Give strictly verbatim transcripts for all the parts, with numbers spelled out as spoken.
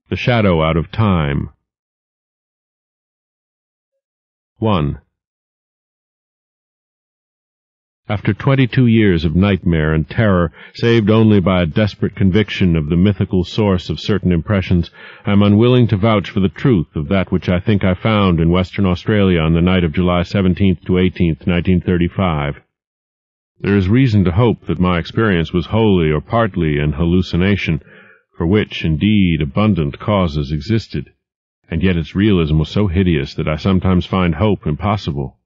The Shadow Out of Time. one. After twenty-two years of nightmare and terror, saved only by a desperate conviction of the mythical source of certain impressions, I am unwilling to vouch for the truth of that which I think I found in Western Australia on the night of July seventeenth to eighteenth, nineteen thirty-five. There is reason to hope that my experience was wholly or partly an hallucination, for which, indeed, abundant causes existed, and yet its realism was so hideous that I sometimes find hope impossible.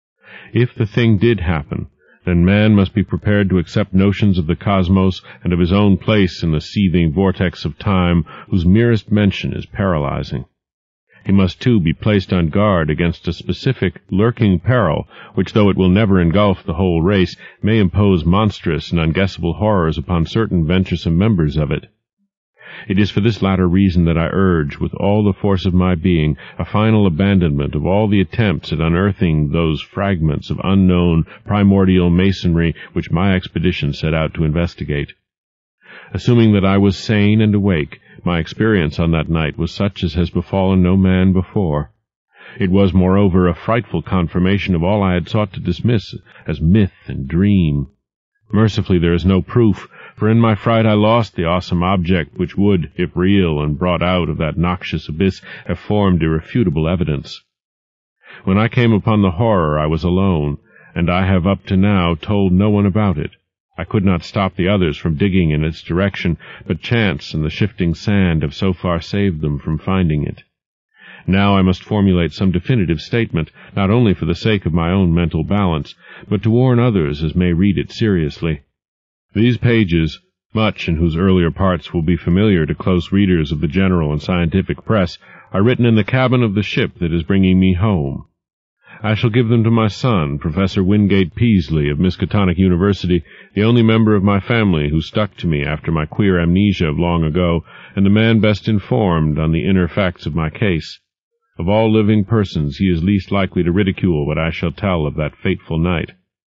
If the thing did happen, then man must be prepared to accept notions of the cosmos and of his own place in the seething vortex of time whose merest mention is paralyzing. He must, too, be placed on guard against a specific, lurking peril which, though it will never engulf the whole race, may impose monstrous and unguessable horrors upon certain venturesome members of it. It is for this latter reason that I urge, with all the force of my being, a final abandonment of all the attempts at unearthing those fragments of unknown primordial masonry which my expedition set out to investigate. Assuming that I was sane and awake, my experience on that night was such as has befallen no man before. It was, moreover, a frightful confirmation of all I had sought to dismiss as myth and dream. Mercifully, there is no proof, for in my fright I lost the awesome object which would, if real and brought out of that noxious abyss, have formed irrefutable evidence. When I came upon the horror, I was alone, and I have up to now told no one about it. I could not stop the others from digging in its direction, but chance and the shifting sand have so far saved them from finding it. Now I must formulate some definitive statement, not only for the sake of my own mental balance, but to warn others as may read it seriously. These pages, much in whose earlier parts will be familiar to close readers of the general and scientific press, are written in the cabin of the ship that is bringing me home. I shall give them to my son, Professor Wingate Peaslee of Miskatonic University, the only member of my family who stuck to me after my queer amnesia of long ago, and the man best informed on the inner facts of my case. Of all living persons, he is least likely to ridicule what I shall tell of that fateful night.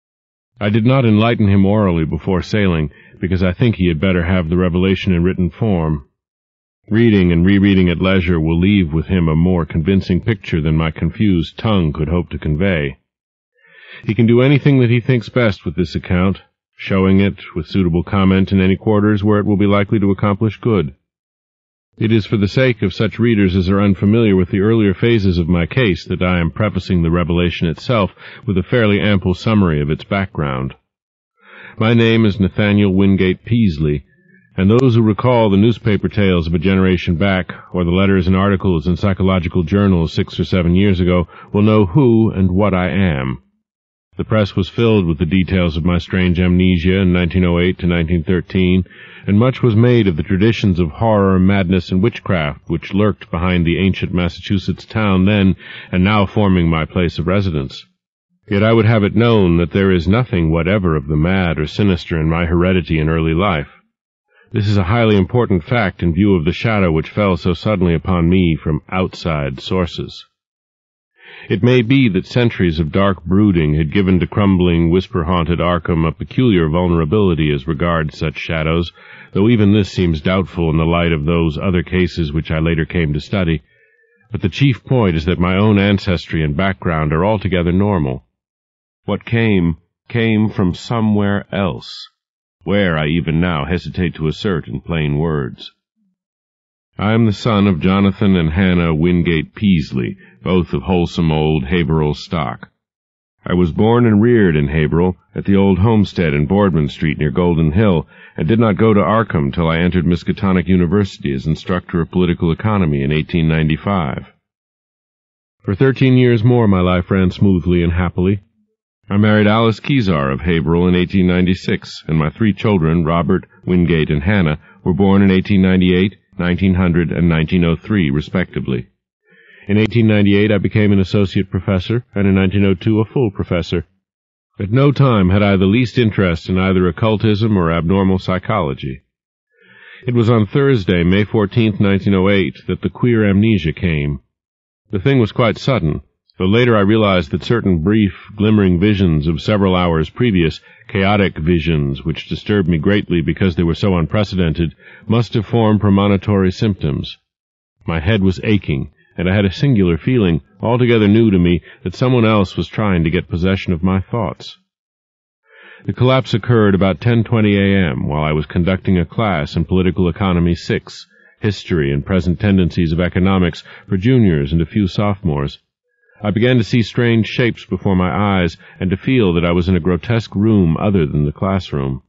I did not enlighten him orally before sailing, because I think he had better have the revelation in written form. Reading and rereading at leisure will leave with him a more convincing picture than my confused tongue could hope to convey. He can do anything that he thinks best with this account, showing it with suitable comment in any quarters where it will be likely to accomplish good. It is for the sake of such readers as are unfamiliar with the earlier phases of my case that I am prefacing the revelation itself with a fairly ample summary of its background. My name is Nathaniel Wingate Peaslee, and those who recall the newspaper tales of a generation back, or the letters and articles in psychological journals six or seven years ago, will know who and what I am. The press was filled with the details of my strange amnesia in nineteen oh eight to nineteen thirteen, and much was made of the traditions of horror, madness, and witchcraft which lurked behind the ancient Massachusetts town then and now forming my place of residence. Yet I would have it known that there is nothing whatever of the mad or sinister in my heredity in early life. This is a highly important fact in view of the shadow which fell so suddenly upon me from outside sources. It may be that centuries of dark brooding had given to crumbling, whisper-haunted Arkham a peculiar vulnerability as regards such shadows, though even this seems doubtful in the light of those other cases which I later came to study. But the chief point is that my own ancestry and background are altogether normal. What came, came from somewhere else, where I even now hesitate to assert in plain words. I am the son of Jonathan and Hannah Wingate Peaslee, both of wholesome old Haverhill stock. I was born and reared in Haverhill, at the old homestead in Boardman Street near Golden Hill, and did not go to Arkham till I entered Miskatonic University as instructor of political economy in eighteen ninety-five. For thirteen years more my life ran smoothly and happily. I married Alice Kezar of Haverhill in eighteen ninety-six, and my three children, Robert, Wingate, and Hannah, were born in eighteen ninety-eight, nineteen hundred, and nineteen oh three, respectively. In eighteen ninety-eight I became an associate professor, and in nineteen oh two a full professor. At no time had I the least interest in either occultism or abnormal psychology. It was on Thursday, May fourteenth, nineteen oh eight, that the queer amnesia came. The thing was quite sudden, though later I realized that certain brief, glimmering visions of several hours previous, chaotic visions which disturbed me greatly because they were so unprecedented, must have formed premonitory symptoms. My head was aching, and I had a singular feeling, altogether new to me, that someone else was trying to get possession of my thoughts. The collapse occurred about ten twenty a m while I was conducting a class in Political Economy six, History and Present Tendencies of Economics, for juniors and a few sophomores. I began to see strange shapes before my eyes, and to feel that I was in a grotesque room other than the classroom.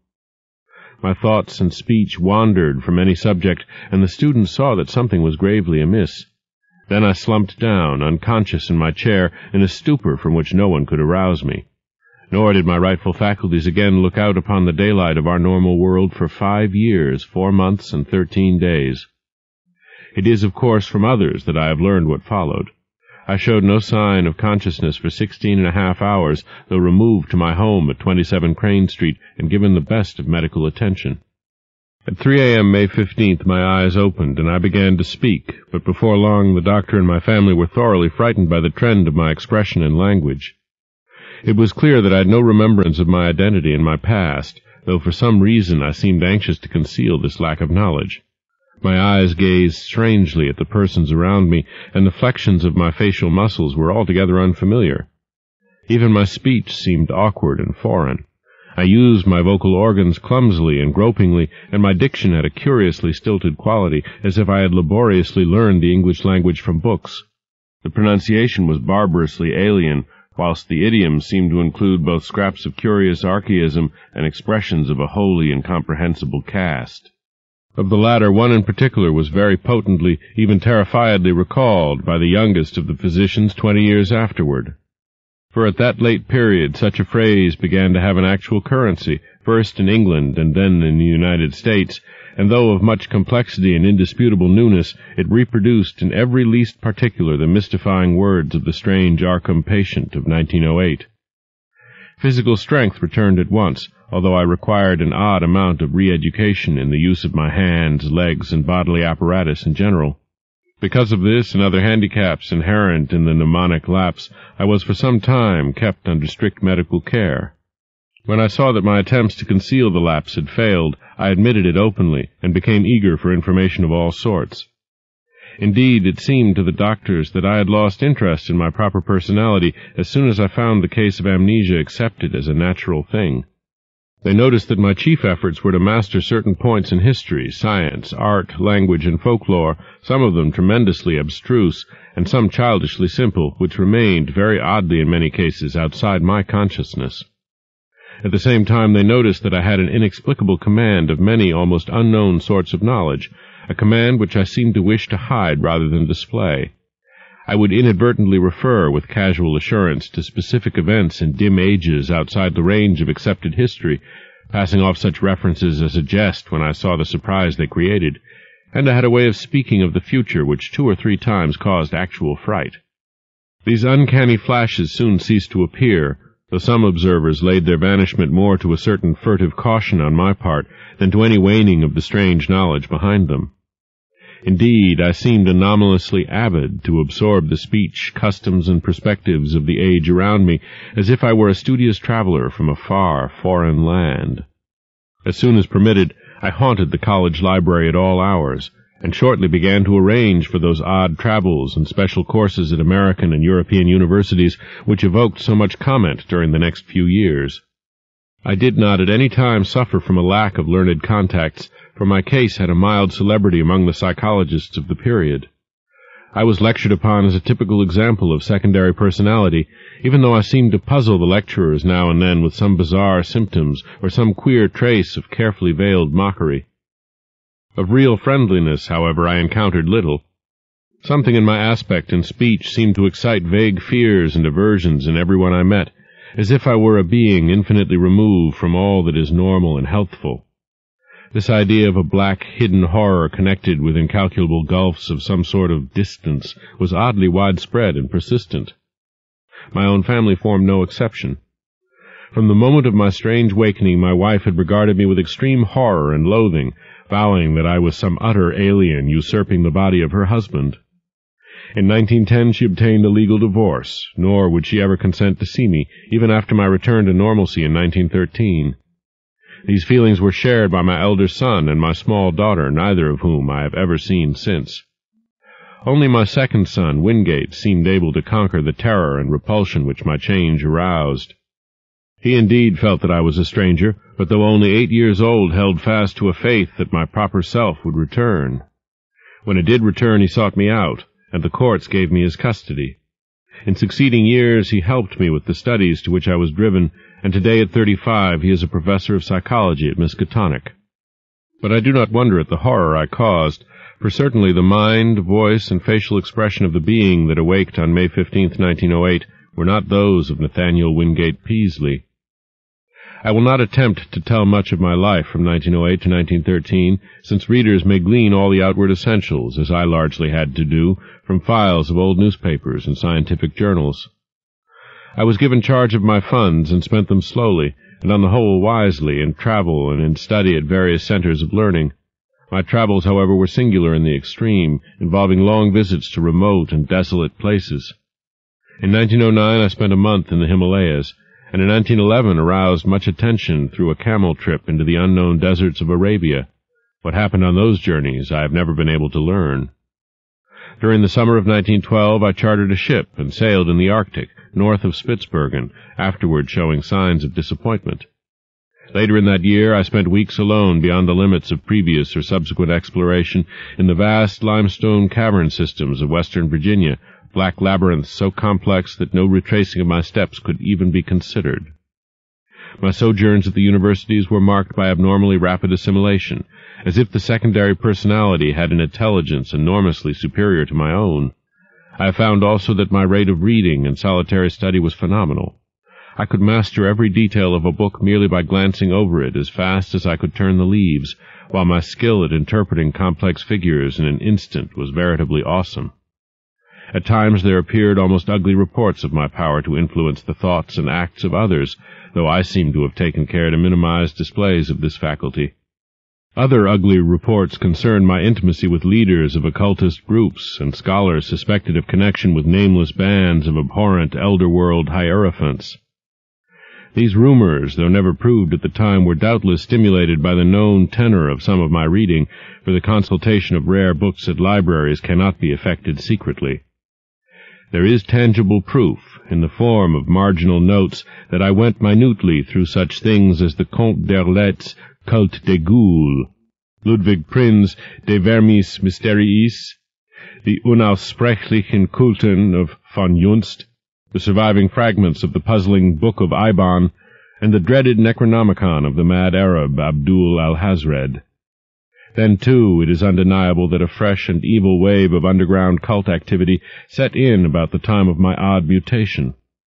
My thoughts and speech wandered from any subject, and the students saw that something was gravely amiss. Then I slumped down, unconscious in my chair, in a stupor from which no one could arouse me. Nor did my rightful faculties again look out upon the daylight of our normal world for five years, four months, and thirteen days. It is, of course, from others that I have learned what followed. I showed no sign of consciousness for sixteen and a half hours, though removed to my home at twenty-seven Crane Street and given the best of medical attention. At three a m May fifteenth my eyes opened, and I began to speak, but before long the doctor and my family were thoroughly frightened by the trend of my expression and language. It was clear that I had no remembrance of my identity and my past, though for some reason I seemed anxious to conceal this lack of knowledge. My eyes gazed strangely at the persons around me, and the flexions of my facial muscles were altogether unfamiliar. Even my speech seemed awkward and foreign. I used my vocal organs clumsily and gropingly, and my diction had a curiously stilted quality, as if I had laboriously learned the English language from books. The pronunciation was barbarously alien, whilst the idioms seemed to include both scraps of curious archaism and expressions of a wholly incomprehensible cast. Of the latter, one in particular was very potently, even terrifiedly recalled by the youngest of the physicians twenty years afterward. For at that late period such a phrase began to have an actual currency, first in England and then in the United States, and though of much complexity and indisputable newness, it reproduced in every least particular the mystifying words of the strange Arkham patient of nineteen oh eight. Physical strength returned at once, although I required an odd amount of re-education in the use of my hands, legs, and bodily apparatus in general. Because of this and other handicaps inherent in the mnemonic lapse, I was for some time kept under strict medical care. When I saw that my attempts to conceal the lapse had failed, I admitted it openly, and became eager for information of all sorts. Indeed, it seemed to the doctors that I had lost interest in my proper personality as soon as I found the case of amnesia accepted as a natural thing. They noticed that my chief efforts were to master certain points in history, science, art, language, and folklore, some of them tremendously abstruse, and some childishly simple, which remained, very oddly in many cases, outside my consciousness. At the same time they noticed that I had an inexplicable command of many almost unknown sorts of knowledge, a command which I seemed to wish to hide rather than display. I would inadvertently refer with casual assurance to specific events in dim ages outside the range of accepted history, passing off such references as a jest when I saw the surprise they created, and I had a way of speaking of the future which two or three times caused actual fright. These uncanny flashes soon ceased to appear, though some observers laid their banishment more to a certain furtive caution on my part than to any waning of the strange knowledge behind them. Indeed, I seemed anomalously avid to absorb the speech, customs, and perspectives of the age around me, as if I were a studious traveler from a far, foreign land. As soon as permitted, I haunted the college library at all hours, and shortly began to arrange for those odd travels and special courses at American and European universities which evoked so much comment during the next few years. I did not at any time suffer from a lack of learned contacts, for my case had a mild celebrity among the psychologists of the period. I was lectured upon as a typical example of secondary personality, even though I seemed to puzzle the lecturers now and then with some bizarre symptoms or some queer trace of carefully veiled mockery. Of real friendliness, however, I encountered little. Something in my aspect and speech seemed to excite vague fears and aversions in everyone I met, as if I were a being infinitely removed from all that is normal and healthful. This idea of a black, hidden horror connected with incalculable gulfs of some sort of distance was oddly widespread and persistent. My own family formed no exception. From the moment of my strange awakening, my wife had regarded me with extreme horror and loathing, vowing that I was some utter alien usurping the body of her husband. In nineteen ten she obtained a legal divorce, nor would she ever consent to see me, even after my return to normalcy in nineteen thirteen. These feelings were shared by my elder son and my small daughter, neither of whom I have ever seen since. Only my second son, Wingate, seemed able to conquer the terror and repulsion which my change aroused. He indeed felt that I was a stranger, but though only eight years old, held fast to a faith that my proper self would return. When it did return, he sought me out, and the courts gave me his custody. In succeeding years, he helped me with the studies to which I was driven, and today at thirty-five he is a professor of psychology at Miskatonic. But I do not wonder at the horror I caused, for certainly the mind, voice, and facial expression of the being that awaked on May fifteenth, nineteen oh eight, were not those of Nathaniel Wingate Peaslee. I will not attempt to tell much of my life from nineteen oh eight to nineteen thirteen, since readers may glean all the outward essentials, as I largely had to do, from files of old newspapers and scientific journals. I was given charge of my funds and spent them slowly, and on the whole wisely, in travel and in study at various centers of learning. My travels, however, were singular in the extreme, involving long visits to remote and desolate places. In nineteen oh nine I spent a month in the Himalayas, and in nineteen eleven aroused much attention through a camel trip into the unknown deserts of Arabia. What happened on those journeys I have never been able to learn. During the summer of nineteen twelve I chartered a ship and sailed in the Arctic, north of Spitsbergen, afterward showing signs of disappointment. Later in that year I spent weeks alone beyond the limits of previous or subsequent exploration in the vast limestone cavern systems of western Virginia, black labyrinths so complex that no retracing of my steps could even be considered. My sojourns at the universities were marked by abnormally rapid assimilation, as if the secondary personality had an intelligence enormously superior to my own. I found also that my rate of reading and solitary study was phenomenal. I could master every detail of a book merely by glancing over it as fast as I could turn the leaves, while my skill at interpreting complex figures in an instant was veritably awesome. At times there appeared almost ugly reports of my power to influence the thoughts and acts of others, though I seemed to have taken care to minimize displays of this faculty. Other ugly reports concerned my intimacy with leaders of occultist groups and scholars suspected of connection with nameless bands of abhorrent elder-world hierophants. These rumors, though never proved at the time, were doubtless stimulated by the known tenor of some of my reading, for the consultation of rare books at libraries cannot be effected secretly. There is tangible proof, in the form of marginal notes, that I went minutely through such things as the Comte d'Erlet's Culte des Ghouls, Ludwig Prinz De Vermis Mysteriis, the Unaussprechlichen Kulten of von Junst, the surviving fragments of the puzzling Book of Ibon, and the dreaded Necronomicon of the mad Arab Abdul al-Hazred. Then, too, it is undeniable that a fresh and evil wave of underground cult activity set in about the time of my odd mutation.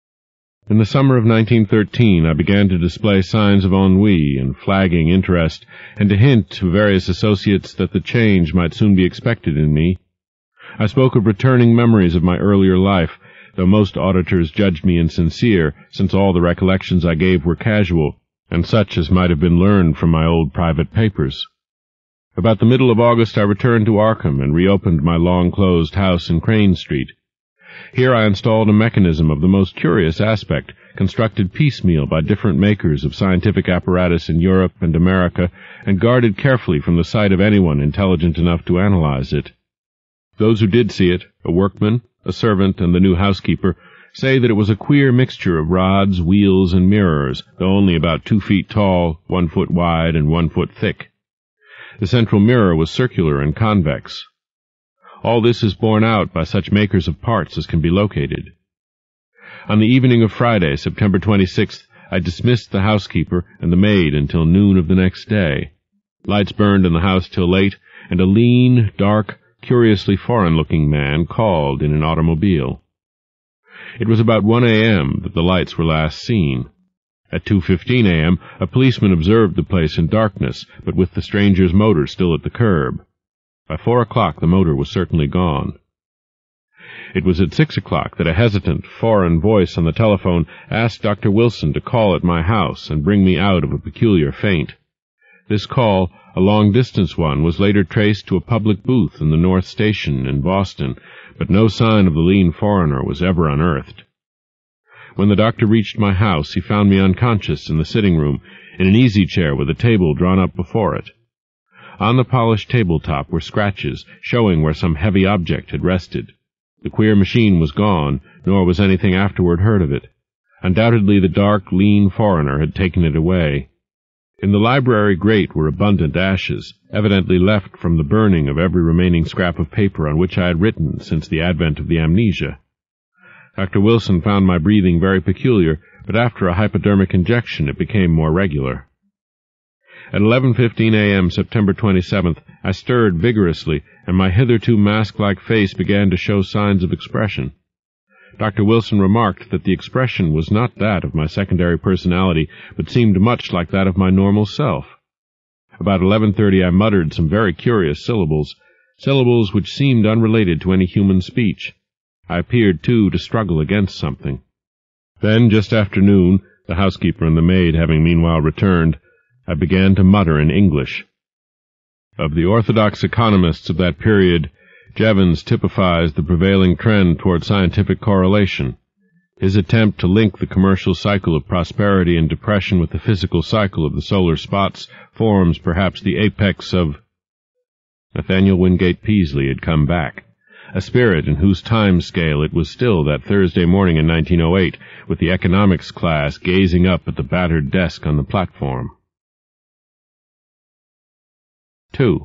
In the summer of nineteen thirteen I began to display signs of ennui and flagging interest, and to hint to various associates that the change might soon be expected in me. I spoke of returning memories of my earlier life, though most auditors judged me insincere, since all the recollections I gave were casual, and such as might have been learned from my old private papers. About the middle of August I returned to Arkham and reopened my long-closed house in Crane Street. Here I installed a mechanism of the most curious aspect, constructed piecemeal by different makers of scientific apparatus in Europe and America, and guarded carefully from the sight of anyone intelligent enough to analyze it. Those who did see it, a workman, a servant, and the new housekeeper, say that it was a queer mixture of rods, wheels, and mirrors, though only about two feet tall, one foot wide, and one foot thick. The central mirror was circular and convex. All this is borne out by such makers of parts as can be located. On the evening of Friday, September twenty-sixth, I dismissed the housekeeper and the maid until noon of the next day. Lights burned in the house till late, and a lean, dark, curiously foreign-looking man called in an automobile. It was about one a m that the lights were last seen. At two fifteen a m a policeman observed the place in darkness, but with the stranger's motor still at the curb. By four o'clock the motor was certainly gone. It was at six o'clock that a hesitant, foreign voice on the telephone asked Doctor Wilson to call at my house and bring me out of a peculiar faint. This call, a long-distance one, was later traced to a public booth in the North Station in Boston, but no sign of the lean foreigner was ever unearthed. When the doctor reached my house, he found me unconscious in the sitting room, in an easy-chair with a table drawn up before it. On the polished tabletop were scratches, showing where some heavy object had rested. The queer machine was gone, nor was anything afterward heard of it. Undoubtedly the dark, lean foreigner had taken it away. In the library grate were abundant ashes, evidently left from the burning of every remaining scrap of paper on which I had written since the advent of the amnesia. Doctor Wilson found my breathing very peculiar, but after a hypodermic injection it became more regular. At eleven fifteen a m September twenty-seventh, I stirred vigorously, and my hitherto mask-like face began to show signs of expression. Doctor Wilson remarked that the expression was not that of my secondary personality, but seemed much like that of my normal self. About eleven thirty I muttered some very curious syllables, syllables which seemed unrelated to any human speech. I appeared, too, to struggle against something. Then, just after noon, the housekeeper and the maid having meanwhile returned, I began to mutter in English. Of the orthodox economists of that period, Jevons typifies the prevailing trend toward scientific correlation. His attempt to link the commercial cycle of prosperity and depression with the physical cycle of the solar spots forms perhaps the apex of... Nathaniel Wingate Peaslee had come back, a spirit in whose time scale it was still that Thursday morning in nineteen oh eight, with the economics class gazing up at the battered desk on the platform. Two.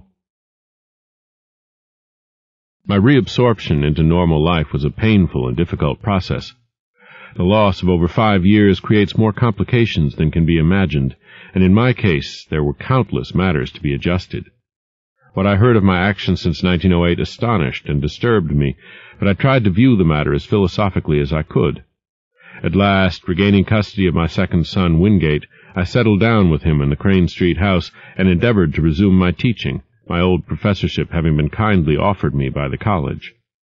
My reabsorption into normal life was a painful and difficult process. The loss of over five years creates more complications than can be imagined, and in my case there were countless matters to be adjusted. What I heard of my actions since nineteen oh eight astonished and disturbed me, but I tried to view the matter as philosophically as I could. At last, regaining custody of my second son, Wingate, I settled down with him in the Crane Street house and endeavored to resume my teaching, my old professorship having been kindly offered me by the college.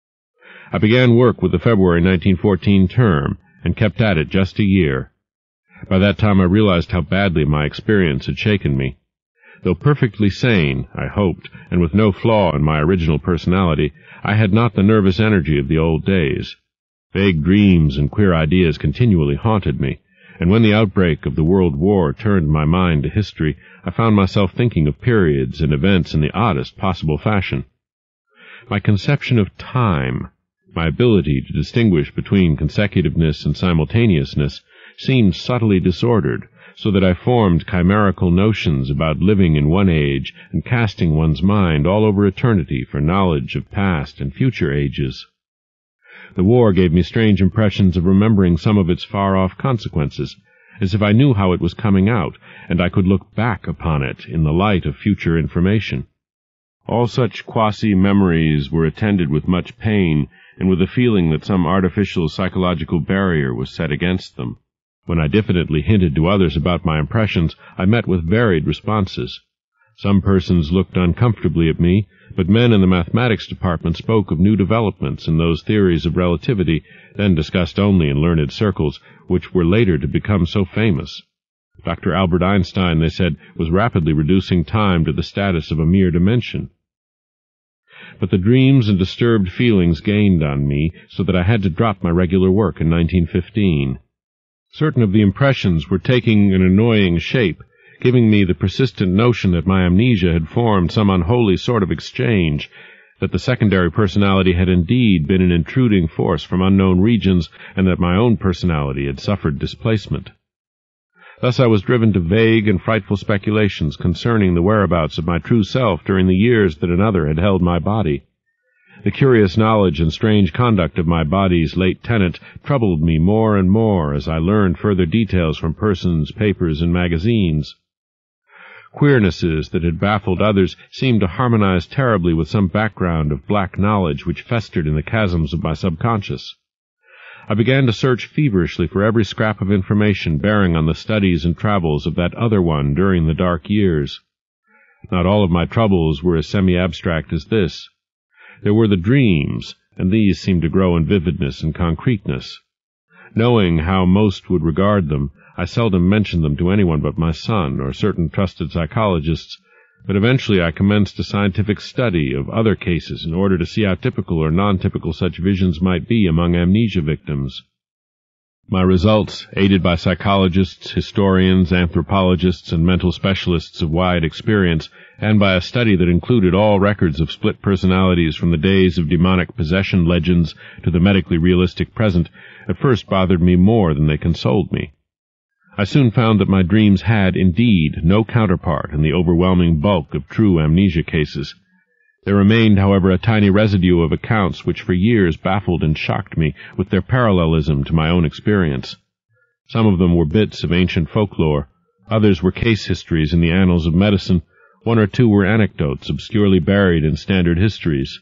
I began work with the February nineteen fourteen term, and kept at it just a year. By that time I realized how badly my experience had shaken me. Though perfectly sane, I hoped, and with no flaw in my original personality, I had not the nervous energy of the old days. Vague dreams and queer ideas continually haunted me, and when the outbreak of the World War turned my mind to history, I found myself thinking of periods and events in the oddest possible fashion. My conception of time, my ability to distinguish between consecutiveness and simultaneousness, seemed subtly disordered, so that I formed chimerical notions about living in one age and casting one's mind all over eternity for knowledge of past and future ages. The war gave me strange impressions of remembering some of its far-off consequences, as if I knew how it was coming out, and I could look back upon it in the light of future information. All such quasi-memories were attended with much pain, and with a feeling that some artificial psychological barrier was set against them. When I diffidently hinted to others about my impressions, I met with varied responses. Some persons looked uncomfortably at me, but men in the mathematics department spoke of new developments in those theories of relativity, then discussed only in learned circles, which were later to become so famous. Doctor Albert Einstein, they said, was rapidly reducing time to the status of a mere dimension. But the dreams and disturbed feelings gained on me, so that I had to drop my regular work in nineteen fifteen. Certain of the impressions were taking an annoying shape, giving me the persistent notion that my amnesia had formed some unholy sort of exchange, that the secondary personality had indeed been an intruding force from unknown regions, and that my own personality had suffered displacement. Thus I was driven to vague and frightful speculations concerning the whereabouts of my true self during the years that another had held my body. The curious knowledge and strange conduct of my body's late tenant troubled me more and more as I learned further details from persons, papers, and magazines. Queernesses that had baffled others seemed to harmonize terribly with some background of black knowledge which festered in the chasms of my subconscious. I began to search feverishly for every scrap of information bearing on the studies and travels of that other one during the dark years. Not all of my troubles were as semi-abstract as this. There were the dreams, and these seemed to grow in vividness and concreteness. Knowing how most would regard them, I seldom mentioned them to anyone but my son or certain trusted psychologists, but eventually I commenced a scientific study of other cases in order to see how typical or non-typical such visions might be among amnesia victims. My results, aided by psychologists, historians, anthropologists, and mental specialists of wide experience, and by a study that included all records of split personalities from the days of demonic possession legends to the medically realistic present, at first bothered me more than they consoled me. I soon found that my dreams had, indeed, no counterpart in the overwhelming bulk of true amnesia cases. There remained, however, a tiny residue of accounts which for years baffled and shocked me with their parallelism to my own experience. Some of them were bits of ancient folklore, others were case histories in the annals of medicine, one or two were anecdotes obscurely buried in standard histories.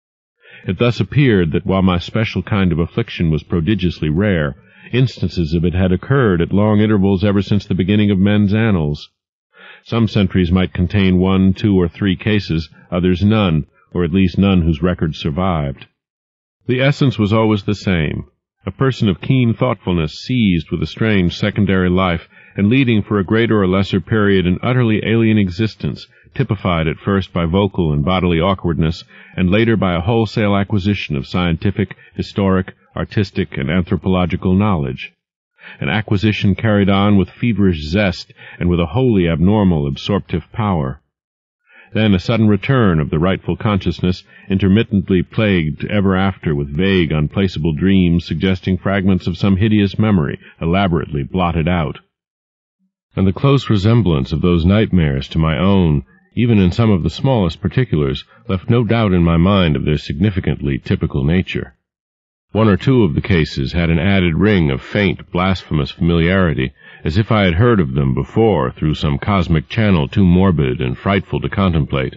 It thus appeared that while my special kind of affliction was prodigiously rare, instances of it had occurred at long intervals ever since the beginning of men's annals. Some centuries might contain one, two, or three cases, others none, or at least none whose records survived. The essence was always the same, a person of keen thoughtfulness seized with a strange secondary life and leading for a greater or lesser period an utterly alien existence, typified at first by vocal and bodily awkwardness, and later by a wholesale acquisition of scientific, historic, artistic, and anthropological knowledge. An acquisition carried on with feverish zest and with a wholly abnormal absorptive power. Then a sudden return of the rightful consciousness, intermittently plagued ever after with vague, unplaceable dreams suggesting fragments of some hideous memory, elaborately blotted out. And the close resemblance of those nightmares to my own, even in some of the smallest particulars, left no doubt in my mind of their significantly typical nature. One or two of the cases had an added ring of faint, blasphemous familiarity, as if I had heard of them before through some cosmic channel too morbid and frightful to contemplate.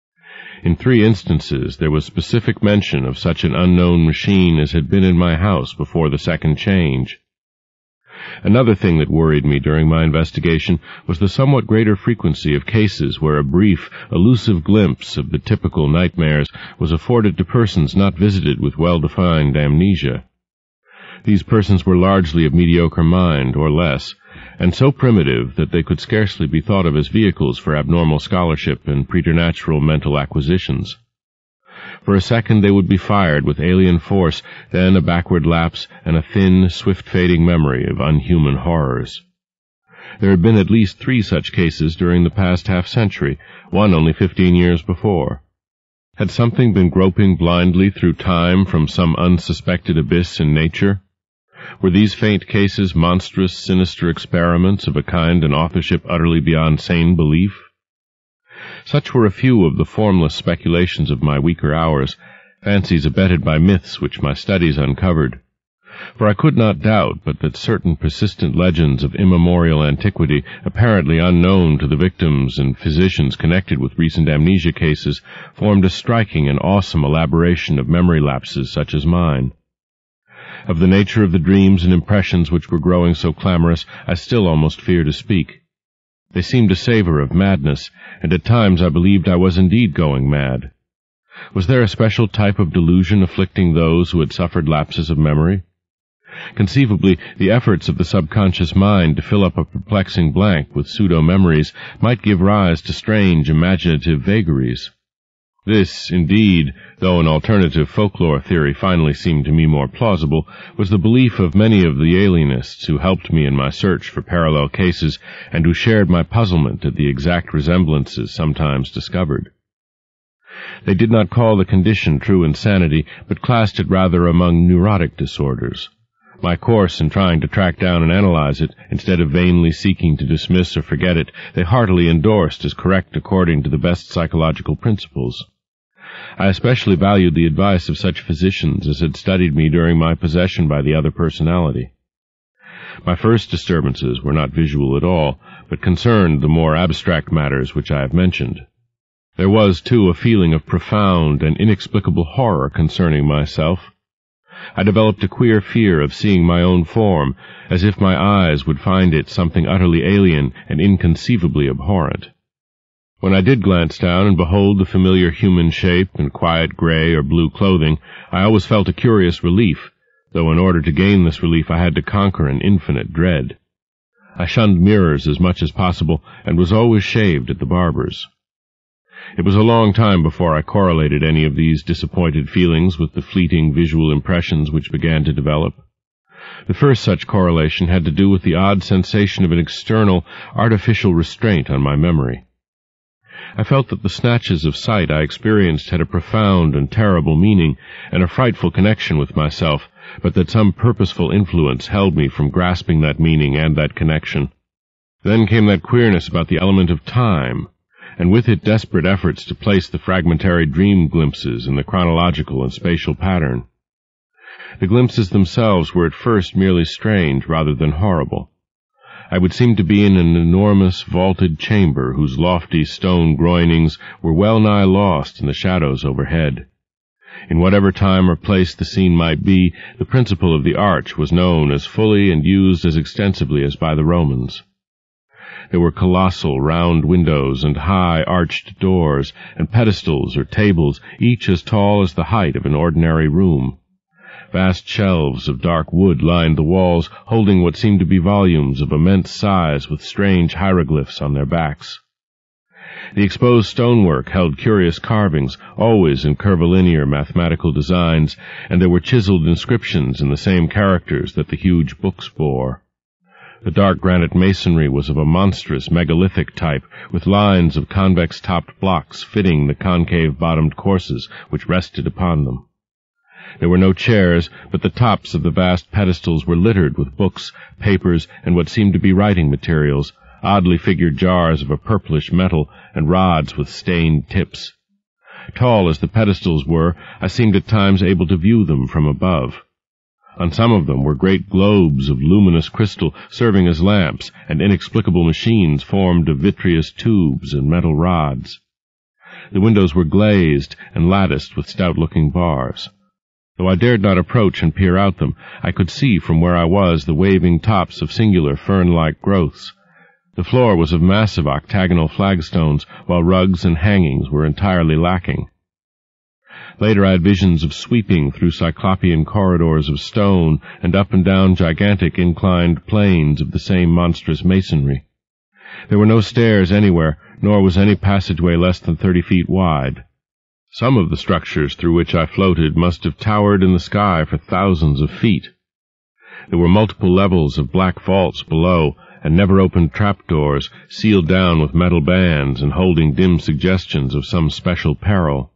In three instances there was specific mention of such an unknown machine as had been in my house before the second change. Another thing that worried me during my investigation was the somewhat greater frequency of cases where a brief, elusive glimpse of the typical nightmares was afforded to persons not visited with well-defined amnesia. These persons were largely of mediocre mind, or less, and so primitive that they could scarcely be thought of as vehicles for abnormal scholarship and preternatural mental acquisitions. For a second they would be fired with alien force, then a backward lapse and a thin, swift-fading memory of unhuman horrors. There had been at least three such cases during the past half-century, one only fifteen years before. Had something been groping blindly through time from some unsuspected abyss in nature? Were these faint cases monstrous, sinister experiments of a kind and authorship utterly beyond sane belief? Such were a few of the formless speculations of my weaker hours, fancies abetted by myths which my studies uncovered. For I could not doubt but that certain persistent legends of immemorial antiquity, apparently unknown to the victims and physicians connected with recent amnesia cases, formed a striking and awesome elaboration of memory lapses such as mine. Of the nature of the dreams and impressions which were growing so clamorous, I still almost fear to speak. They seemed to savor of madness, and at times I believed I was indeed going mad. Was there a special type of delusion afflicting those who had suffered lapses of memory? Conceivably, the efforts of the subconscious mind to fill up a perplexing blank with pseudo-memories might give rise to strange imaginative vagaries. This, indeed, though an alternative folklore theory finally seemed to me more plausible, was the belief of many of the alienists who helped me in my search for parallel cases and who shared my puzzlement at the exact resemblances sometimes discovered. They did not call the condition true insanity, but classed it rather among neurotic disorders. My course in trying to track down and analyze it, instead of vainly seeking to dismiss or forget it, they heartily endorsed as correct according to the best psychological principles. I especially valued the advice of such physicians as had studied me during my possession by the other personality. My first disturbances were not visual at all, but concerned the more abstract matters which I have mentioned. There was, too, a feeling of profound and inexplicable horror concerning myself. I developed a queer fear of seeing my own form, as if my eyes would find it something utterly alien and inconceivably abhorrent. When I did glance down and behold the familiar human shape in quiet gray or blue clothing, I always felt a curious relief, though in order to gain this relief I had to conquer an infinite dread. I shunned mirrors as much as possible, and was always shaved at the barber's. It was a long time before I correlated any of these disappointed feelings with the fleeting visual impressions which began to develop. The first such correlation had to do with the odd sensation of an external, artificial restraint on my memory. I felt that the snatches of sight I experienced had a profound and terrible meaning, and a frightful connection with myself, but that some purposeful influence held me from grasping that meaning and that connection. Then came that queerness about the element of time, and with it desperate efforts to place the fragmentary dream glimpses in the chronological and spatial pattern. The glimpses themselves were at first merely strange rather than horrible. I would seem to be in an enormous vaulted chamber whose lofty stone groinings were well-nigh lost in the shadows overhead. In whatever time or place the scene might be, the principle of the arch was known as fully and used as extensively as by the Romans. There were colossal round windows and high arched doors, and pedestals or tables, each as tall as the height of an ordinary room. Vast shelves of dark wood lined the walls, holding what seemed to be volumes of immense size with strange hieroglyphs on their backs. The exposed stonework held curious carvings, always in curvilinear mathematical designs, and there were chiseled inscriptions in the same characters that the huge books bore. The dark granite masonry was of a monstrous megalithic type, with lines of convex-topped blocks fitting the concave-bottomed courses which rested upon them. There were no chairs, but the tops of the vast pedestals were littered with books, papers, and what seemed to be writing materials, oddly figured jars of a purplish metal, and rods with stained tips. Tall as the pedestals were, I seemed at times able to view them from above. On some of them were great globes of luminous crystal serving as lamps, and inexplicable machines formed of vitreous tubes and metal rods. The windows were glazed and latticed with stout-looking bars. Though I dared not approach and peer out them, I could see from where I was the waving tops of singular fern-like growths. The floor was of massive octagonal flagstones, while rugs and hangings were entirely lacking. Later I had visions of sweeping through cyclopean corridors of stone and up and down gigantic inclined planes of the same monstrous masonry. There were no stairs anywhere, nor was any passageway less than thirty feet wide. Some of the structures through which I floated must have towered in the sky for thousands of feet. There were multiple levels of black vaults below, and never-opened trapdoors, sealed down with metal bands and holding dim suggestions of some special peril.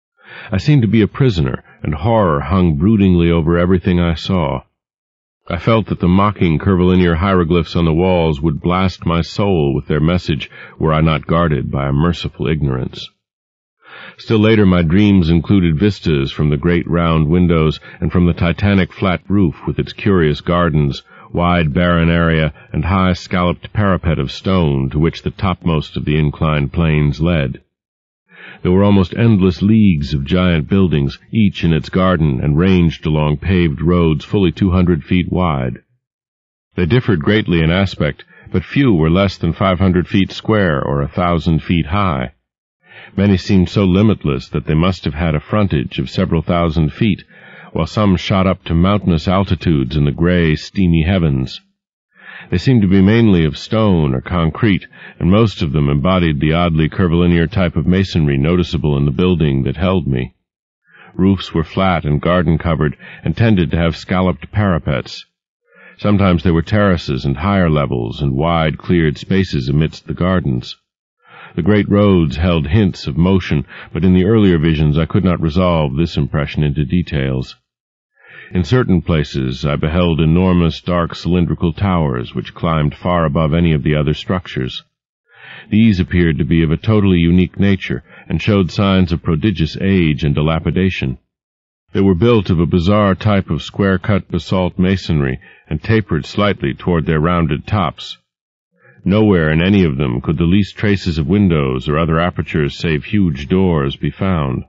I seemed to be a prisoner, and horror hung broodingly over everything I saw. I felt that the mocking curvilinear hieroglyphs on the walls would blast my soul with their message were I not guarded by a merciful ignorance. Still later my dreams included vistas from the great round windows and from the titanic flat roof with its curious gardens, wide barren area, and high scalloped parapet of stone to which the topmost of the inclined planes led. There were almost endless leagues of giant buildings, each in its garden and ranged along paved roads fully two hundred feet wide. They differed greatly in aspect, but few were less than five hundred feet square or a thousand feet high. Many seemed so limitless that they must have had a frontage of several thousand feet, while some shot up to mountainous altitudes in the gray, steamy heavens. They seemed to be mainly of stone or concrete, and most of them embodied the oddly curvilinear type of masonry noticeable in the building that held me. Roofs were flat and garden-covered, and tended to have scalloped parapets. Sometimes there were terraces and higher levels and wide, cleared spaces amidst the gardens. The great roads held hints of motion, but in the earlier visions I could not resolve this impression into details. In certain places I beheld enormous dark cylindrical towers which climbed far above any of the other structures. These appeared to be of a totally unique nature, and showed signs of prodigious age and dilapidation. They were built of a bizarre type of square-cut basalt masonry, and tapered slightly toward their rounded tops. Nowhere in any of them could the least traces of windows or other apertures save huge doors be found.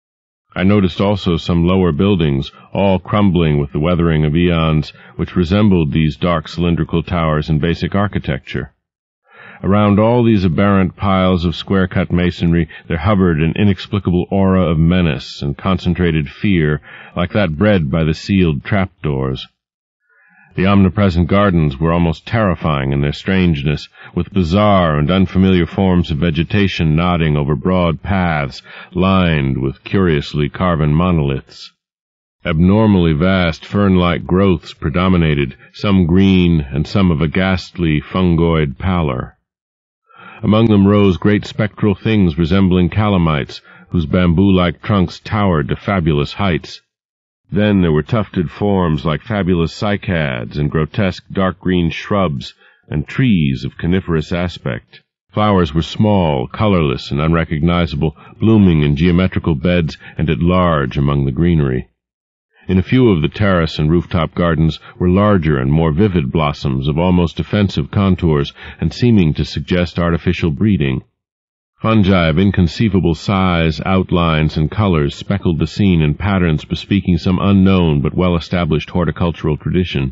I noticed also some lower buildings, all crumbling with the weathering of eons, which resembled these dark cylindrical towers in basic architecture. Around all these aberrant piles of square-cut masonry there hovered an inexplicable aura of menace and concentrated fear, like that bred by the sealed trapdoors. The omnipresent gardens were almost terrifying in their strangeness, with bizarre and unfamiliar forms of vegetation nodding over broad paths lined with curiously carven monoliths. Abnormally vast fern-like growths predominated, some green and some of a ghastly fungoid pallor. Among them rose great spectral things resembling calamites, whose bamboo-like trunks towered to fabulous heights. Then there were tufted forms like fabulous cycads and grotesque dark green shrubs and trees of coniferous aspect. Flowers were small, colorless, and unrecognizable, blooming in geometrical beds and at large among the greenery. In a few of the terrace and rooftop gardens were larger and more vivid blossoms of almost offensive contours and seeming to suggest artificial breeding. Fungi of inconceivable size, outlines, and colors speckled the scene in patterns bespeaking some unknown but well-established horticultural tradition.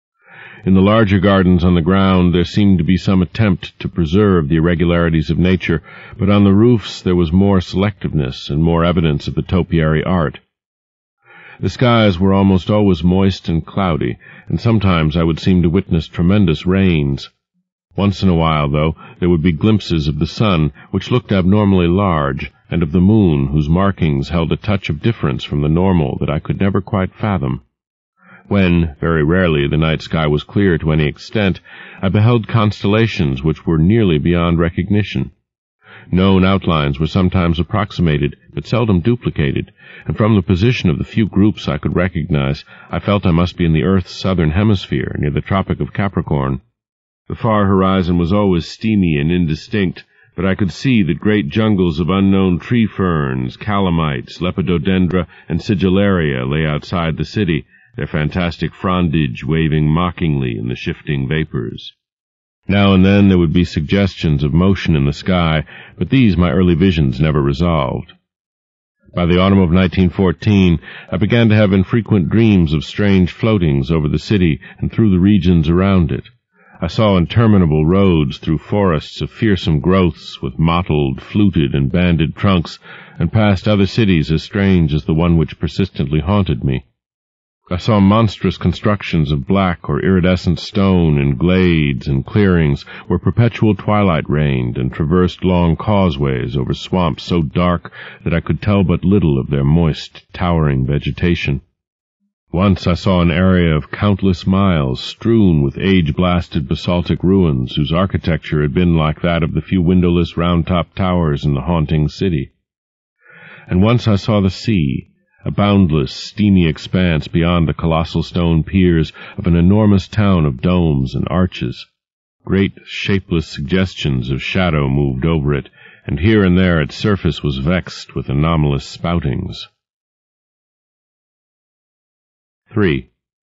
In the larger gardens on the ground there seemed to be some attempt to preserve the irregularities of nature, but on the roofs there was more selectiveness and more evidence of the topiary art. The skies were almost always moist and cloudy, and sometimes I would seem to witness tremendous rains. Once in a while, though, there would be glimpses of the sun, which looked abnormally large, and of the moon, whose markings held a touch of difference from the normal that I could never quite fathom. When, very rarely, the night sky was clear to any extent, I beheld constellations which were nearly beyond recognition. Known outlines were sometimes approximated, but seldom duplicated, and from the position of the few groups I could recognize, I felt I must be in the Earth's southern hemisphere, near the Tropic of Capricorn. The far horizon was always steamy and indistinct, but I could see that great jungles of unknown tree ferns, calamites, lepidodendra, and sigillaria lay outside the city, their fantastic frondage waving mockingly in the shifting vapors. Now and then there would be suggestions of motion in the sky, but these my early visions never resolved. By the autumn of nineteen fourteen, I began to have infrequent dreams of strange floatings over the city and through the regions around it. I saw interminable roads through forests of fearsome growths with mottled, fluted, and banded trunks, and passed other cities as strange as the one which persistently haunted me. I saw monstrous constructions of black or iridescent stone in glades and clearings where perpetual twilight reigned, and traversed long causeways over swamps so dark that I could tell but little of their moist, towering vegetation. Once I saw an area of countless miles strewn with age-blasted basaltic ruins whose architecture had been like that of the few windowless round-top towers in the haunting city. And once I saw the sea, a boundless, steamy expanse beyond the colossal stone piers of an enormous town of domes and arches. Great, shapeless suggestions of shadow moved over it, and here and there its surface was vexed with anomalous spoutings. three.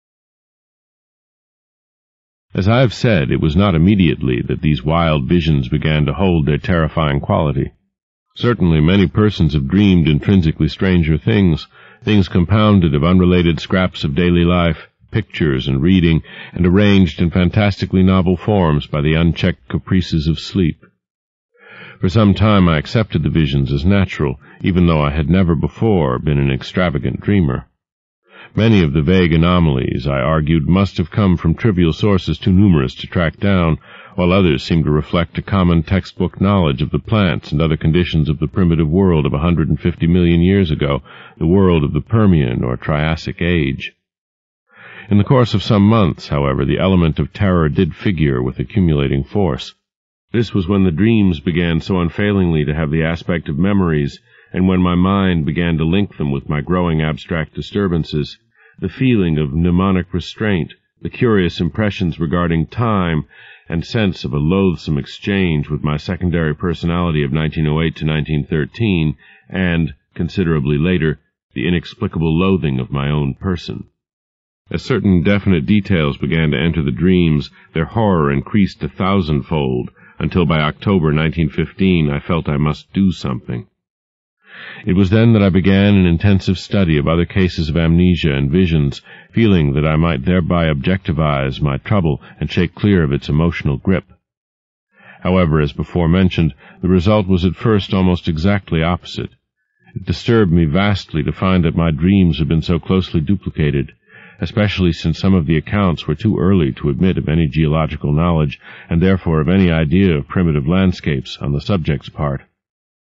As I have said, it was not immediately that these wild visions began to hold their terrifying quality. Certainly many persons have dreamed intrinsically stranger things, things compounded of unrelated scraps of daily life, pictures and reading, and arranged in fantastically novel forms by the unchecked caprices of sleep. For some time I accepted the visions as natural, even though I had never before been an extravagant dreamer. Many of the vague anomalies, I argued, must have come from trivial sources too numerous to track down, while others seemed to reflect a common textbook knowledge of the plants and other conditions of the primitive world of a hundred and fifty million years ago, the world of the Permian or Triassic age. In the course of some months, however, the element of terror did figure with accumulating force. This was when the dreams began so unfailingly to have the aspect of memories, and when my mind began to link them with my growing abstract disturbances. The feeling of mnemonic restraint, the curious impressions regarding time, and sense of a loathsome exchange with my secondary personality of nineteen oh eight to nineteen thirteen, and, considerably later, the inexplicable loathing of my own person. As certain definite details began to enter the dreams, their horror increased a thousandfold, until by October nineteen fifteen I felt I must do something. It was then that I began an intensive study of other cases of amnesia and visions, feeling that I might thereby objectivize my trouble and shake clear of its emotional grip. However, as before mentioned, the result was at first almost exactly opposite. It disturbed me vastly to find that my dreams had been so closely duplicated, especially since some of the accounts were too early to admit of any geological knowledge, and therefore of any idea of primitive landscapes on the subject's part.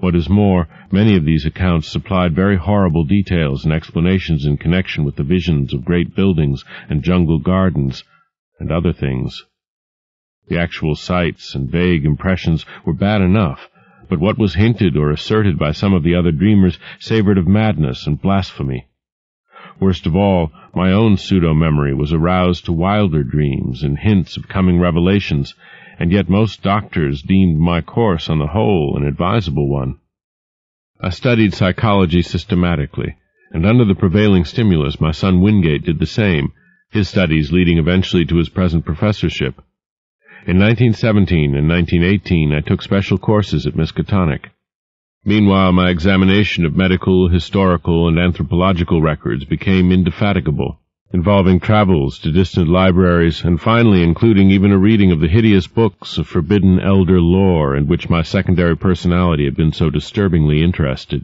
What is more, many of these accounts supplied very horrible details and explanations in connection with the visions of great buildings and jungle gardens, and other things. The actual sights and vague impressions were bad enough, but what was hinted or asserted by some of the other dreamers savored of madness and blasphemy. Worst of all, my own pseudo-memory was aroused to wilder dreams and hints of coming revelations, and yet most doctors deemed my course on the whole an advisable one. I studied psychology systematically, and under the prevailing stimulus my son Wingate did the same, his studies leading eventually to his present professorship. In nineteen seventeen and nineteen eighteen I took special courses at Miskatonic. Meanwhile, my examination of medical, historical, and anthropological records became indefatigable, involving travels to distant libraries, and finally including even a reading of the hideous books of forbidden elder lore in which my secondary personality had been so disturbingly interested.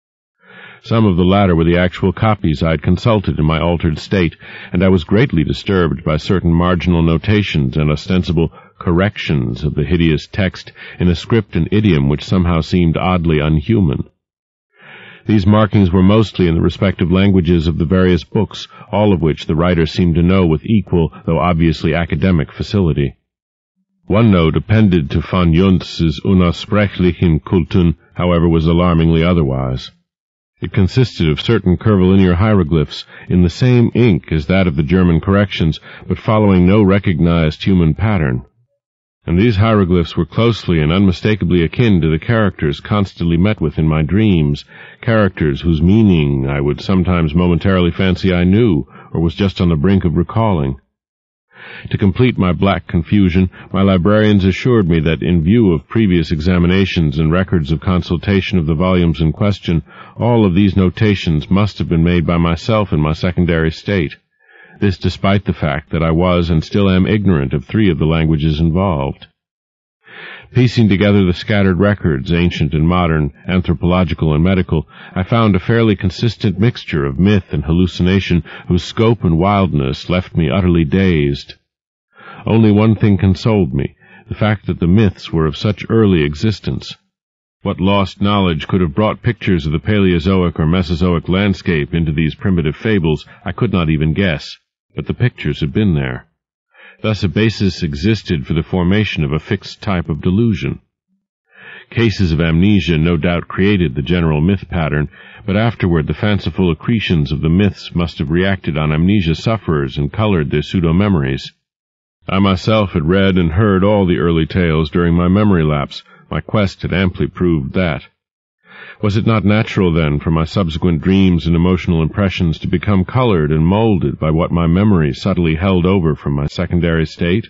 Some of the latter were the actual copies I had consulted in my altered state, and I was greatly disturbed by certain marginal notations and ostensible corrections of the hideous text in a script and idiom which somehow seemed oddly unhuman. These markings were mostly in the respective languages of the various books, all of which the writer seemed to know with equal, though obviously academic, facility. One note appended to von Juntz's Unaussprechlichen Kulten, however, was alarmingly otherwise. It consisted of certain curvilinear hieroglyphs in the same ink as that of the German corrections, but following no recognized human pattern. And these hieroglyphs were closely and unmistakably akin to the characters constantly met with in my dreams, characters whose meaning I would sometimes momentarily fancy I knew, or was just on the brink of recalling. To complete my black confusion, my librarians assured me that, in view of previous examinations and records of consultation of the volumes in question, all of these notations must have been made by myself in my secondary state. This despite the fact that I was and still am ignorant of three of the languages involved. Piecing together the scattered records, ancient and modern, anthropological and medical, I found a fairly consistent mixture of myth and hallucination whose scope and wildness left me utterly dazed. Only one thing consoled me, the fact that the myths were of such early existence. What lost knowledge could have brought pictures of the Paleozoic or Mesozoic landscape into these primitive fables, I could not even guess, but the pictures had been there. Thus a basis existed for the formation of a fixed type of delusion. Cases of amnesia no doubt created the general myth pattern, but afterward the fanciful accretions of the myths must have reacted on amnesia sufferers and colored their pseudo-memories. I myself had read and heard all the early tales during my memory lapse. My quest had amply proved that. Was it not natural, then, for my subsequent dreams and emotional impressions to become colored and molded by what my memory subtly held over from my secondary state?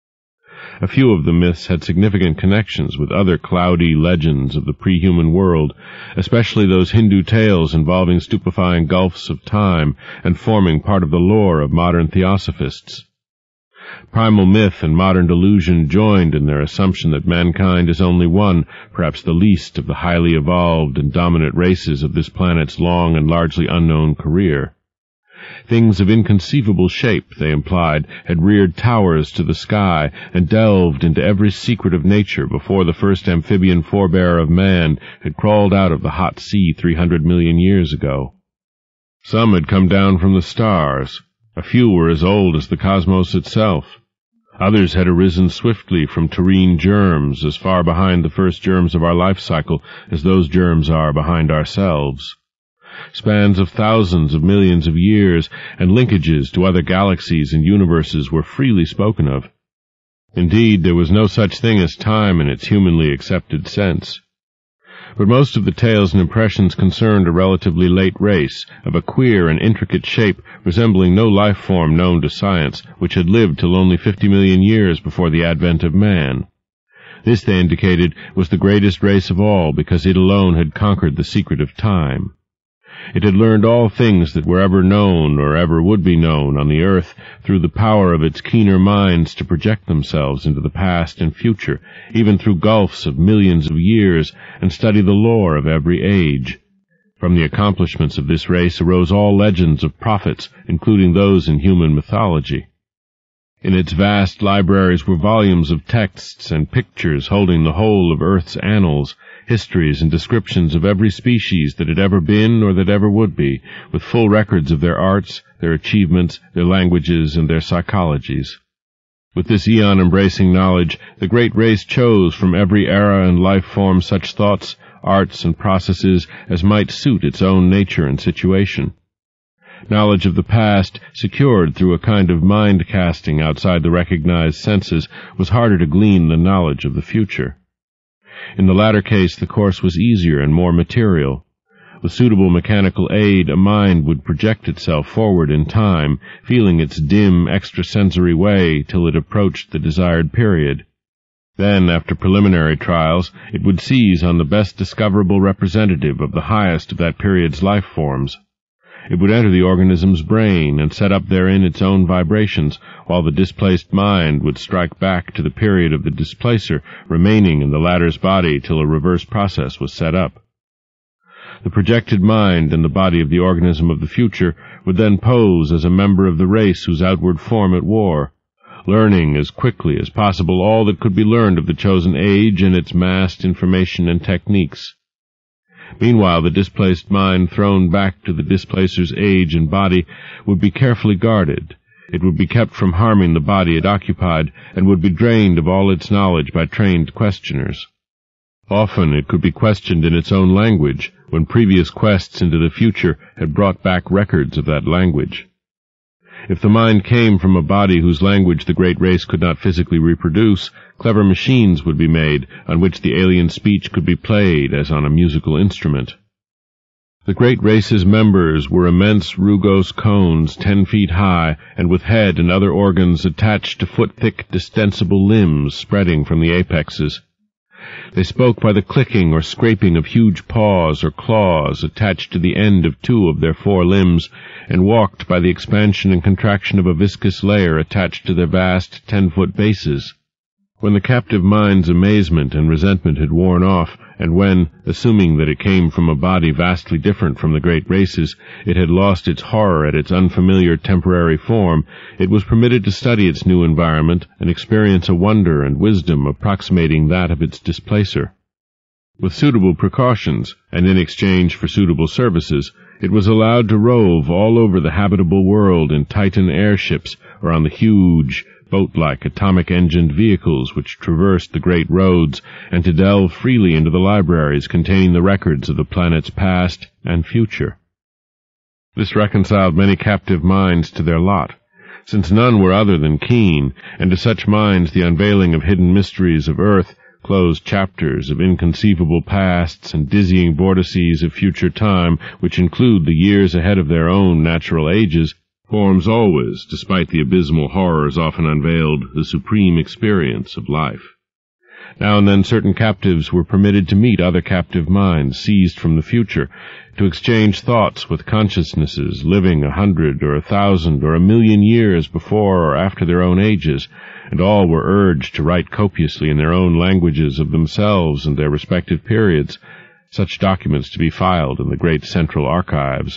A few of the myths had significant connections with other cloudy legends of the pre-human world, especially those Hindu tales involving stupefying gulfs of time and forming part of the lore of modern theosophists. Primal myth and modern delusion joined in their assumption that mankind is only one, perhaps the least, of the highly evolved and dominant races of this planet's long and largely unknown career. Things of inconceivable shape, they implied, had reared towers to the sky and delved into every secret of nature before the first amphibian forebear of man had crawled out of the hot sea three hundred million years ago. Some had come down from the stars. A few were as old as the cosmos itself. Others had arisen swiftly from terrene germs, as far behind the first germs of our life cycle as those germs are behind ourselves. Spans of thousands of millions of years and linkages to other galaxies and universes were freely spoken of. Indeed, there was no such thing as time in its humanly accepted sense. But most of the tales and impressions concerned a relatively late race, of a queer and intricate shape resembling no life form known to science, which had lived till only fifty million years before the advent of man. This, they indicated, was the greatest race of all, because it alone had conquered the secret of time. It had learned all things that were ever known or ever would be known on the earth through the power of its keener minds to project themselves into the past and future, even through gulfs of millions of years, and study the lore of every age. From the accomplishments of this race arose all legends of prophets, including those in human mythology. In its vast libraries were volumes of texts and pictures holding the whole of Earth's annals, histories and descriptions of every species that had ever been or that ever would be, with full records of their arts, their achievements, their languages, and their psychologies. With this eon-embracing knowledge, the great race chose from every era and life form such thoughts, arts, and processes as might suit its own nature and situation. Knowledge of the past, secured through a kind of mind-casting outside the recognized senses, was harder to glean than knowledge of the future. In the latter case, the course was easier and more material. With suitable mechanical aid, a mind would project itself forward in time, feeling its dim, extrasensory way till it approached the desired period. Then, after preliminary trials, it would seize on the best discoverable representative of the highest of that period's life forms. It would enter the organism's brain and set up therein its own vibrations, while the displaced mind would strike back to the period of the displacer, remaining in the latter's body till a reverse process was set up. The projected mind and the body of the organism of the future would then pose as a member of the race whose outward form it wore, learning as quickly as possible all that could be learned of the chosen age and its massed information and techniques. Meanwhile, the displaced mind, thrown back to the displacer's age and body, would be carefully guarded. It would be kept from harming the body it occupied, and would be drained of all its knowledge by trained questioners. Often it could be questioned in its own language, when previous quests into the future had brought back records of that language. If the mind came from a body whose language the great race could not physically reproduce, clever machines would be made on which the alien speech could be played as on a musical instrument. The great race's members were immense rugose cones ten feet high, and with head and other organs attached to foot-thick distensible limbs spreading from the apexes. They spoke by the clicking or scraping of huge paws or claws attached to the end of two of their four limbs, and walked by the expansion and contraction of a viscous layer attached to their vast ten-foot bases. When the captive mind's amazement and resentment had worn off, and when, assuming that it came from a body vastly different from the great race's, it had lost its horror at its unfamiliar temporary form, it was permitted to study its new environment and experience a wonder and wisdom approximating that of its displacer. With suitable precautions, and in exchange for suitable services, it was allowed to rove all over the habitable world in Titan airships or on the huge, boat-like atomic-engined vehicles which traversed the great roads, and to delve freely into the libraries containing the records of the planet's past and future. This reconciled many captive minds to their lot, since none were other than keen, and to such minds the unveiling of hidden mysteries of Earth, closed chapters of inconceivable pasts, and dizzying vortices of future time, which include the years ahead of their own natural ages, forms always, despite the abysmal horrors often unveiled, the supreme experience of life. Now and then certain captives were permitted to meet other captive minds seized from the future, to exchange thoughts with consciousnesses living a hundred or a thousand or a million years before or after their own ages, and all were urged to write copiously in their own languages of themselves and their respective periods, such documents to be filed in the great central archives.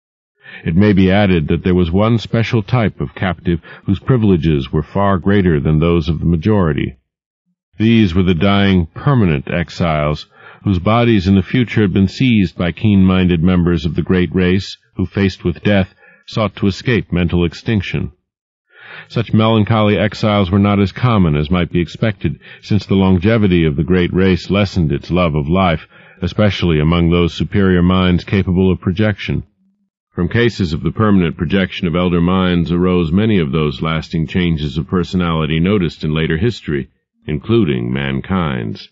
It may be added that there was one special type of captive whose privileges were far greater than those of the majority. These were the dying permanent exiles, whose bodies in the future had been seized by keen-minded members of the great race, who, faced with death, sought to escape mental extinction. Such melancholy exiles were not as common as might be expected, since the longevity of the great race lessened its love of life, especially among those superior minds capable of projection. From cases of the permanent projection of elder minds arose many of those lasting changes of personality noticed in later history, including mankind's.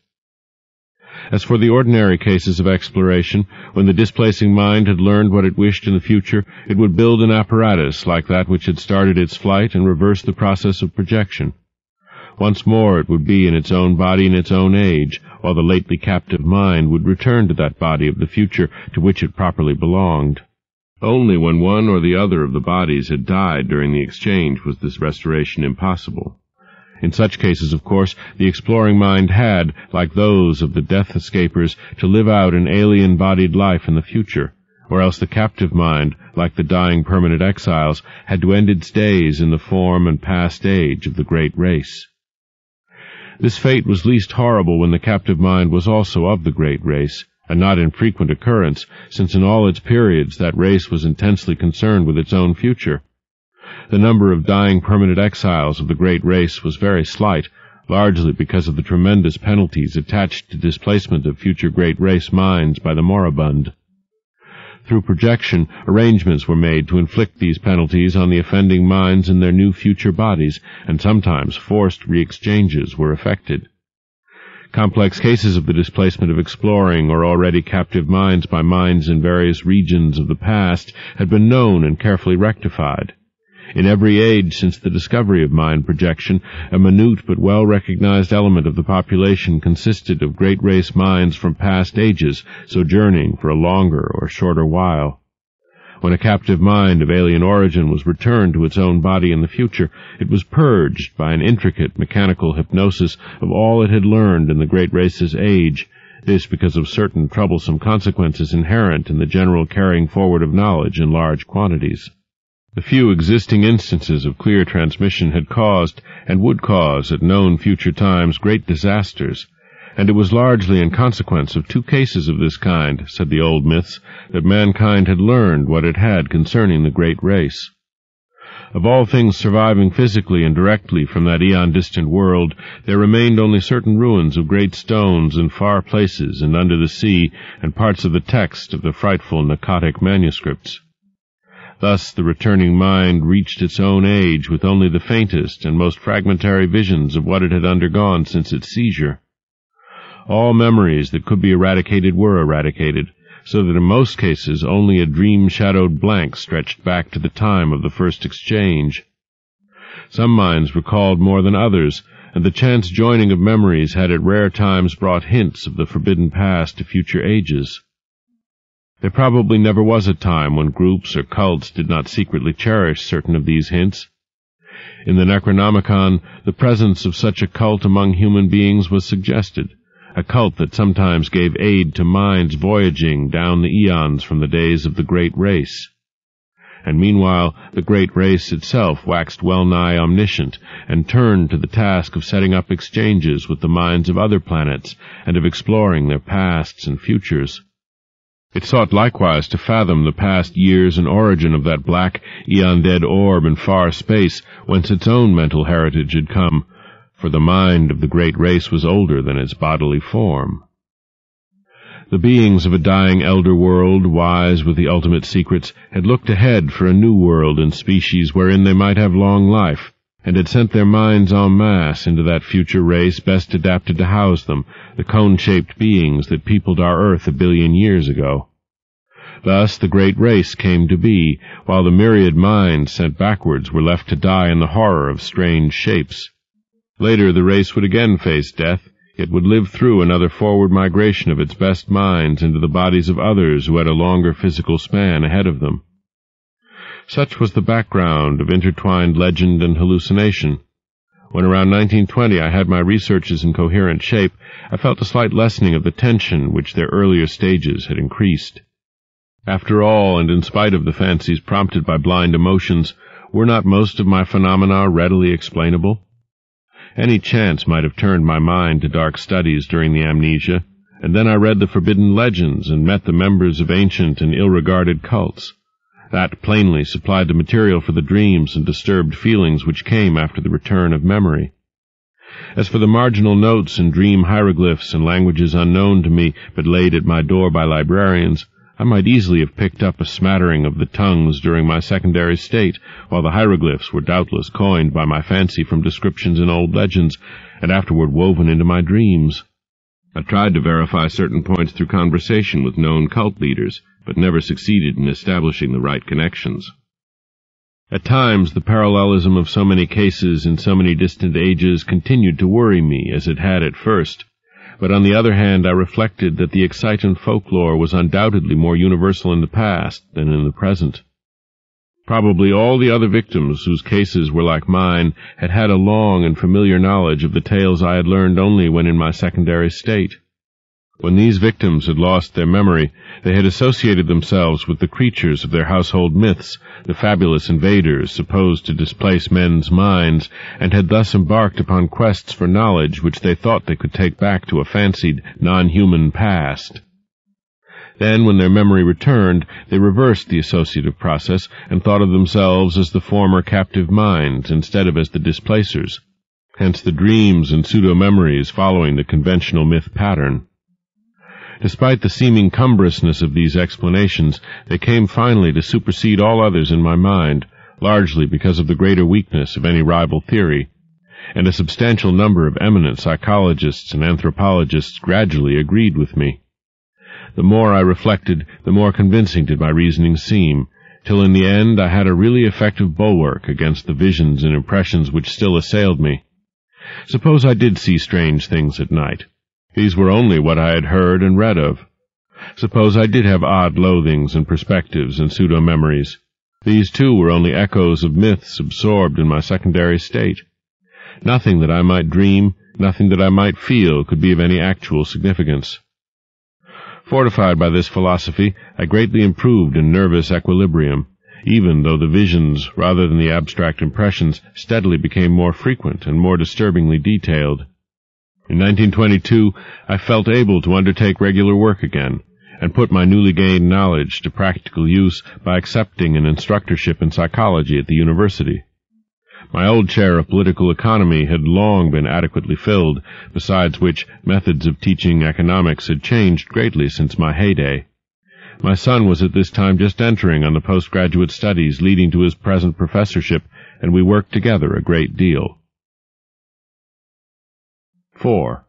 As for the ordinary cases of exploration, when the displacing mind had learned what it wished in the future, it would build an apparatus like that which had started its flight and reverse the process of projection. Once more it would be in its own body in its own age, while the lately captive mind would return to that body of the future to which it properly belonged. Only when one or the other of the bodies had died during the exchange was this restoration impossible. In such cases, of course, the exploring mind had, like those of the death-escapers, to live out an alien-bodied life in the future, or else the captive mind, like the dying permanent exiles, had to end its days in the form and past age of the great race. This fate was least horrible when the captive mind was also of the great race, a not infrequent occurrence, since in all its periods that race was intensely concerned with its own future. The number of dying permanent exiles of the great race was very slight, largely because of the tremendous penalties attached to displacement of future great race minds by the moribund. Through projection, arrangements were made to inflict these penalties on the offending minds in their new future bodies, and sometimes forced re-exchanges were effected. Complex cases of the displacement of exploring or already captive minds by minds in various regions of the past had been known and carefully rectified. In every age since the discovery of mind projection, a minute but well-recognized element of the population consisted of great race minds from past ages, sojourning for a longer or shorter while. When a captive mind of alien origin was returned to its own body in the future, it was purged by an intricate mechanical hypnosis of all it had learned in the great race's age, this because of certain troublesome consequences inherent in the general carrying forward of knowledge in large quantities. The few existing instances of clear transmission had caused, and would cause at known future times, great disasters, and it was largely in consequence of two cases of this kind, said the old myths, that mankind had learned what it had concerning the great race. Of all things surviving physically and directly from that eon-distant world, there remained only certain ruins of great stones in far places and under the sea, and parts of the text of the frightful Pnakotic manuscripts. Thus the returning mind reached its own age with only the faintest and most fragmentary visions of what it had undergone since its seizure. All memories that could be eradicated were eradicated, so that in most cases only a dream-shadowed blank stretched back to the time of the first exchange. Some minds recalled more than others, and the chance joining of memories had at rare times brought hints of the forbidden past to future ages. There probably never was a time when groups or cults did not secretly cherish certain of these hints. In the Necronomicon, the presence of such a cult among human beings was suggested, a cult that sometimes gave aid to minds voyaging down the eons from the days of the great race. And meanwhile the great race itself waxed well-nigh omniscient, and turned to the task of setting up exchanges with the minds of other planets, and of exploring their pasts and futures. It sought likewise to fathom the past years and origin of that black, eon-dead orb in far space, whence its own mental heritage had come, for the mind of the great race was older than its bodily form. The beings of a dying elder world, wise with the ultimate secrets, had looked ahead for a new world and species wherein they might have long life, and had sent their minds en masse into that future race best adapted to house them, the cone-shaped beings that peopled our earth a billion years ago. Thus the great race came to be, while the myriad minds sent backwards were left to die in the horror of strange shapes. Later the race would again face death, yet would live through another forward migration of its best minds into the bodies of others who had a longer physical span ahead of them. Such was the background of intertwined legend and hallucination. When around nineteen twenty I had my researches in coherent shape, I felt a slight lessening of the tension which their earlier stages had increased. After all, and in spite of the fancies prompted by blind emotions, were not most of my phenomena readily explainable? Any chance might have turned my mind to dark studies during the amnesia, and then I read the forbidden legends and met the members of ancient and ill-regarded cults. That plainly supplied the material for the dreams and disturbed feelings which came after the return of memory. As for the marginal notes and dream hieroglyphs in languages unknown to me but laid at my door by librarians, I might easily have picked up a smattering of the tongues during my secondary state, while the hieroglyphs were doubtless coined by my fancy from descriptions in old legends, and afterward woven into my dreams. I tried to verify certain points through conversation with known cult leaders, but never succeeded in establishing the right connections. At times the parallelism of so many cases in so many distant ages continued to worry me as it had at first, but on the other hand I reflected that the excitant folklore was undoubtedly more universal in the past than in the present. Probably all the other victims whose cases were like mine had had a long and familiar knowledge of the tales I had learned only when in my secondary state. When these victims had lost their memory, they had associated themselves with the creatures of their household myths, the fabulous invaders supposed to displace men's minds, and had thus embarked upon quests for knowledge which they thought they could take back to a fancied, non-human past. Then, when their memory returned, they reversed the associative process and thought of themselves as the former captive minds instead of as the displacers, hence the dreams and pseudo-memories following the conventional myth pattern. Despite the seeming cumbrousness of these explanations, they came finally to supersede all others in my mind, largely because of the greater weakness of any rival theory, and a substantial number of eminent psychologists and anthropologists gradually agreed with me. The more I reflected, the more convincing did my reasoning seem, till in the end I had a really effective bulwark against the visions and impressions which still assailed me. Suppose I did see strange things at night. These were only what I had heard and read of. Suppose I did have odd loathings and perspectives and pseudo-memories. These, too, were only echoes of myths absorbed in my secondary state. Nothing that I might dream, nothing that I might feel could be of any actual significance. Fortified by this philosophy, I greatly improved in nervous equilibrium, even though the visions, rather than the abstract impressions, steadily became more frequent and more disturbingly detailed. In nineteen twenty-two, I felt able to undertake regular work again, and put my newly gained knowledge to practical use by accepting an instructorship in psychology at the university. My old chair of political economy had long been adequately filled, besides which methods of teaching economics had changed greatly since my heyday. My son was at this time just entering on the postgraduate studies leading to his present professorship, and we worked together a great deal. Four.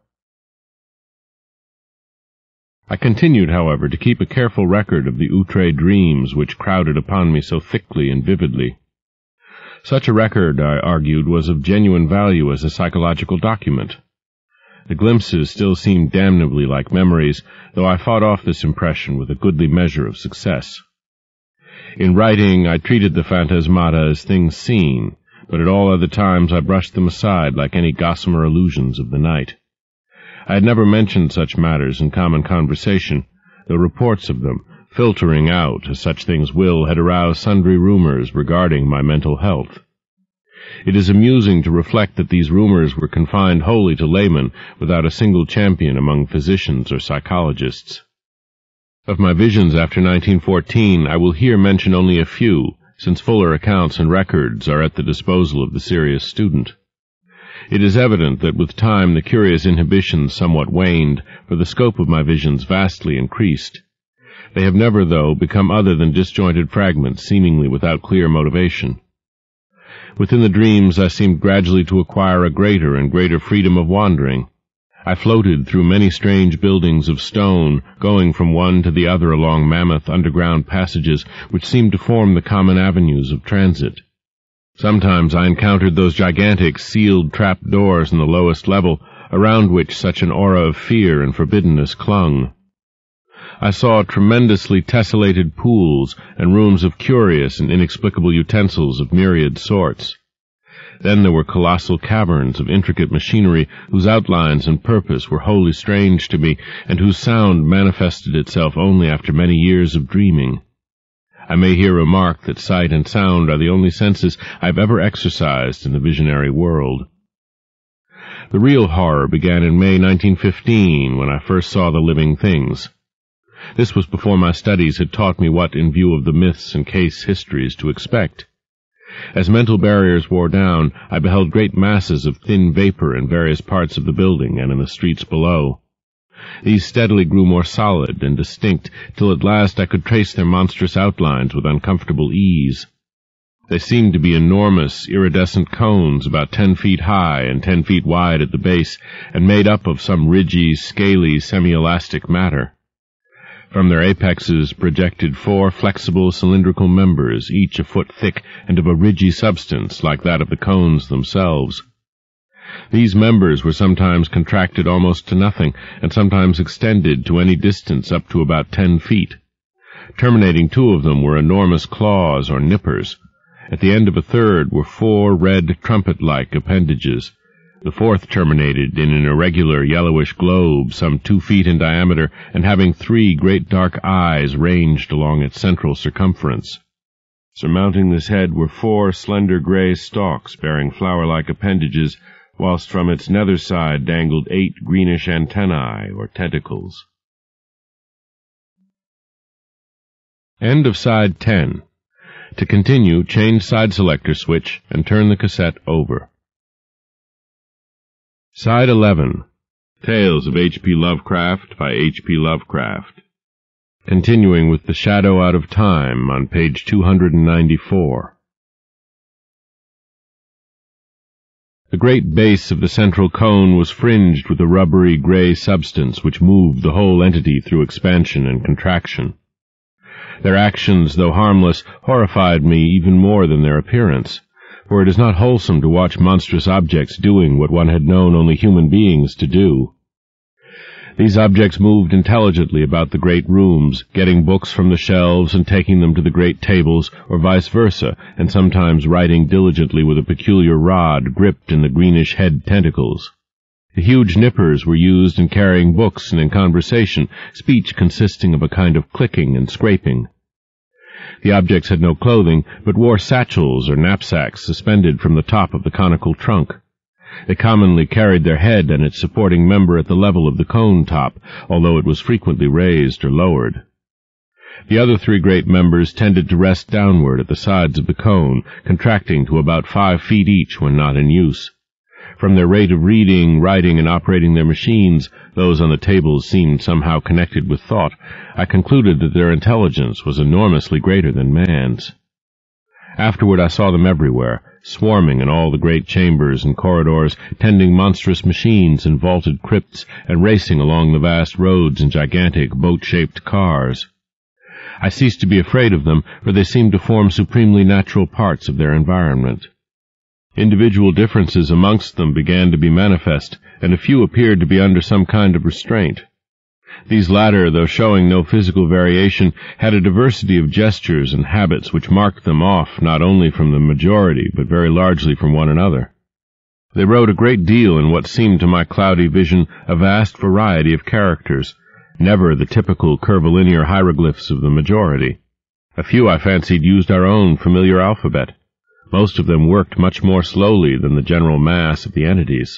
I continued, however, to keep a careful record of the outre dreams which crowded upon me so thickly and vividly. Such a record, I argued, was of genuine value as a psychological document. The glimpses still seemed damnably like memories, though I fought off this impression with a goodly measure of success. In writing, I treated the phantasmata as things seen, but at all other times I brushed them aside like any gossamer illusions of the night. I had never mentioned such matters in common conversation, though reports of them, filtering out, as such things will, had aroused sundry rumors regarding my mental health. It is amusing to reflect that these rumors were confined wholly to laymen, without a single champion among physicians or psychologists. Of my visions after nineteen fourteen, I will here mention only a few, since fuller accounts and records are at the disposal of the serious student. It is evident that with time the curious inhibitions somewhat waned, for the scope of my visions vastly increased. They have never, though, become other than disjointed fragments, seemingly without clear motivation. Within the dreams I seemed gradually to acquire a greater and greater freedom of wandering. I floated through many strange buildings of stone, going from one to the other along mammoth underground passages which seemed to form the common avenues of transit. Sometimes I encountered those gigantic sealed trap doors in the lowest level, around which such an aura of fear and forbiddenness clung. I saw tremendously tessellated pools and rooms of curious and inexplicable utensils of myriad sorts. Then there were colossal caverns of intricate machinery whose outlines and purpose were wholly strange to me, and whose sound manifested itself only after many years of dreaming. I may here remark that sight and sound are the only senses I have ever exercised in the visionary world. The real horror began in May nineteen fifteen, when I first saw the living things. This was before my studies had taught me what, in view of the myths and case histories, to expect. As mental barriers wore down, I beheld great masses of thin vapor in various parts of the building and in the streets below. These steadily grew more solid and distinct, till at last I could trace their monstrous outlines with uncomfortable ease. They seemed to be enormous, iridescent cones about ten feet high and ten feet wide at the base, and made up of some ridgy, scaly, semi-elastic matter. From their apexes projected four flexible cylindrical members, each a foot thick and of a ridgy substance like that of the cones themselves. These members were sometimes contracted almost to nothing, and sometimes extended to any distance up to about ten feet. Terminating two of them were enormous claws or nippers. At the end of a third were four red trumpet-like appendages. The fourth terminated in an irregular yellowish globe some two feet in diameter and having three great dark eyes ranged along its central circumference. Surmounting this head were four slender gray stalks bearing flower-like appendages, whilst from its nether side dangled eight greenish antennae, or tentacles. End of side ten. To continue, change side selector switch and turn the cassette over. Side eleven. Tales of H P Lovecraft by H P Lovecraft. Continuing with The Shadow Out of Time on page two hundred ninety-four. The great base of the central cone was fringed with a rubbery gray substance which moved the whole entity through expansion and contraction. Their actions, though harmless, horrified me even more than their appearance, for it is not wholesome to watch monstrous objects doing what one had known only human beings to do. These objects moved intelligently about the great rooms, getting books from the shelves and taking them to the great tables, or vice versa, and sometimes writing diligently with a peculiar rod gripped in the greenish head tentacles. The huge nippers were used in carrying books and in conversation, speech consisting of a kind of clicking and scraping. The objects had no clothing, but wore satchels or knapsacks suspended from the top of the conical trunk. They commonly carried their head and its supporting member at the level of the cone top, although it was frequently raised or lowered. The other three great members tended to rest downward at the sides of the cone, contracting to about five feet each when not in use. From their rate of reading, writing, and operating their machines, those on the tables seemed somehow connected with thought. I concluded that their intelligence was enormously greater than man's. Afterward I saw them everywhere, swarming in all the great chambers and corridors, tending monstrous machines in vaulted crypts, and racing along the vast roads in gigantic boat-shaped cars. I ceased to be afraid of them, for they seemed to form supremely natural parts of their environment. Individual differences amongst them began to be manifest, and a few appeared to be under some kind of restraint. These latter, though showing no physical variation, had a diversity of gestures and habits which marked them off not only from the majority, but very largely from one another. They wrote a great deal in what seemed to my cloudy vision a vast variety of characters, never the typical curvilinear hieroglyphs of the majority. A few, I fancied, used our own familiar alphabet. Most of them worked much more slowly than the general mass of the entities.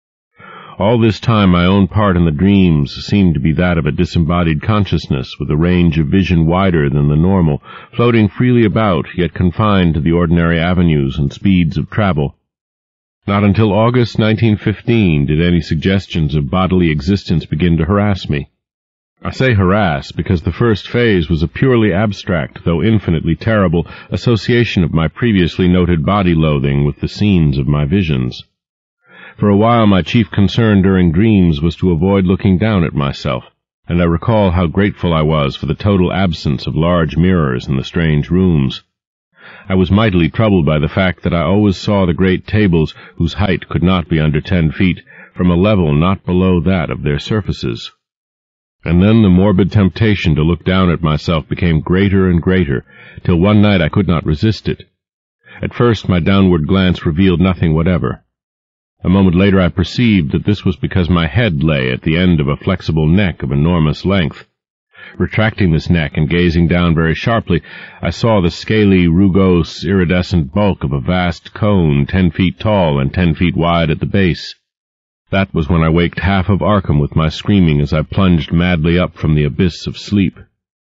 All this time my own part in the dreams seemed to be that of a disembodied consciousness with a range of vision wider than the normal, floating freely about, yet confined to the ordinary avenues and speeds of travel. Not until August nineteen fifteen did any suggestions of bodily existence begin to harass me. I say harass because the first phase was a purely abstract, though infinitely terrible, association of my previously noted body loathing with the scenes of my visions. For a while my chief concern during dreams was to avoid looking down at myself, and I recall how grateful I was for the total absence of large mirrors in the strange rooms. I was mightily troubled by the fact that I always saw the great tables, whose height could not be under ten feet, from a level not below that of their surfaces. And then the morbid temptation to look down at myself became greater and greater, till one night I could not resist it. At first my downward glance revealed nothing whatever. A moment later I perceived that this was because my head lay at the end of a flexible neck of enormous length. Retracting this neck and gazing down very sharply, I saw the scaly, rugose, iridescent bulk of a vast cone ten feet tall and ten feet wide at the base. That was when I waked half of Arkham with my screaming as I plunged madly up from the abyss of sleep.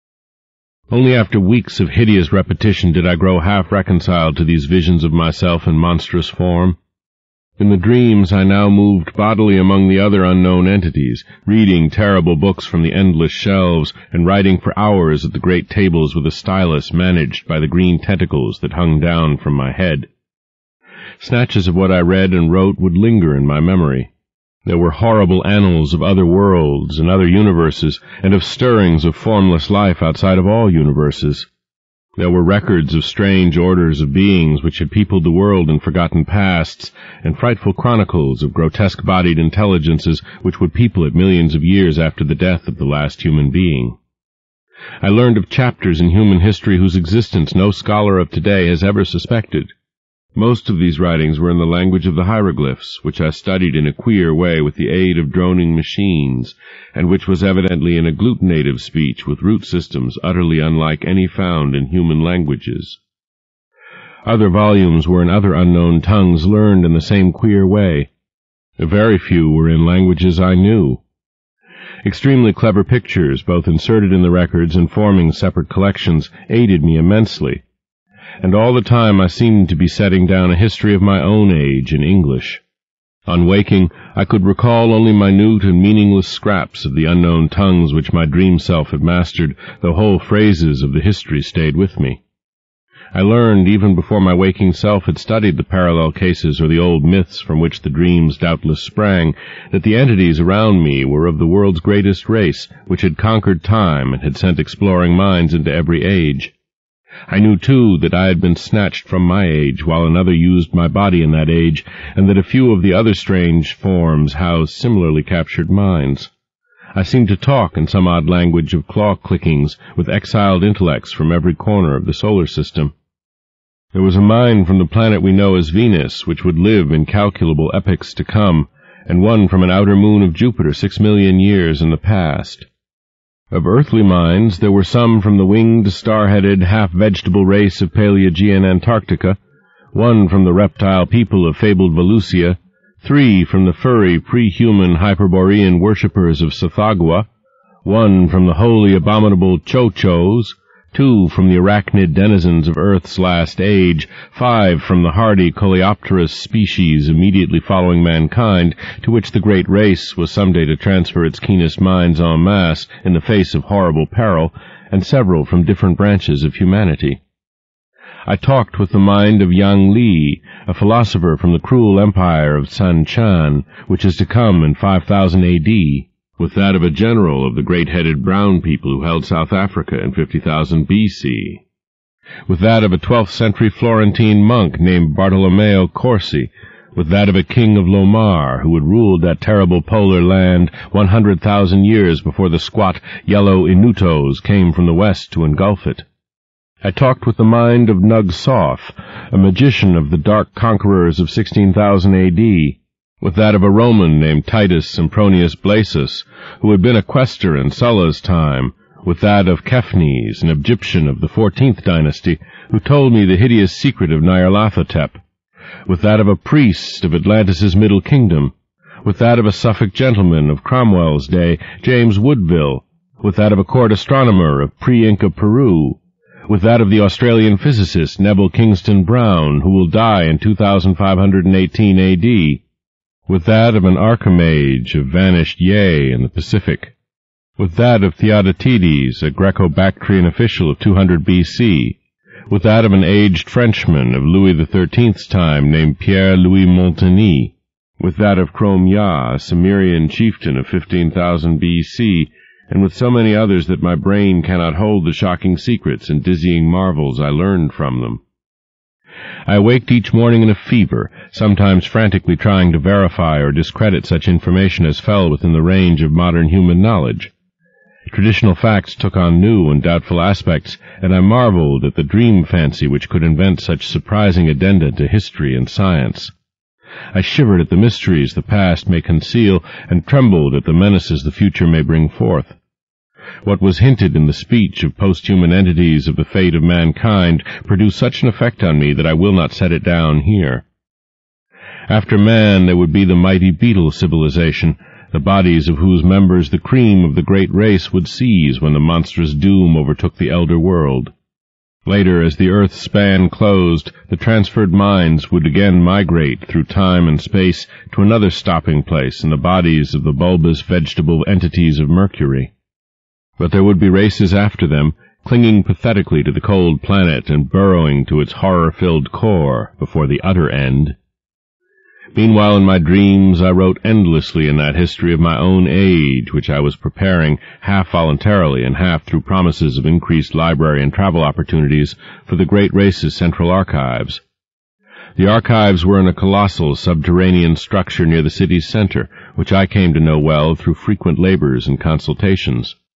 Only after weeks of hideous repetition did I grow half reconciled to these visions of myself in monstrous form. In the dreams I now moved bodily among the other unknown entities, reading terrible books from the endless shelves, and writing for hours at the great tables with a stylus managed by the green tentacles that hung down from my head. Snatches of what I read and wrote would linger in my memory. There were horrible annals of other worlds and other universes, and of stirrings of formless life outside of all universes. There were records of strange orders of beings which had peopled the world in forgotten pasts, and frightful chronicles of grotesque-bodied intelligences which would people it millions of years after the death of the last human being. I learned of chapters in human history whose existence no scholar of today has ever suspected. Most of these writings were in the language of the hieroglyphs, which I studied in a queer way with the aid of droning machines, and which was evidently an agglutinative speech with root systems utterly unlike any found in human languages. Other volumes were in other unknown tongues learned in the same queer way. Very few were in languages I knew. Extremely clever pictures, both inserted in the records and forming separate collections, aided me immensely, and all the time I seemed to be setting down a history of my own age in English. On waking, I could recall only minute and meaningless scraps of the unknown tongues which my dream self had mastered, though whole phrases of the history stayed with me. I learned, even before my waking self had studied the parallel cases or the old myths from which the dreams doubtless sprang, that the entities around me were of the world's greatest race, which had conquered time and had sent exploring minds into every age. I knew, too, that I had been snatched from my age while another used my body in that age, and that a few of the other strange forms housed similarly captured minds. I seemed to talk in some odd language of claw-clickings with exiled intellects from every corner of the solar system. There was a mind from the planet we know as Venus, which would live incalculable epochs to come, and one from an outer moon of Jupiter six million years in the past. Of earthly minds, there were some from the winged, star-headed, half-vegetable race of Paleogean Antarctica, one from the reptile people of fabled Volusia, three from the furry, pre-human Hyperborean worshippers of Tsathoggua, one from the wholly abominable Cho-Chos, two from the arachnid denizens of Earth's last age, five from the hardy coleopterous species immediately following mankind, to which the great race was some day to transfer its keenest minds en masse in the face of horrible peril, and several from different branches of humanity. I talked with the mind of Yang Li, a philosopher from the cruel empire of San Chan, which is to come in five thousand A D, with that of a general of the great-headed brown people who held South Africa in fifty thousand B C, with that of a twelfth century Florentine monk named Bartolomeo Corsi, with that of a king of Lomar who had ruled that terrible polar land one hundred thousand years before the squat yellow Inutos came from the west to engulf it. I talked with the mind of Nug Soth, a magician of the dark conquerors of sixteen thousand A D, with that of a Roman named Titus Sempronius Blasus, who had been a quaestor in Sulla's time, with that of Kephanes, an Egyptian of the fourteenth dynasty, who told me the hideous secret of Nyarlathotep, with that of a priest of Atlantis's middle kingdom, with that of a Suffolk gentleman of Cromwell's day, James Woodville, with that of a court astronomer of pre-Inca Peru, with that of the Australian physicist Neville Kingston Brown, who will die in two thousand five hundred eighteen A D, with that of an archimage of vanished Ye in the Pacific, with that of Theodotides, a Greco-Bactrian official of two hundred B C, with that of an aged Frenchman of Louis the Thirteenth's time named Pierre-Louis Montagny, with that of Crom Ya, a Cimmerian chieftain of fifteen thousand B C, and with so many others that my brain cannot hold the shocking secrets and dizzying marvels I learned from them. I awaked each morning in a fever, sometimes frantically trying to verify or discredit such information as fell within the range of modern human knowledge. Traditional facts took on new and doubtful aspects, and I marveled at the dream fancy which could invent such surprising addenda to history and science. I shivered at the mysteries the past may conceal, and trembled at the menaces the future may bring forth. What was hinted in the speech of post-human entities of the fate of mankind produced such an effect on me that I will not set it down here. After man there would be the mighty beetle civilization, the bodies of whose members the cream of the great race would seize when the monstrous doom overtook the elder world. Later, as the earth's span closed, the transferred minds would again migrate through time and space to another stopping place in the bodies of the bulbous vegetable entities of Mercury. But there would be races after them, clinging pathetically to the cold planet and burrowing to its horror-filled core before the utter end. Meanwhile, in my dreams, I wrote endlessly in that history of my own age, which I was preparing, half voluntarily and half through promises of increased library and travel opportunities, for the great race's central archives. The archives were in a colossal subterranean structure near the city's center, which I came to know well through frequent labors and consultations.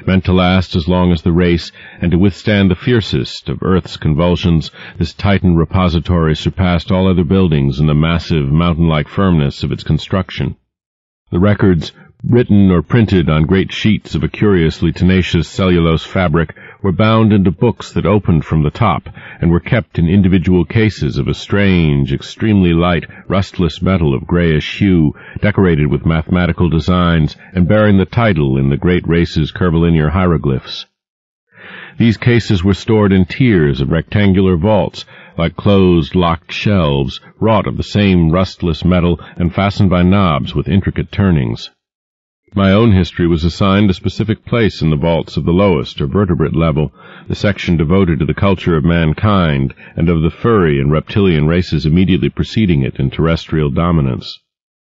Meant to last as long as the race, and to withstand the fiercest of Earth's convulsions, this Titan repository surpassed all other buildings in the massive, mountain-like firmness of its construction. The records, written or printed on great sheets of a curiously tenacious cellulose fabric, were bound into books that opened from the top, and were kept in individual cases of a strange, extremely light, rustless metal of grayish hue, decorated with mathematical designs, and bearing the title in the great race's curvilinear hieroglyphs. These cases were stored in tiers of rectangular vaults, like closed, locked shelves, wrought of the same rustless metal and fastened by knobs with intricate turnings. My own history was assigned a specific place in the vaults of the lowest or vertebrate level, the section devoted to the culture of mankind and of the furry and reptilian races immediately preceding it in terrestrial dominance.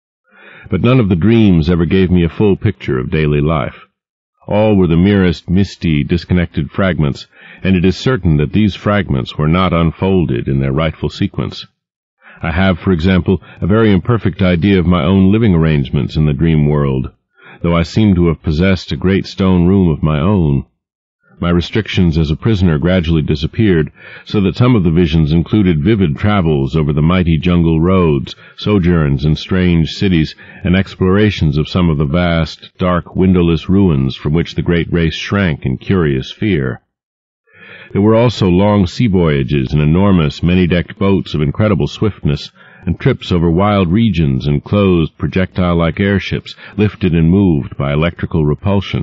But none of the dreams ever gave me a full picture of daily life. All were the merest misty, disconnected fragments, and it is certain that these fragments were not unfolded in their rightful sequence. I have, for example, a very imperfect idea of my own living arrangements in the dream world, though I seem to have possessed a great stone room of my own. My restrictions as a prisoner gradually disappeared, so that some of the visions included vivid travels over the mighty jungle roads, sojourns in strange cities, and explorations of some of the vast, dark, windowless ruins from which the great race shrank in curious fear. There were also long sea voyages in enormous, many-decked boats of incredible swiftness, and trips over wild regions in closed, projectile-like airships, lifted and moved by electrical repulsion.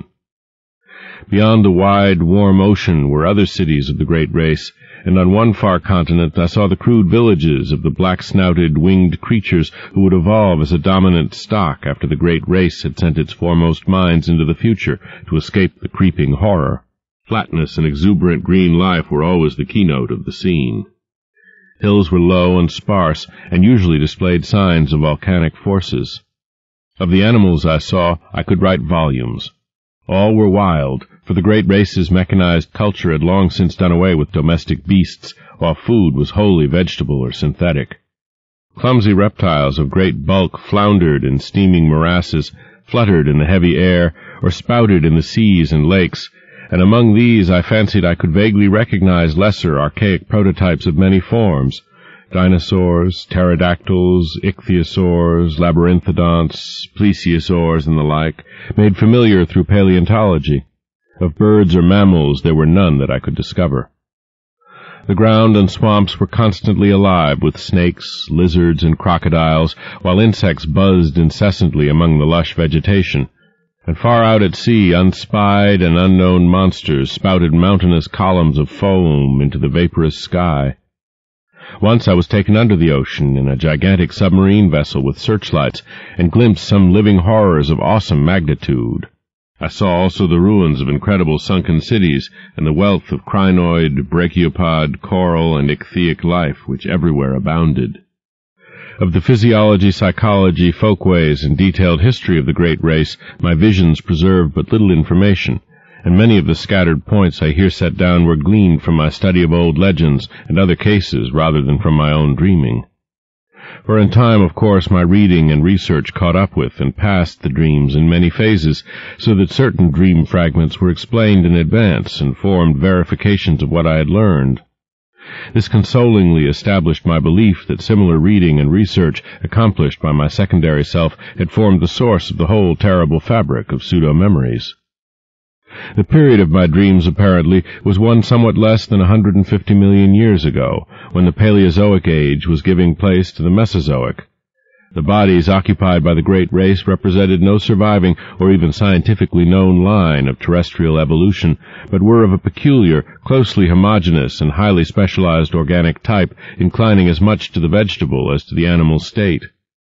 Beyond the wide, warm ocean were other cities of the great race, and on one far continent I saw the crude villages of the black-snouted, winged creatures who would evolve as a dominant stock after the great race had sent its foremost minds into the future to escape the creeping horror. Flatness and exuberant green life were always the keynote of the scene. Hills were low and sparse, and usually displayed signs of volcanic forces. Of the animals I saw, I could write volumes. All were wild, for the great race's mechanized culture had long since done away with domestic beasts, while food was wholly vegetable or synthetic. Clumsy reptiles of great bulk floundered in steaming morasses, fluttered in the heavy air, or spouted in the seas and lakes, and among these I fancied I could vaguely recognize lesser, archaic prototypes of many forms, dinosaurs, pterodactyls, ichthyosaurs, labyrinthodonts, plesiosaurs, and the like, made familiar through paleontology. Of birds or mammals there were none that I could discover. The ground and swamps were constantly alive with snakes, lizards, and crocodiles, while insects buzzed incessantly among the lush vegetation. And far out at sea, unspied and unknown monsters spouted mountainous columns of foam into the vaporous sky. Once I was taken under the ocean in a gigantic submarine vessel with searchlights, and glimpsed some living horrors of awesome magnitude. I saw also the ruins of incredible sunken cities, and the wealth of crinoid, brachiopod, coral, and ichthytic life which everywhere abounded. Of the physiology, psychology, folkways, and detailed history of the great race, my visions preserved but little information, and many of the scattered points I here set down were gleaned from my study of old legends and other cases rather than from my own dreaming. For in time, of course, my reading and research caught up with and passed the dreams in many phases, so that certain dream fragments were explained in advance and formed verifications of what I had learned. This consolingly established my belief that similar reading and research accomplished by my secondary self had formed the source of the whole terrible fabric of pseudo-memories. The period of my dreams, apparently, was one somewhat less than one hundred fifty million years ago, when the Paleozoic age was giving place to the Mesozoic. The bodies occupied by the great race represented no surviving or even scientifically known line of terrestrial evolution, but were of a peculiar, closely homogeneous, and highly specialized organic type, inclining as much to the vegetable as to the animal state.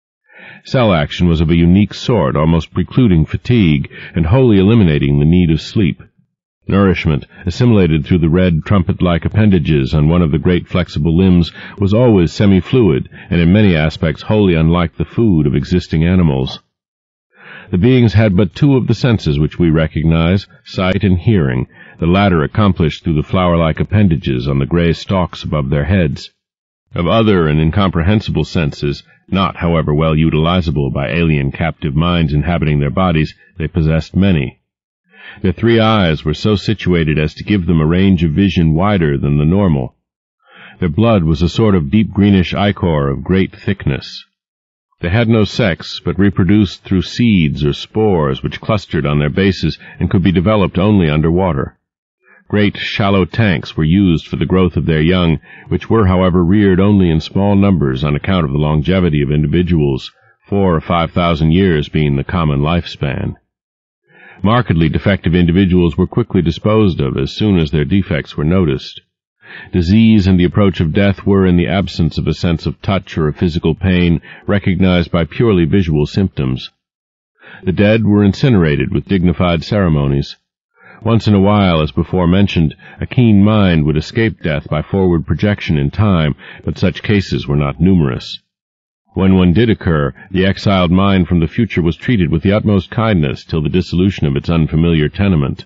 Cell action was of a unique sort, almost precluding fatigue, and wholly eliminating the need of sleep. Nourishment, assimilated through the red trumpet-like appendages on one of the great flexible limbs, was always semi-fluid, and in many aspects wholly unlike the food of existing animals. The beings had but two of the senses which we recognize, sight and hearing, the latter accomplished through the flower-like appendages on the gray stalks above their heads. Of other and incomprehensible senses, not, however, well utilizable by alien captive minds inhabiting their bodies, they possessed many. Their three eyes were so situated as to give them a range of vision wider than the normal. Their blood was a sort of deep greenish ichor of great thickness. They had no sex, but reproduced through seeds or spores which clustered on their bases and could be developed only under water. Great shallow tanks were used for the growth of their young, which were, however, reared only in small numbers on account of the longevity of individuals, four or five thousand years being the common lifespan. Markedly defective individuals were quickly disposed of as soon as their defects were noticed. Disease and the approach of death were, in the absence of a sense of touch or of physical pain, recognized by purely visual symptoms. The dead were incinerated with dignified ceremonies. Once in a while, as before mentioned, a keen mind would escape death by forward projection in time, but such cases were not numerous. When one did occur, the exiled mind from the future was treated with the utmost kindness till the dissolution of its unfamiliar tenement.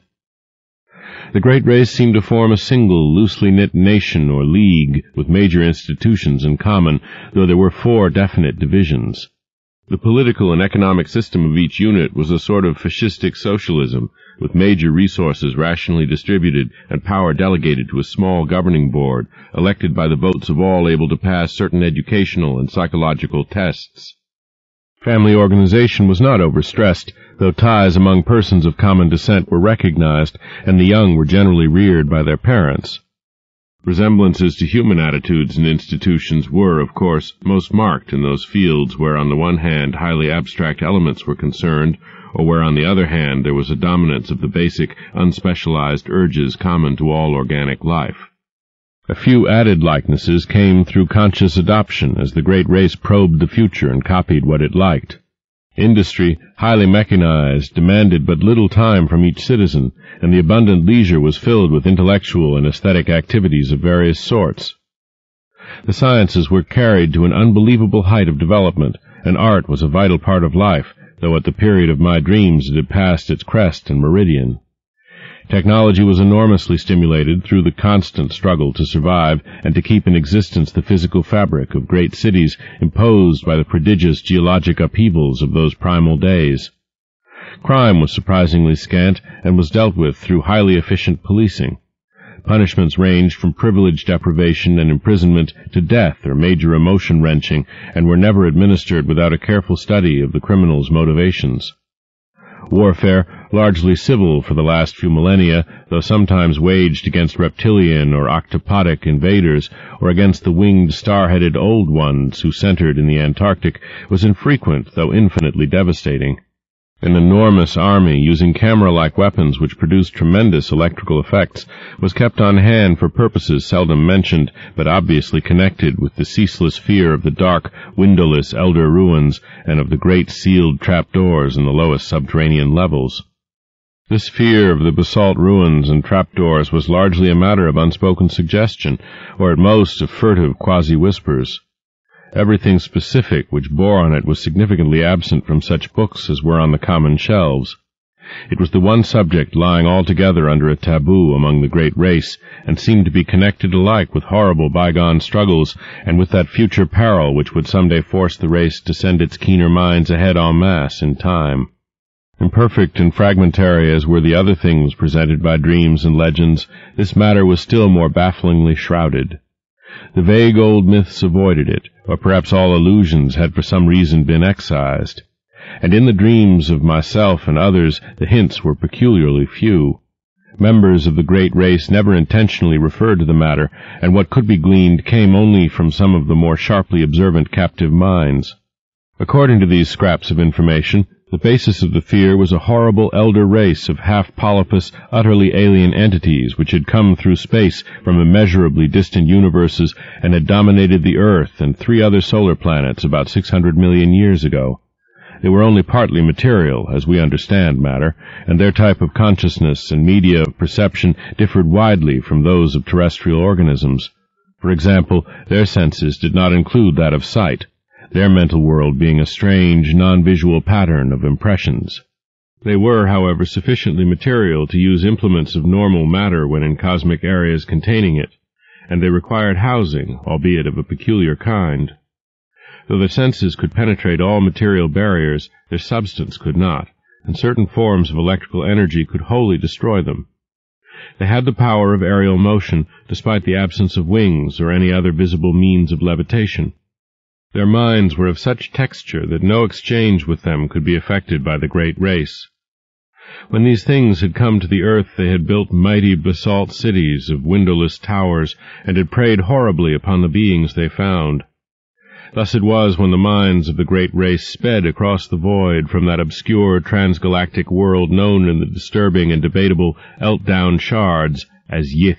The great race seemed to form a single, loosely knit nation or league, with major institutions in common, though there were four definite divisions. The political and economic system of each unit was a sort of fascistic socialism, with major resources rationally distributed and power delegated to a small governing board, elected by the votes of all able to pass certain educational and psychological tests. Family organization was not overstressed, though ties among persons of common descent were recognized, and the young were generally reared by their parents. Resemblances to human attitudes and institutions were, of course, most marked in those fields where on the one hand highly abstract elements were concerned, or where on the other hand there was a dominance of the basic, unspecialized urges common to all organic life. A few added likenesses came through conscious adoption as the great race probed the future and copied what it liked. Industry, highly mechanized, demanded but little time from each citizen, and the abundant leisure was filled with intellectual and aesthetic activities of various sorts. The sciences were carried to an unbelievable height of development, and art was a vital part of life, though at the period of my dreams it had passed its crest and meridian. Technology was enormously stimulated through the constant struggle to survive and to keep in existence the physical fabric of great cities imposed by the prodigious geologic upheavals of those primal days. Crime was surprisingly scant and was dealt with through highly efficient policing. Punishments ranged from privilege deprivation and imprisonment to death or major emotion wrenching, and were never administered without a careful study of the criminal's motivations. Warfare, largely civil for the last few millennia, though sometimes waged against reptilian or octopodic invaders, or against the winged star-headed old ones who centered in the Antarctic, was infrequent though infinitely devastating. An enormous army, using camera-like weapons which produced tremendous electrical effects, was kept on hand for purposes seldom mentioned, but obviously connected with the ceaseless fear of the dark, windowless elder ruins and of the great sealed trapdoors in the lowest subterranean levels. This fear of the basalt ruins and trapdoors was largely a matter of unspoken suggestion, or at most of furtive quasi-whispers. Everything specific which bore on it was significantly absent from such books as were on the common shelves. It was the one subject lying altogether under a taboo among the great race, and seemed to be connected alike with horrible bygone struggles and with that future peril which would some day force the race to send its keener minds ahead en masse in time. Imperfect and fragmentary as were the other things presented by dreams and legends, this matter was still more bafflingly shrouded. The vague old myths avoided it, or perhaps all allusions had for some reason been excised. And in the dreams of myself and others the hints were peculiarly few. Members of the great race never intentionally referred to the matter, and what could be gleaned came only from some of the more sharply observant captive minds. According to these scraps of information, the basis of the fear was a horrible elder race of half-polypous, utterly alien entities which had come through space from immeasurably distant universes and had dominated the Earth and three other solar planets about six hundred million years ago. They were only partly material, as we understand matter, and their type of consciousness and media of perception differed widely from those of terrestrial organisms. For example, their senses did not include that of sight, their mental world being a strange, non-visual pattern of impressions. They were, however, sufficiently material to use implements of normal matter when in cosmic areas containing it, and they required housing, albeit of a peculiar kind. Though their senses could penetrate all material barriers, their substance could not, and certain forms of electrical energy could wholly destroy them. They had the power of aerial motion, despite the absence of wings or any other visible means of levitation. Their minds were of such texture that no exchange with them could be effected by the great race. When these things had come to the earth, they had built mighty basalt cities of windowless towers, and had preyed horribly upon the beings they found. Thus it was when the minds of the great race sped across the void from that obscure transgalactic world known in the disturbing and debatable Eltdown Shards as Yith.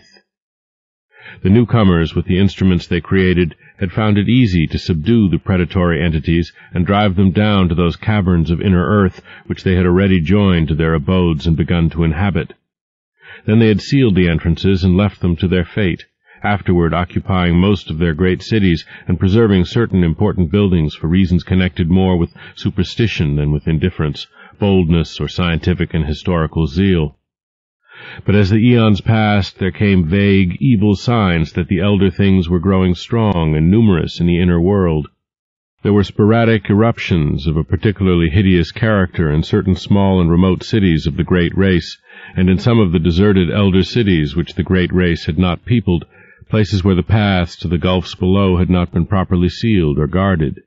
The newcomers, with the instruments they created, had found it easy to subdue the predatory entities and drive them down to those caverns of inner earth which they had already joined to their abodes and begun to inhabit. Then they had sealed the entrances and left them to their fate, afterward occupying most of their great cities and preserving certain important buildings for reasons connected more with superstition than with indifference, boldness, or scientific and historical zeal. But as the eons passed, there came vague, evil signs that the elder things were growing strong and numerous in the inner world. There were sporadic eruptions of a particularly hideous character in certain small and remote cities of the great race, and in some of the deserted elder cities which the great race had not peopled, places where the paths to the gulfs below had not been properly sealed or guarded.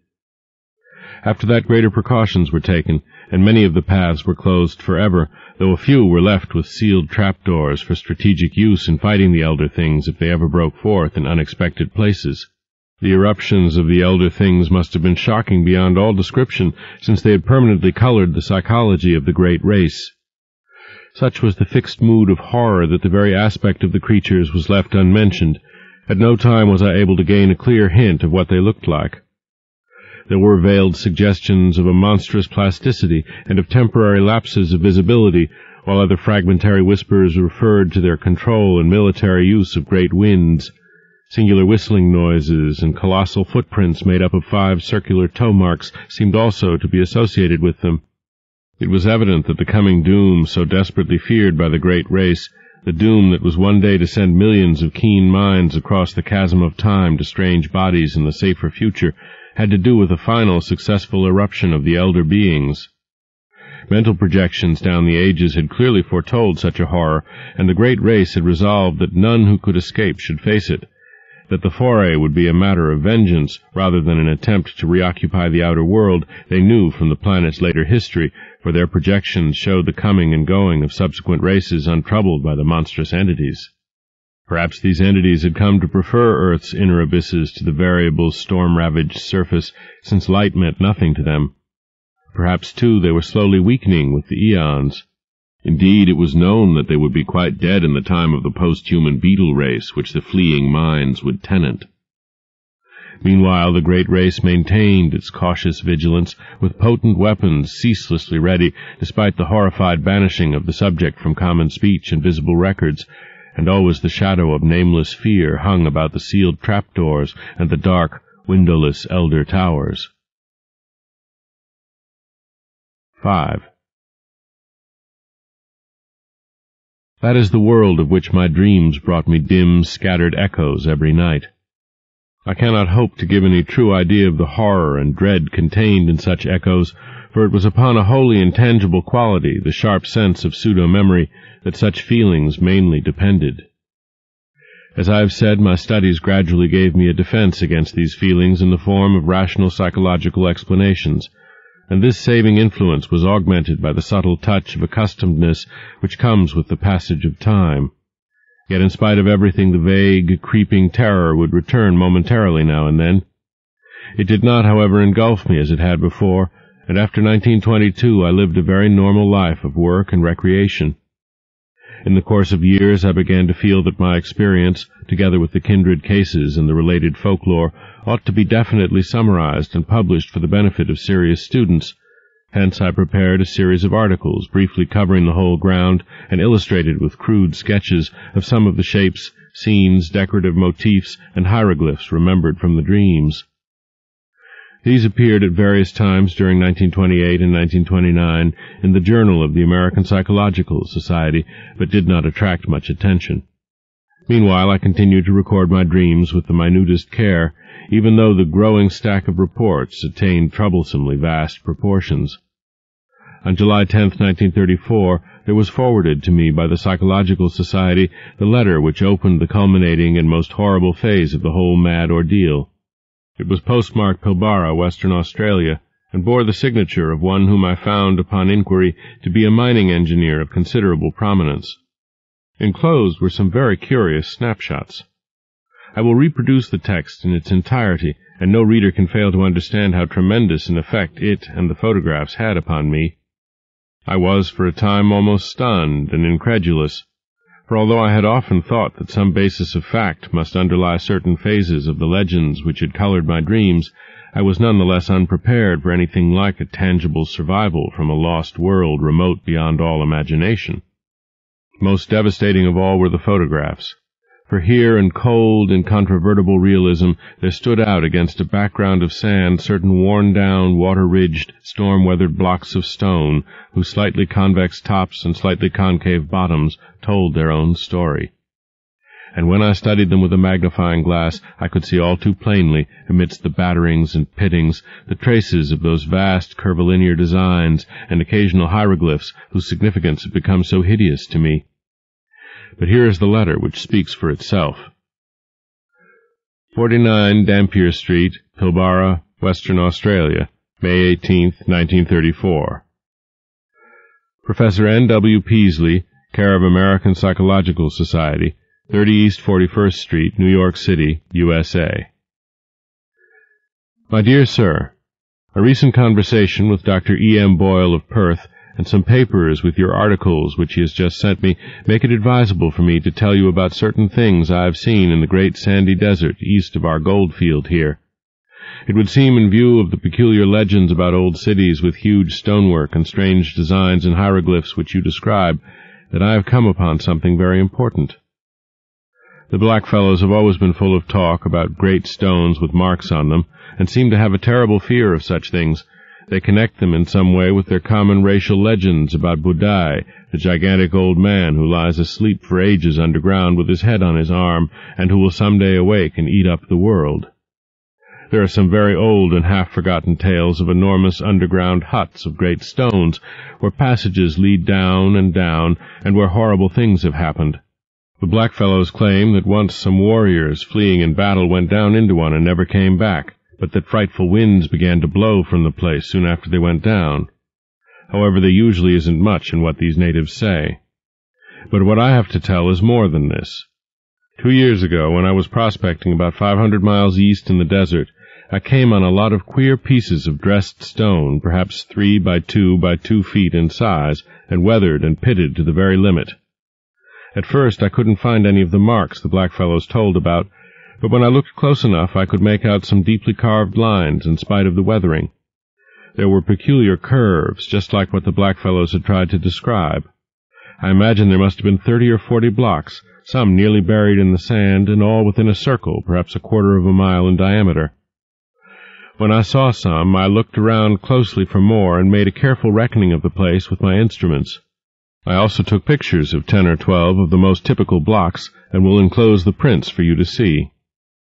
After that, greater precautions were taken, and many of the paths were closed forever, though a few were left with sealed trapdoors for strategic use in fighting the elder things if they ever broke forth in unexpected places. The eruptions of the elder things must have been shocking beyond all description, since they had permanently colored the psychology of the great race. Such was the fixed mood of horror that the very aspect of the creatures was left unmentioned. At no time was I able to gain a clear hint of what they looked like. There were veiled suggestions of a monstrous plasticity and of temporary lapses of visibility, while other fragmentary whispers referred to their control and military use of great winds. Singular whistling noises and colossal footprints made up of five circular toe marks seemed also to be associated with them. It was evident that the coming doom so desperately feared by the great race, the doom that was one day to send millions of keen minds across the chasm of time to strange bodies in the safer future, had to do with a final successful eruption of the elder beings. Mental projections down the ages had clearly foretold such a horror, and the great race had resolved that none who could escape should face it, that the foray would be a matter of vengeance rather than an attempt to reoccupy the outer world. They knew from the planet's later history, for their projections showed the coming and going of subsequent races untroubled by the monstrous entities. Perhaps these entities had come to prefer Earth's inner abysses to the variable, storm-ravaged surface, since light meant nothing to them. Perhaps, too, they were slowly weakening with the eons. Indeed, it was known that they would be quite dead in the time of the post-human beetle race which the fleeing minds would tenant. Meanwhile, the great race maintained its cautious vigilance, with potent weapons ceaselessly ready, despite the horrified banishing of the subject from common speech and visible records, and always the shadow of nameless fear hung about the sealed trapdoors and the dark, windowless elder towers. Five. That is the world of which my dreams brought me dim, scattered echoes every night. I cannot hope to give any true idea of the horror and dread contained in such echoes, for it was upon a wholly intangible quality, the sharp sense of pseudo-memory, that such feelings mainly depended. As I have said, my studies gradually gave me a defense against these feelings in the form of rational psychological explanations, and this saving influence was augmented by the subtle touch of accustomedness which comes with the passage of time. Yet in spite of everything, the vague, creeping terror would return momentarily now and then. It did not, however, engulf me as it had before, and after nineteen twenty-two I lived a very normal life of work and recreation. In the course of years I began to feel that my experience, together with the kindred cases and the related folklore, ought to be definitely summarized and published for the benefit of serious students. Hence I prepared a series of articles briefly covering the whole ground and illustrated with crude sketches of some of the shapes, scenes, decorative motifs, and hieroglyphs remembered from the dreams. These appeared at various times during nineteen twenty-eight and nineteen twenty-nine in the Journal of the American Psychological Society, but did not attract much attention. Meanwhile, I continued to record my dreams with the minutest care, even though the growing stack of reports attained troublesomely vast proportions. On July tenth, nineteen thirty-four, there was forwarded to me by the Psychological Society the letter which opened the culminating and most horrible phase of the whole mad ordeal. It was postmarked Pilbara, Western Australia, and bore the signature of one whom I found, upon inquiry, to be a mining engineer of considerable prominence. Enclosed were some very curious snapshots. I will reproduce the text in its entirety, and no reader can fail to understand how tremendous an effect it and the photographs had upon me. I was for a time almost stunned and incredulous, for although I had often thought that some basis of fact must underlie certain phases of the legends which had colored my dreams, I was none the less unprepared for anything like a tangible survival from a lost world remote beyond all imagination. Most devastating of all were the photographs, for here in cold, incontrovertible realism there stood out against a background of sand certain worn-down, water-ridged, storm-weathered blocks of stone, whose slightly convex tops and slightly concave bottoms told their own story. And when I studied them with a magnifying glass, I could see all too plainly, amidst the batterings and pittings, the traces of those vast curvilinear designs and occasional hieroglyphs whose significance had become so hideous to me. But here is the letter which speaks for itself. forty-nine Dampier Street, Pilbara, Western Australia, May eighteenth, nineteen thirty-four. Professor N W Peasley, care of American Psychological Society, thirty East forty-first Street, New York City, U S A. My dear Sir, a recent conversation with Doctor E M Boyle of Perth and some papers with your articles which he has just sent me make it advisable for me to tell you about certain things I have seen in the great sandy desert east of our gold field here. It would seem, in view of the peculiar legends about old cities with huge stonework and strange designs and hieroglyphs which you describe, that I have come upon something very important. The blackfellows have always been full of talk about great stones with marks on them, and seem to have a terrible fear of such things. They connect them in some way with their common racial legends about Budai, the gigantic old man who lies asleep for ages underground with his head on his arm, and who will some day awake and eat up the world. There are some very old and half-forgotten tales of enormous underground huts of great stones, where passages lead down and down, and where horrible things have happened. The blackfellows claim that once some warriors fleeing in battle went down into one and never came back, but that frightful winds began to blow from the place soon after they went down. However, there usually isn't much in what these natives say. But what I have to tell is more than this. Two years ago, when I was prospecting about five hundred miles east in the desert, I came on a lot of queer pieces of dressed stone, perhaps three by two by two feet in size, and weathered and pitted to the very limit. At first I couldn't find any of the marks the blackfellows told about, but when I looked close enough I could make out some deeply carved lines in spite of the weathering. There were peculiar curves, just like what the blackfellows had tried to describe. I imagine there must have been thirty or forty blocks, some nearly buried in the sand, and all within a circle, perhaps a quarter of a mile in diameter. When I saw some, I looked around closely for more and made a careful reckoning of the place with my instruments. I also took pictures of ten or twelve of the most typical blocks, and will enclose the prints for you to see.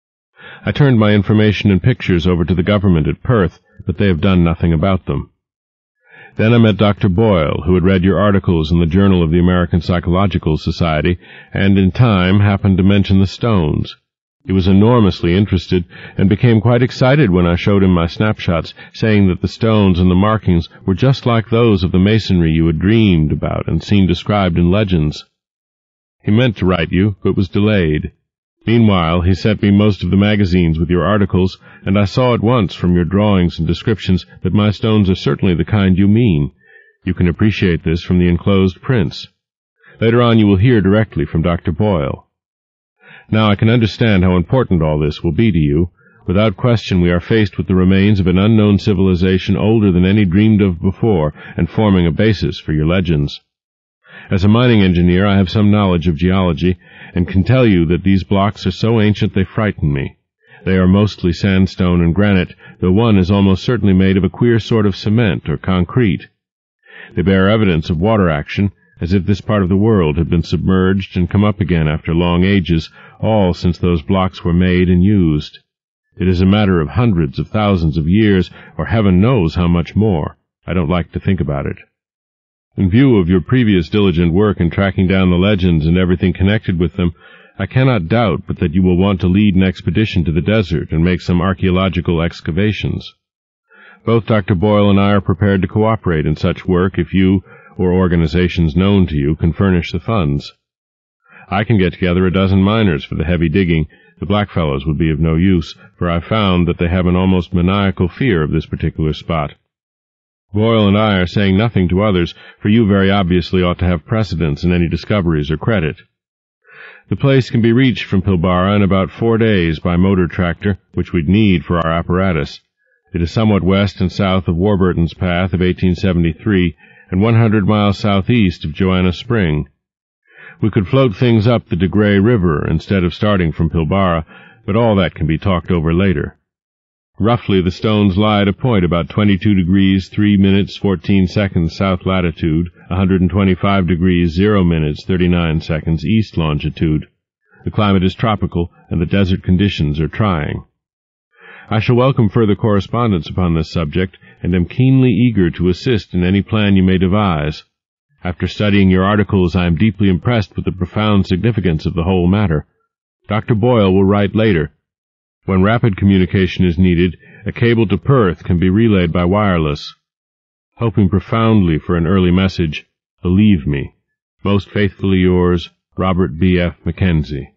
I turned my information and pictures over to the government at Perth, but they have done nothing about them. Then I met Doctor Boyle, who had read your articles in the Journal of the American Psychological Society, and in time happened to mention the stones. He was enormously interested, and became quite excited when I showed him my snapshots, saying that the stones and the markings were just like those of the masonry you had dreamed about and seen described in legends. He meant to write you, but was delayed. Meanwhile, he sent me most of the magazines with your articles, and I saw at once from your drawings and descriptions that my stones are certainly the kind you mean. You can appreciate this from the enclosed prints. Later on you will hear directly from Doctor Boyle. Now I can understand how important all this will be to you. Without question we are faced with the remains of an unknown civilization older than any dreamed of before, and forming a basis for your legends. As a mining engineer I have some knowledge of geology, and can tell you that these blocks are so ancient they frighten me. They are mostly sandstone and granite, though one is almost certainly made of a queer sort of cement or concrete. They bear evidence of water action, as if this part of the world had been submerged and come up again after long ages, all since those blocks were made and used. It is a matter of hundreds of thousands of years, or heaven knows how much more. I don't like to think about it. In view of your previous diligent work in tracking down the legends and everything connected with them, I cannot doubt but that you will want to lead an expedition to the desert and make some archaeological excavations. Both Doctor Boyle and I are prepared to cooperate in such work if you, or organizations known to you, can furnish the funds. I can get together a dozen miners for the heavy digging. The blackfellows would be of no use, for I've found that they have an almost maniacal fear of this particular spot. Boyle and I are saying nothing to others, for you very obviously ought to have precedence in any discoveries or credit. The place can be reached from Pilbara in about four days by motor tractor, which we'd need for our apparatus. It is somewhat west and south of Warburton's Path of eighteen seventy-three, and one hundred miles southeast of Joanna Spring. We could float things up the De Grey River instead of starting from Pilbara, but all that can be talked over later. Roughly, the stones lie at a point about twenty-two degrees, three minutes, fourteen seconds south latitude, one hundred twenty-five degrees, zero minutes, thirty-nine seconds east longitude. The climate is tropical, and the desert conditions are trying. I shall welcome further correspondence upon this subject, and am keenly eager to assist in any plan you may devise. After studying your articles, I am deeply impressed with the profound significance of the whole matter. Doctor Boyle will write later. When rapid communication is needed, a cable to Perth can be relayed by wireless. Hoping profoundly for an early message, believe me, most faithfully yours, Robert B. F. Mackenzie.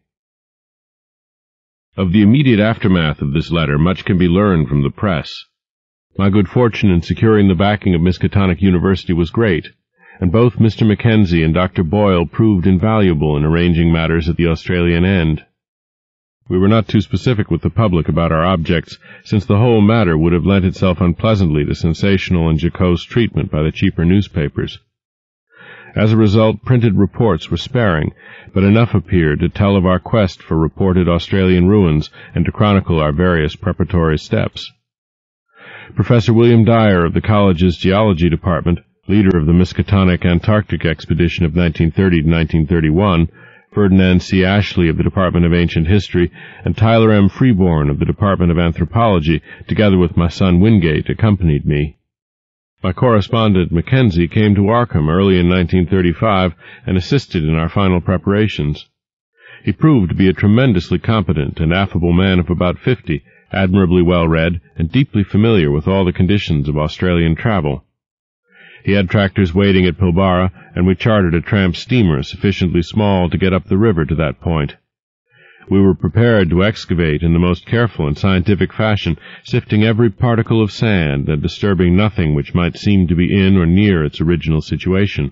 Of the immediate aftermath of this letter, much can be learned from the press. My good fortune in securing the backing of Miskatonic University was great, and both Mister Mackenzie and Doctor Boyle proved invaluable in arranging matters at the Australian end. We were not too specific with the public about our objects, since the whole matter would have lent itself unpleasantly to sensational and jocose treatment by the cheaper newspapers. As a result, printed reports were sparing, but enough appeared to tell of our quest for reported Australian ruins and to chronicle our various preparatory steps. Professor William Dyer of the college's geology department, leader of the Miskatonic Antarctic expedition of nineteen thirty to nineteen thirty-one, Ferdinand C. Ashley of the Department of Ancient History, and Tyler M. Freeborn of the Department of Anthropology, together with my son Wingate, accompanied me. My correspondent, Mackenzie, came to Arkham early in nineteen thirty-five and assisted in our final preparations. He proved to be a tremendously competent and affable man of about fifty, admirably well-read, and deeply familiar with all the conditions of Australian travel. He had tractors waiting at Pilbara, and we chartered a tramp steamer sufficiently small to get up the river to that point. We were prepared to excavate in the most careful and scientific fashion, sifting every particle of sand and disturbing nothing which might seem to be in or near its original situation.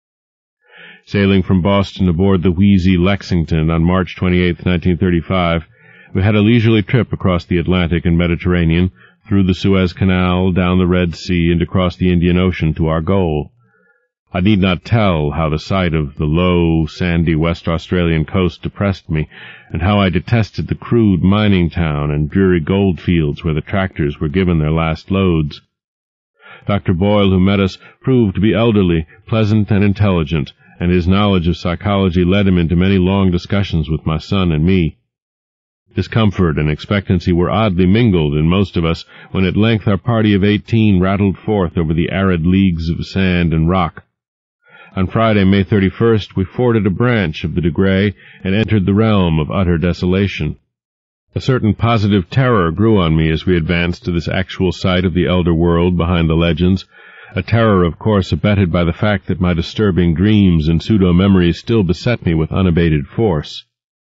Sailing from Boston aboard the wheezy Lexington on March twenty-eighth, nineteen thirty-five, we had a leisurely trip across the Atlantic and Mediterranean, through the Suez Canal, down the Red Sea, and across the Indian Ocean to our goal. I need not tell how the sight of the low, sandy West Australian coast depressed me, and how I detested the crude mining town and dreary gold fields where the tractors were given their last loads. Doctor Boyle, who met us, proved to be elderly, pleasant, and intelligent, and his knowledge of psychology led him into many long discussions with my son and me. Discomfort and expectancy were oddly mingled in most of us when at length our party of eighteen rattled forth over the arid leagues of sand and rock. On Friday, May thirty-first, we forded a branch of the De Grey and entered the realm of utter desolation. A certain positive terror grew on me as we advanced to this actual sight of the elder world behind the legends, a terror, of course, abetted by the fact that my disturbing dreams and pseudo-memories still beset me with unabated force.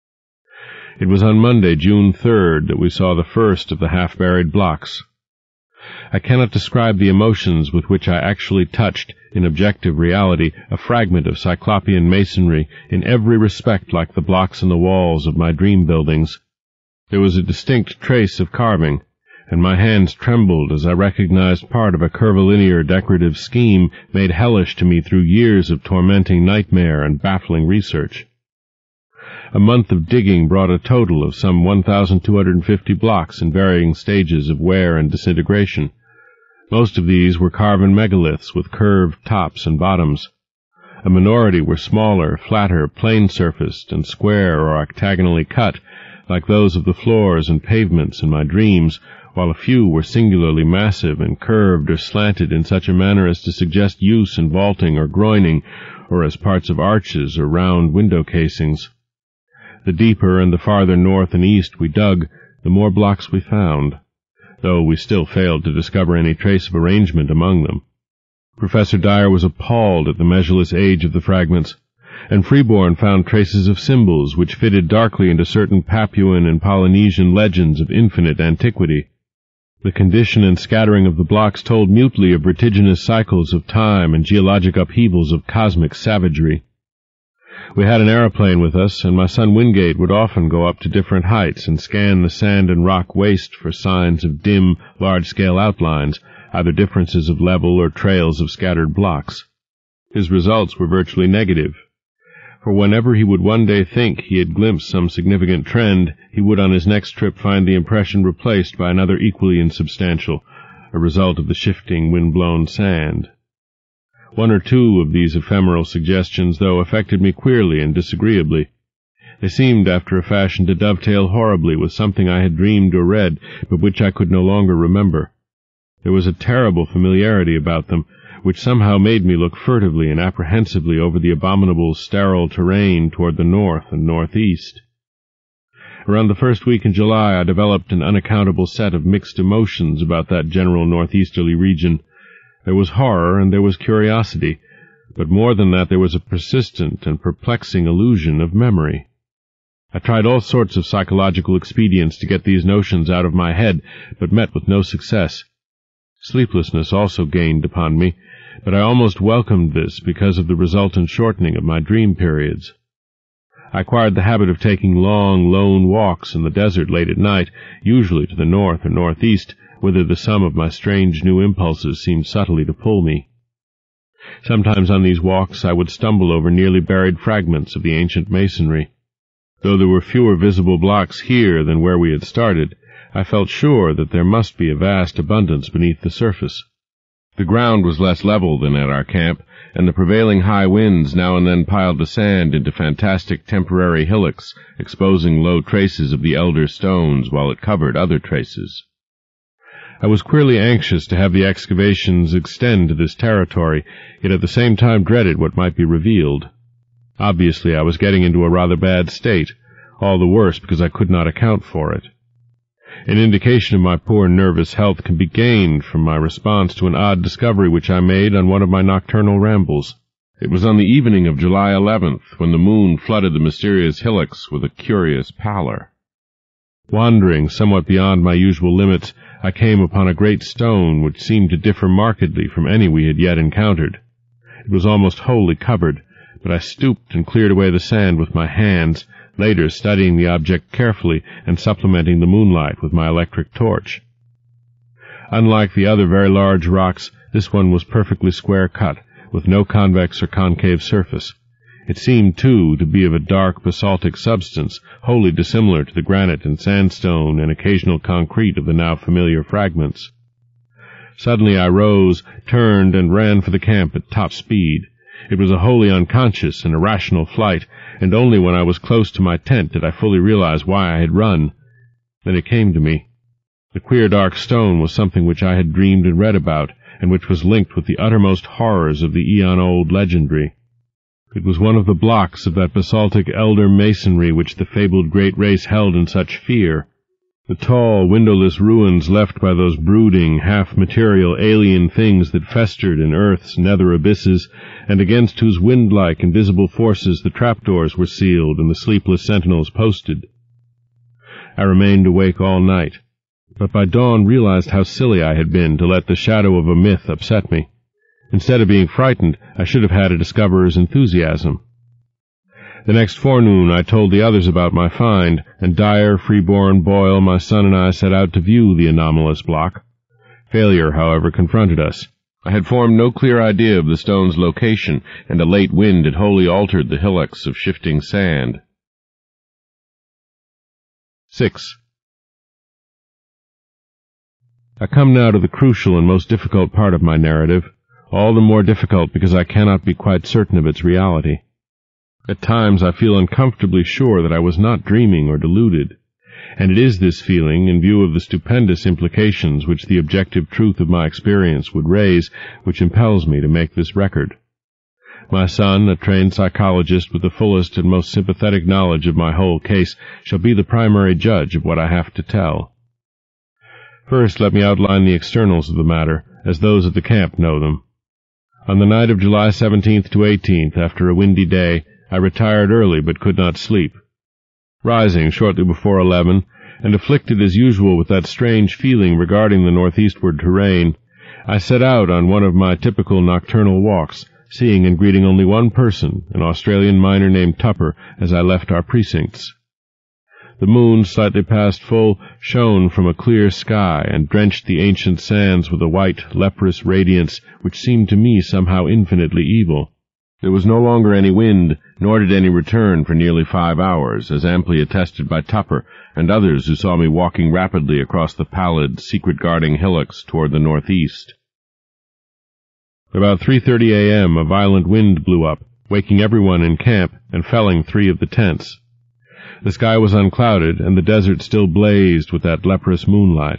It was on Monday, June third, that we saw the first of the half-buried blocks. I cannot describe the emotions with which I actually touched, in objective reality, a fragment of Cyclopean masonry, in every respect like the blocks in the walls of my dream buildings. There was a distinct trace of carving, and my hands trembled as I recognized part of a curvilinear decorative scheme made hellish to me through years of tormenting nightmare and baffling research. A month of digging brought a total of some one thousand two hundred fifty blocks in varying stages of wear and disintegration. Most of these were carven megaliths with curved tops and bottoms. A minority were smaller, flatter, plain-surfaced, and square or octagonally cut, like those of the floors and pavements in my dreams, while a few were singularly massive and curved or slanted in such a manner as to suggest use in vaulting or groining, or as parts of arches or round window casings. The deeper and the farther north and east we dug, the more blocks we found, though we still failed to discover any trace of arrangement among them. Professor Dyer was appalled at the measureless age of the fragments, and Freeborn found traces of symbols which fitted darkly into certain Papuan and Polynesian legends of infinite antiquity. The condition and scattering of the blocks told mutely of vertiginous cycles of time and geologic upheavals of cosmic savagery. We had an aeroplane with us, and my son Wingate would often go up to different heights and scan the sand and rock waste for signs of dim, large-scale outlines, either differences of level or trails of scattered blocks. His results were virtually negative, for whenever he would one day think he had glimpsed some significant trend, he would on his next trip find the impression replaced by another equally insubstantial, a result of the shifting, wind-blown sand. One or two of these ephemeral suggestions, though, affected me queerly and disagreeably. They seemed, after a fashion, to dovetail horribly with something I had dreamed or read, but which I could no longer remember. There was a terrible familiarity about them, which somehow made me look furtively and apprehensively over the abominable, sterile terrain toward the north and northeast. Around the first week in July I developed an unaccountable set of mixed emotions about that general northeasterly region. There was horror and there was curiosity, but more than that there was a persistent and perplexing illusion of memory. I tried all sorts of psychological expedients to get these notions out of my head, but met with no success. Sleeplessness also gained upon me, but I almost welcomed this because of the resultant shortening of my dream periods. I acquired the habit of taking long, lone walks in the desert late at night, usually to the north or northeast, whither the sum of my strange new impulses seemed subtly to pull me. Sometimes on these walks I would stumble over nearly buried fragments of the ancient masonry. Though there were fewer visible blocks here than where we had started, I felt sure that there must be a vast abundance beneath the surface. The ground was less level than at our camp, and the prevailing high winds now and then piled the sand into fantastic temporary hillocks, exposing low traces of the elder stones while it covered other traces. I was queerly anxious to have the excavations extend to this territory, yet at the same time dreaded what might be revealed. Obviously I was getting into a rather bad state, all the worse because I could not account for it. An indication of my poor nervous health can be gained from my response to an odd discovery which I made on one of my nocturnal rambles. It was on the evening of July eleventh, when the moon flooded the mysterious hillocks with a curious pallor. Wandering somewhat beyond my usual limits, I came upon a great stone which seemed to differ markedly from any we had yet encountered. It was almost wholly covered, but I stooped and cleared away the sand with my hands, later studying the object carefully and supplementing the moonlight with my electric torch. Unlike the other very large rocks, this one was perfectly square-cut, with no convex or concave surface. It seemed, too, to be of a dark basaltic substance, wholly dissimilar to the granite and sandstone and occasional concrete of the now familiar fragments. Suddenly I rose, turned, and ran for the camp at top speed. It was a wholly unconscious and irrational flight, and only when I was close to my tent did I fully realize why I had run. Then it came to me. The queer dark stone was something which I had dreamed and read about, and which was linked with the uttermost horrors of the eon-old legendary. It was one of the blocks of that basaltic elder masonry which the fabled great race held in such fear. The tall, windowless ruins left by those brooding, half-material alien things that festered in earth's nether abysses, and against whose wind-like invisible forces the trapdoors were sealed and the sleepless sentinels posted. I remained awake all night, but by dawn realized how silly I had been to let the shadow of a myth upset me. Instead of being frightened, I should have had a discoverer's enthusiasm. The next forenoon I told the others about my find, and Dyer, Freeborn, Boyle, my son, and I set out to view the anomalous block. Failure, however, confronted us. I had formed no clear idea of the stone's location, and a late wind had wholly altered the hillocks of shifting sand. Six. I come now to the crucial and most difficult part of my narrative, all the more difficult because I cannot be quite certain of its reality. At times I feel uncomfortably sure that I was not dreaming or deluded, and it is this feeling, in view of the stupendous implications which the objective truth of my experience would raise, which impels me to make this record. My son, a trained psychologist with the fullest and most sympathetic knowledge of my whole case, shall be the primary judge of what I have to tell. First, let me outline the externals of the matter, as those at the camp know them. On the night of July seventeenth to eighteenth, after a windy day, I retired early but could not sleep. Rising shortly before eleven, and afflicted as usual with that strange feeling regarding the northeastward terrain, I set out on one of my typical nocturnal walks, seeing and greeting only one person, an Australian miner named Tupper, as I left our precincts. The moon, slightly past full, shone from a clear sky and drenched the ancient sands with a white, leprous radiance which seemed to me somehow infinitely evil. There was no longer any wind, nor did any return for nearly five hours, as amply attested by Tupper and others who saw me walking rapidly across the pallid, secret-guarding hillocks toward the northeast. About three thirty a m a violent wind blew up, waking everyone in camp and felling three of the tents. The sky was unclouded, and the desert still blazed with that leprous moonlight.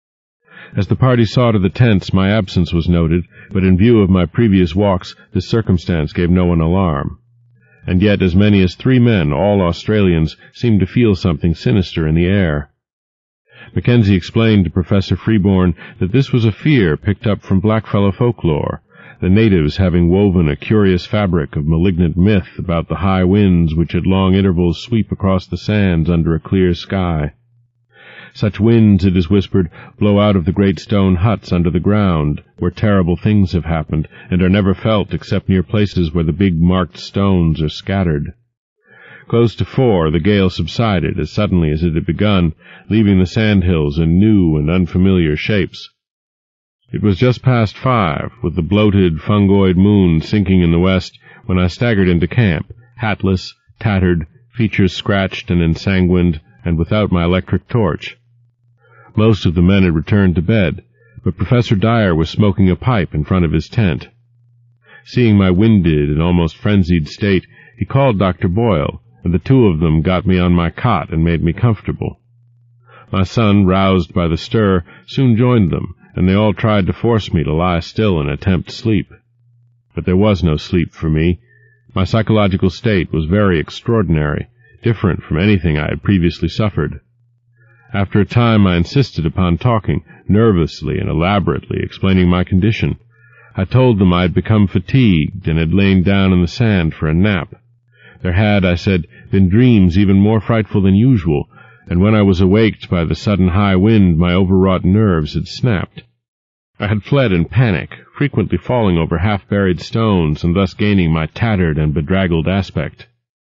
As the party saw to the tents, my absence was noted, but in view of my previous walks, this circumstance gave no one alarm. And yet as many as three men, all Australians, seemed to feel something sinister in the air. Mackenzie explained to Professor Freeborn that this was a fear picked up from blackfellow folklore, the natives having woven a curious fabric of malignant myth about the high winds which at long intervals sweep across the sands under a clear sky. Such winds, it is whispered, blow out of the great stone huts under the ground, where terrible things have happened, and are never felt except near places where the big marked stones are scattered. Close to four, the gale subsided as suddenly as it had begun, leaving the sandhills in new and unfamiliar shapes. It was just past five, with the bloated, fungoid moon sinking in the west, when I staggered into camp, hatless, tattered, features scratched and ensanguined, and without my electric torch. Most of the men had returned to bed, but Professor Dyer was smoking a pipe in front of his tent. Seeing my winded and almost frenzied state, he called Doctor Boyle, and the two of them got me on my cot and made me comfortable. My son, roused by the stir, soon joined them, and they all tried to force me to lie still and attempt sleep. But there was no sleep for me. My psychological state was very extraordinary, different from anything I had previously suffered. After a time I insisted upon talking, nervously and elaborately explaining my condition. I told them I had become fatigued and had lain down in the sand for a nap. There had, I said, been dreams even more frightful than usual, and when I was awaked by the sudden high wind my overwrought nerves had snapped. I had fled in panic, frequently falling over half-buried stones and thus gaining my tattered and bedraggled aspect.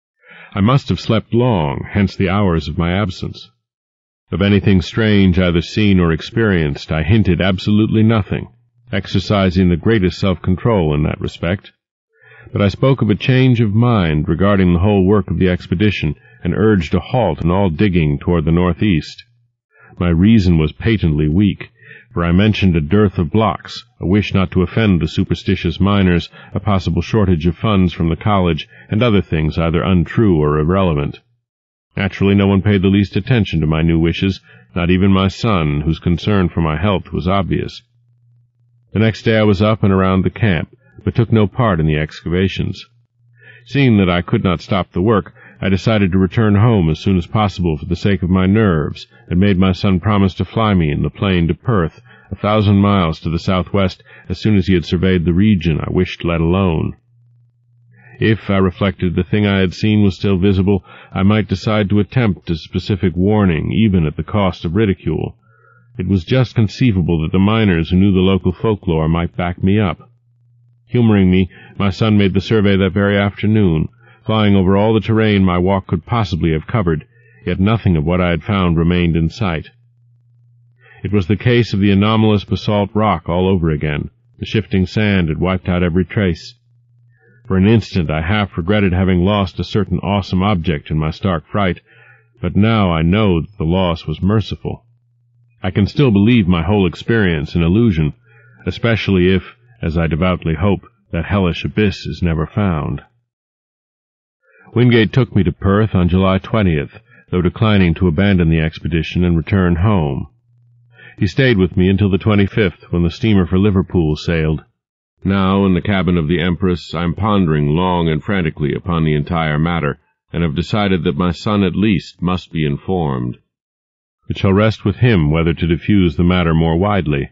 I must have slept long, hence the hours of my absence. Of anything strange either seen or experienced I hinted absolutely nothing, exercising the greatest self-control in that respect. But I spoke of a change of mind regarding the whole work of the expedition, and urged a halt in all digging toward the northeast. My reason was patently weak, for I mentioned a dearth of blocks, a wish not to offend the superstitious miners, a possible shortage of funds from the college, and other things either untrue or irrelevant. Naturally, no one paid the least attention to my new wishes, not even my son, whose concern for my health was obvious. The next day I was up and around the camp, but took no part in the excavations. Seeing that I could not stop the work, I decided to return home as soon as possible for the sake of my nerves, and made my son promise to fly me in the plane to Perth, a thousand miles to the southwest, as soon as he had surveyed the region I wished let alone. If, I reflected, the thing I had seen was still visible, I might decide to attempt a specific warning, even at the cost of ridicule. It was just conceivable that the miners who knew the local folklore might back me up. Humoring me, my son made the survey that very afternoon, flying over all the terrain my walk could possibly have covered, yet nothing of what I had found remained in sight. It was the case of the anomalous basalt rock all over again. The shifting sand had wiped out every trace. For an instant I half regretted having lost a certain awesome object in my stark fright, but now I know that the loss was merciful. I can still believe my whole experience an illusion, especially if, as I devoutly hope, that hellish abyss is never found. Wingate took me to Perth on July twentieth, though declining to abandon the expedition and return home. He stayed with me until the twenty-fifth, when the steamer for Liverpool sailed. Now, in the cabin of the Empress, I am pondering long and frantically upon the entire matter, and have decided that my son at least must be informed. It shall rest with him whether to diffuse the matter more widely.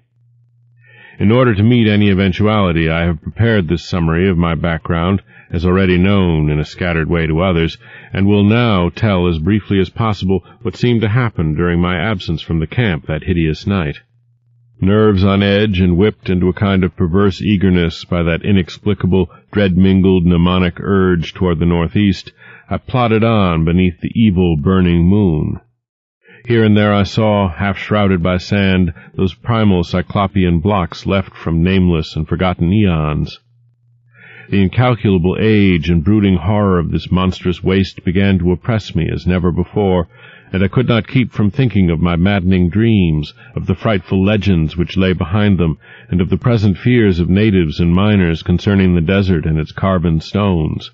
In order to meet any eventuality, I have prepared this summary of my background, as already known in a scattered way to others, and will now tell as briefly as possible what seemed to happen during my absence from the camp that hideous night. Nerves on edge and whipped into a kind of perverse eagerness by that inexplicable, dread-mingled mnemonic urge toward the northeast, I plodded on beneath the evil burning moon. Here and there I saw, half-shrouded by sand, those primal cyclopean blocks left from nameless and forgotten eons. The incalculable age and brooding horror of this monstrous waste began to oppress me as never before, and I could not keep from thinking of my maddening dreams, of the frightful legends which lay behind them, and of the present fears of natives and miners concerning the desert and its carven stones.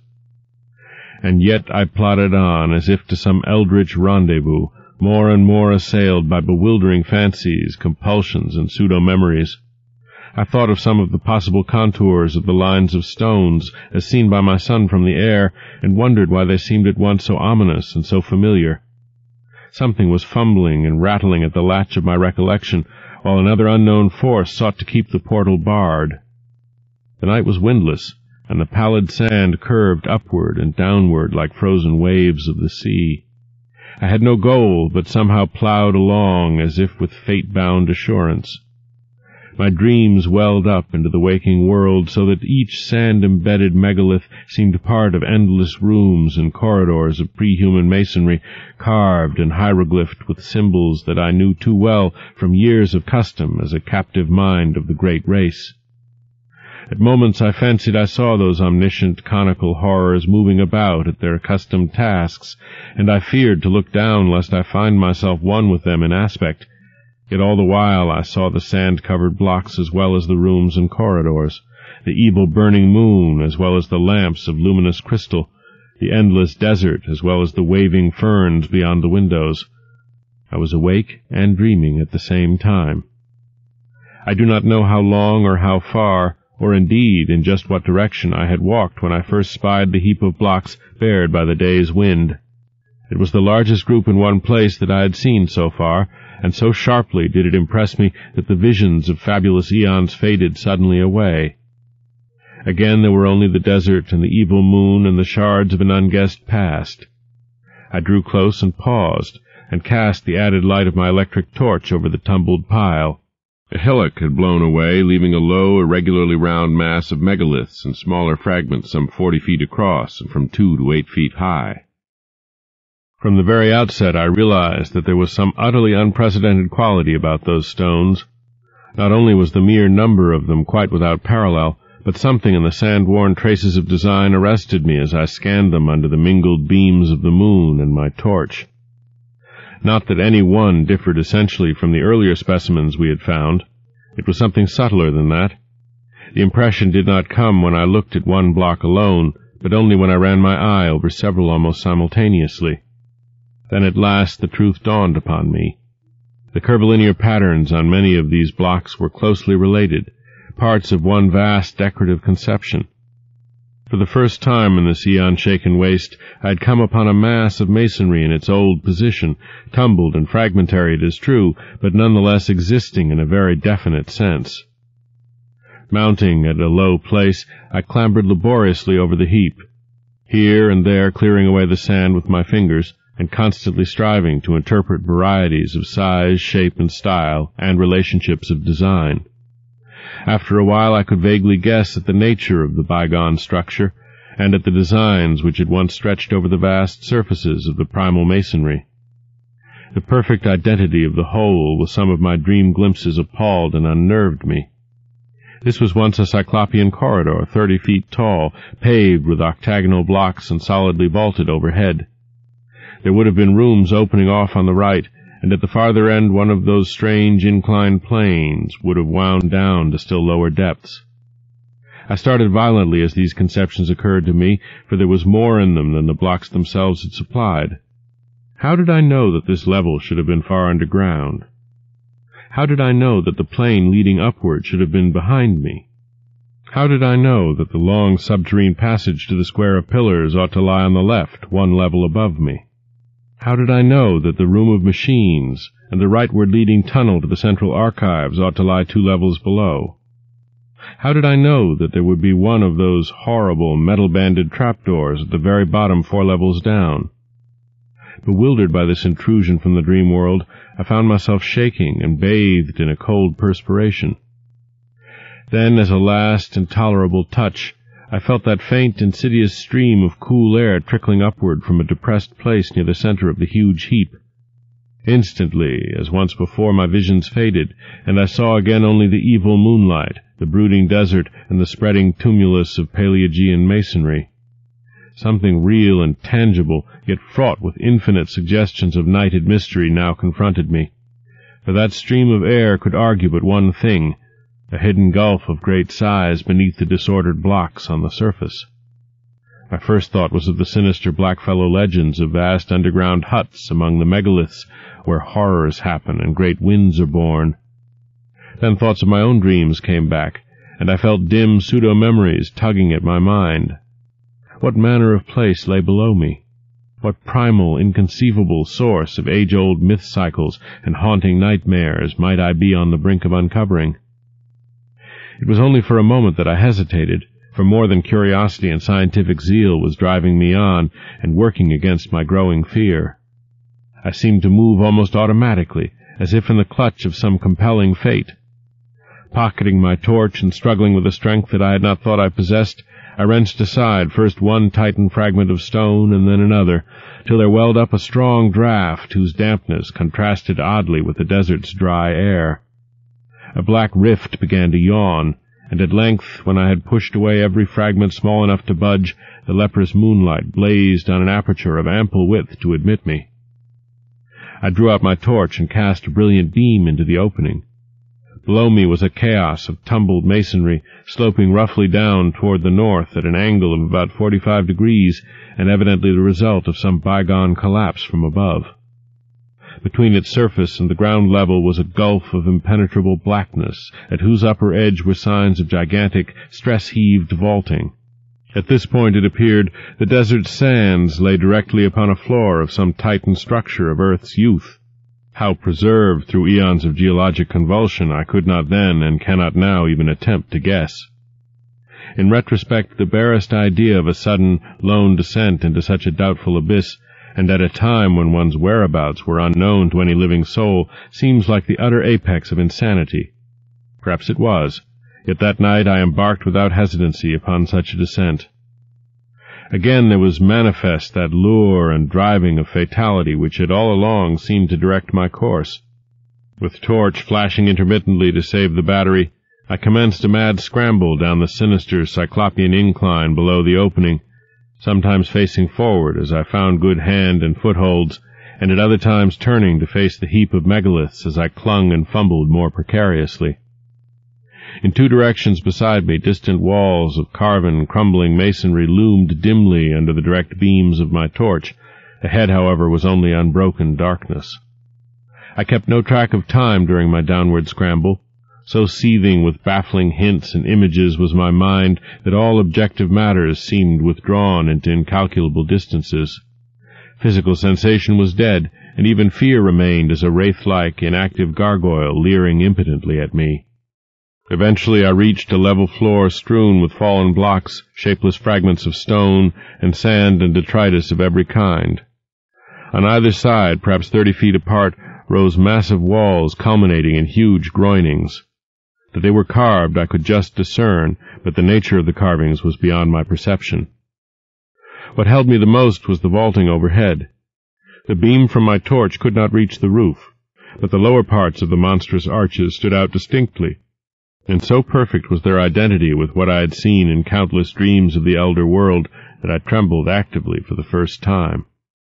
And yet I plodded on as if to some eldritch rendezvous, more and more assailed by bewildering fancies, compulsions, and pseudo-memories. I thought of some of the possible contours of the lines of stones as seen by my son from the air, and wondered why they seemed at once so ominous and so familiar. Something was fumbling and rattling at the latch of my recollection, while another unknown force sought to keep the portal barred. The night was windless, and the pallid sand curved upward and downward like frozen waves of the sea. I had no goal, but somehow ploughed along as if with fate-bound assurance. My dreams welled up into the waking world, so that each sand-embedded megalith seemed part of endless rooms and corridors of pre-human masonry, carved and hieroglyphed with symbols that I knew too well from years of custom as a captive mind of the great race. At moments I fancied I saw those omniscient conical horrors moving about at their accustomed tasks, and I feared to look down lest I find myself one with them in aspect. Yet all the while I saw the sand-covered blocks as well as the rooms and corridors, the evil burning moon as well as the lamps of luminous crystal, the endless desert as well as the waving ferns beyond the windows. I was awake and dreaming at the same time. I do not know how long or how far, or indeed in just what direction I had walked when I first spied the heap of blocks bared by the day's wind. It was the largest group in one place that I had seen so far, and so sharply did it impress me that the visions of fabulous eons faded suddenly away. Again there were only the desert and the evil moon and the shards of an unguessed past. I drew close and paused, and cast the added light of my electric torch over the tumbled pile. A hillock had blown away, leaving a low, irregularly round mass of megaliths and smaller fragments some forty feet across and from two to eight feet high. From the very outset I realized that there was some utterly unprecedented quality about those stones. Not only was the mere number of them quite without parallel, but something in the sand-worn traces of design arrested me as I scanned them under the mingled beams of the moon and my torch. Not that any one differed essentially from the earlier specimens we had found. It was something subtler than that. The impression did not come when I looked at one block alone, but only when I ran my eye over several almost simultaneously. Then at last the truth dawned upon me. The curvilinear patterns on many of these blocks were closely related, parts of one vast decorative conception. For the first time in this eon-shaken waste, I had come upon a mass of masonry in its old position, tumbled and fragmentary, it is true, but nonetheless existing in a very definite sense. Mounting at a low place, I clambered laboriously over the heap, here and there clearing away the sand with my fingers, and constantly striving to interpret varieties of size, shape, and style, and relationships of design. After a while I could vaguely guess at the nature of the bygone structure, and at the designs which had once stretched over the vast surfaces of the primal masonry. The perfect identity of the whole with some of my dream glimpses appalled and unnerved me. This was once a cyclopean corridor, thirty feet tall, paved with octagonal blocks and solidly vaulted overhead. There would have been rooms opening off on the right, and at the farther end one of those strange inclined planes would have wound down to still lower depths. I started violently as these conceptions occurred to me, for there was more in them than the blocks themselves had supplied. How did I know that this level should have been far underground? How did I know that the plane leading upward should have been behind me? How did I know that the long subterranean passage to the square of pillars ought to lie on the left, one level above me? How did I know that the room of machines and the rightward leading tunnel to the central archives ought to lie two levels below? How did I know that there would be one of those horrible metal-banded trapdoors at the very bottom four levels down? Bewildered by this intrusion from the dream world, I found myself shaking and bathed in a cold perspiration. Then, as a last intolerable touch, I felt that faint, insidious stream of cool air trickling upward from a depressed place near the center of the huge heap. Instantly, as once before, my visions faded, and I saw again only the evil moonlight, the brooding desert, and the spreading tumulus of Paleogean masonry. Something real and tangible, yet fraught with infinite suggestions of nighted mystery, now confronted me. For that stream of air could argue but one thing, a hidden gulf of great size beneath the disordered blocks on the surface. My first thought was of the sinister Blackfellow legends of vast underground huts among the megaliths where horrors happen and great winds are born. Then thoughts of my own dreams came back, and I felt dim pseudo-memories tugging at my mind. What manner of place lay below me? What primal, inconceivable source of age-old myth cycles and haunting nightmares might I be on the brink of uncovering? It was only for a moment that I hesitated, for more than curiosity and scientific zeal was driving me on and working against my growing fear. I seemed to move almost automatically, as if in the clutch of some compelling fate. Pocketing my torch and struggling with a strength that I had not thought I possessed, I wrenched aside first one titan fragment of stone and then another, till there welled up a strong draught whose dampness contrasted oddly with the desert's dry air. A black rift began to yawn, and at length, when I had pushed away every fragment small enough to budge, the leprous moonlight blazed on an aperture of ample width to admit me. I drew out my torch and cast a brilliant beam into the opening. Below me was a chaos of tumbled masonry, sloping roughly down toward the north at an angle of about forty-five degrees, and evidently the result of some bygone collapse from above. Between its surface and the ground level was a gulf of impenetrable blackness, at whose upper edge were signs of gigantic, stress-heaved vaulting. At this point, it appeared, the desert's sands lay directly upon a floor of some titan structure of Earth's youth. How preserved through eons of geologic convulsion I could not then and cannot now even attempt to guess. In retrospect, the barest idea of a sudden, lone descent into such a doubtful abyss, and at a time when one's whereabouts were unknown to any living soul, seems like the utter apex of insanity. Perhaps it was, yet that night I embarked without hesitancy upon such a descent. Again there was manifest that lure and driving of fatality which had all along seemed to direct my course. With torch flashing intermittently to save the battery, I commenced a mad scramble down the sinister cyclopean incline below the opening, sometimes facing forward as I found good hand and footholds, and at other times turning to face the heap of megaliths as I clung and fumbled more precariously. In two directions beside me, distant walls of carven, crumbling masonry loomed dimly under the direct beams of my torch. Ahead, however, was only unbroken darkness. I kept no track of time during my downward scramble. So seething with baffling hints and images was my mind that all objective matters seemed withdrawn into incalculable distances. Physical sensation was dead, and even fear remained as a wraith-like, inactive gargoyle leering impotently at me. Eventually I reached a level floor strewn with fallen blocks, shapeless fragments of stone, and sand and detritus of every kind. On either side, perhaps thirty feet apart, rose massive walls culminating in huge groinings. That they were carved I could just discern, but the nature of the carvings was beyond my perception. What held me the most was the vaulting overhead. The beam from my torch could not reach the roof, but the lower parts of the monstrous arches stood out distinctly, and so perfect was their identity with what I had seen in countless dreams of the elder world that I trembled actively for the first time.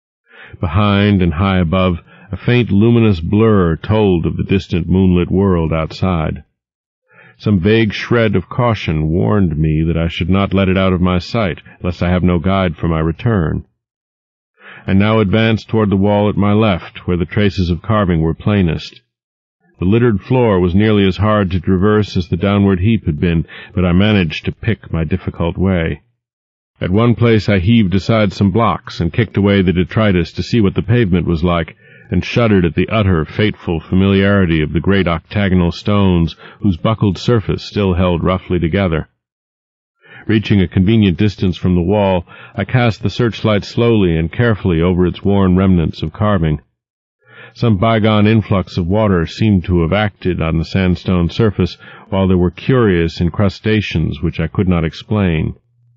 Behind and high above, a faint luminous blur told of the distant moonlit world outside. Some vague shred of caution warned me that I should not let it out of my sight, lest I have no guide for my return. and now advanced toward the wall at my left, where the traces of carving were plainest. The littered floor was nearly as hard to traverse as the downward heap had been, but I managed to pick my difficult way. At one place I heaved aside some blocks and kicked away the detritus to see what the pavement was like, and shuddered at the utter, fateful familiarity of the great octagonal stones whose buckled surface still held roughly together. Reaching a convenient distance from the wall, I cast the searchlight slowly and carefully over its worn remnants of carving. Some bygone influx of water seemed to have acted on the sandstone surface, while there were curious incrustations which I could not explain.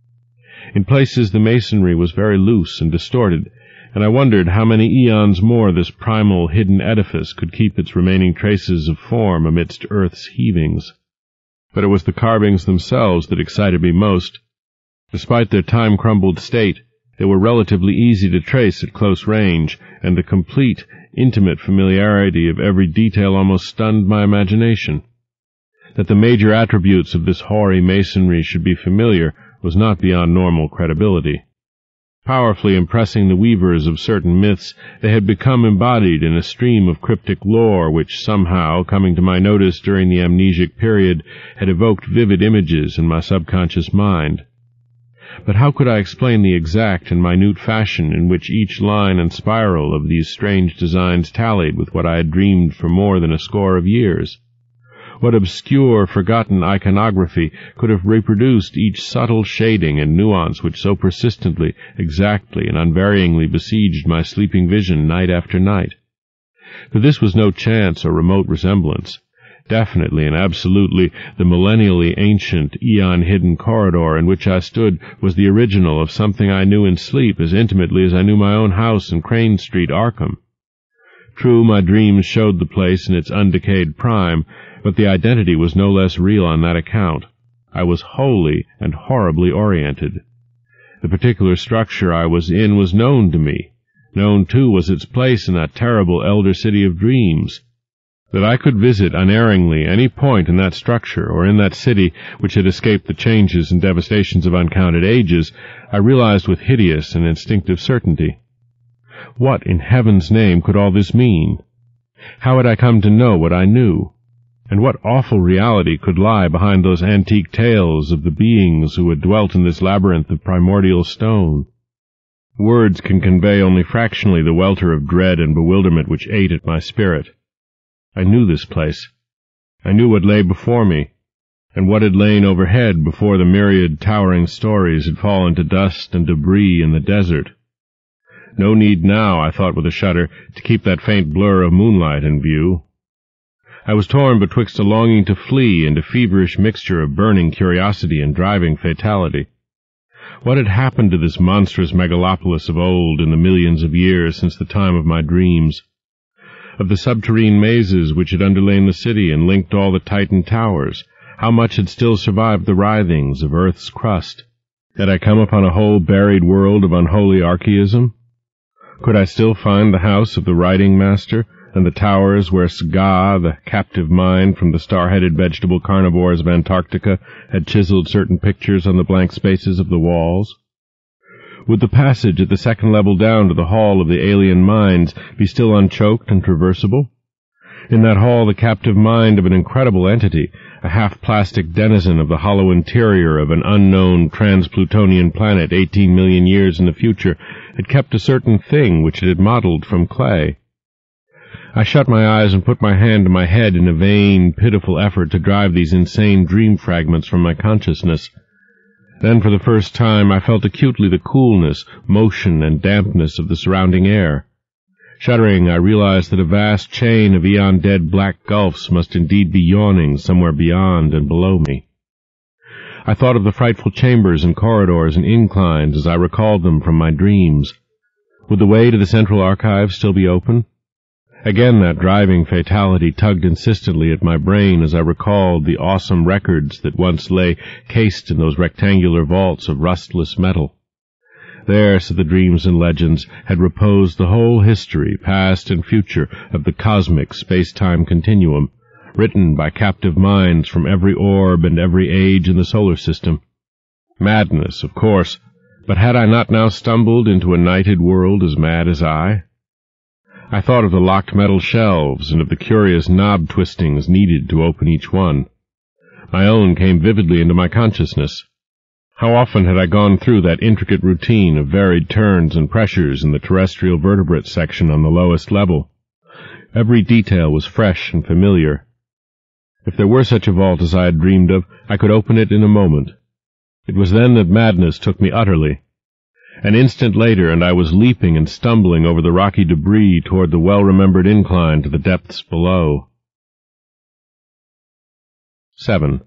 In places the masonry was very loose and distorted, and I wondered how many eons more this primal hidden edifice could keep its remaining traces of form amidst earth's heavings. But it was the carvings themselves that excited me most. Despite their time-crumbled state, they were relatively easy to trace at close range, and the complete, intimate familiarity of every detail almost stunned my imagination. That the major attributes of this hoary masonry should be familiar was not beyond normal credibility. Powerfully impressing the weavers of certain myths, they had become embodied in a stream of cryptic lore which somehow, coming to my notice during the amnesic period, had evoked vivid images in my subconscious mind. But how could I explain the exact and minute fashion in which each line and spiral of these strange designs tallied with what I had dreamed for more than a score of years? What obscure, forgotten iconography could have reproduced each subtle shading and nuance which so persistently, exactly, and unvaryingly besieged my sleeping vision night after night? For this was no chance or remote resemblance. Definitely and absolutely the millennially ancient, eon-hidden corridor in which I stood was the original of something I knew in sleep as intimately as I knew my own house in Crane Street, Arkham. True, my dreams showed the place in its undecayed prime, but the identity was no less real on that account. I was wholly and horribly oriented. The particular structure I was in was known to me. Known, too, was its place in that terrible elder city of dreams. That I could visit unerringly any point in that structure or in that city which had escaped the changes and devastations of uncounted ages, I realized with hideous and instinctive certainty. What, in heaven's name, could all this mean? How had I come to know what I knew? And what awful reality could lie behind those antique tales of the beings who had dwelt in this labyrinth of primordial stone? Words can convey only fractionally the welter of dread and bewilderment which ate at my spirit. I knew this place. I knew what lay before me, and what had lain overhead before the myriad towering stories had fallen to dust and debris in the desert. No need now, I thought with a shudder, to keep that faint blur of moonlight in view. I was torn betwixt a longing to flee and a feverish mixture of burning curiosity and driving fatality. What had happened to this monstrous megalopolis of old in the millions of years since the time of my dreams? Of the subterranean mazes which had underlain the city and linked all the Titan towers, how much had still survived the writhings of earth's crust? Had I come upon a whole buried world of unholy archaism? Could I still find the house of the writing master, and the towers where Sgaa, the captive mind from the star-headed vegetable carnivores of Antarctica, had chiseled certain pictures on the blank spaces of the walls? Would the passage at the second level down to the hall of the alien minds be still unchoked and traversable? In that hall the captive mind of an incredible entity, a half-plastic denizen of the hollow interior of an unknown trans-Plutonian planet eighteen million years in the future, had kept a certain thing which it had modeled from clay. I shut my eyes and put my hand to my head in a vain, pitiful effort to drive these insane dream fragments from my consciousness. Then for the first time I felt acutely the coolness, motion, and dampness of the surrounding air. Shuddering, I realized that a vast chain of eon-dead black gulfs must indeed be yawning somewhere beyond and below me. I thought of the frightful chambers and corridors and inclines as I recalled them from my dreams. Would the way to the Central Archive still be open? Again that driving fatality tugged insistently at my brain as I recalled the awesome records that once lay cased in those rectangular vaults of rustless metal. There, said the dreams and legends, had reposed the whole history, past and future, of the cosmic space-time continuum, written by captive minds from every orb and every age in the solar system. Madness, of course, But had I not now stumbled into a nighted world as mad as I? I thought of the locked metal shelves and of the curious knob twistings needed to open each one. My own came vividly into my consciousness. How often had I gone through that intricate routine of varied turns and pressures in the terrestrial vertebrate section on the lowest level? Every detail was fresh and familiar. If there were such a vault as I had dreamed of, I could open it in a moment. It was then that madness took me utterly. An instant later, and I was leaping and stumbling over the rocky debris toward the well-remembered incline to the depths below. Seven.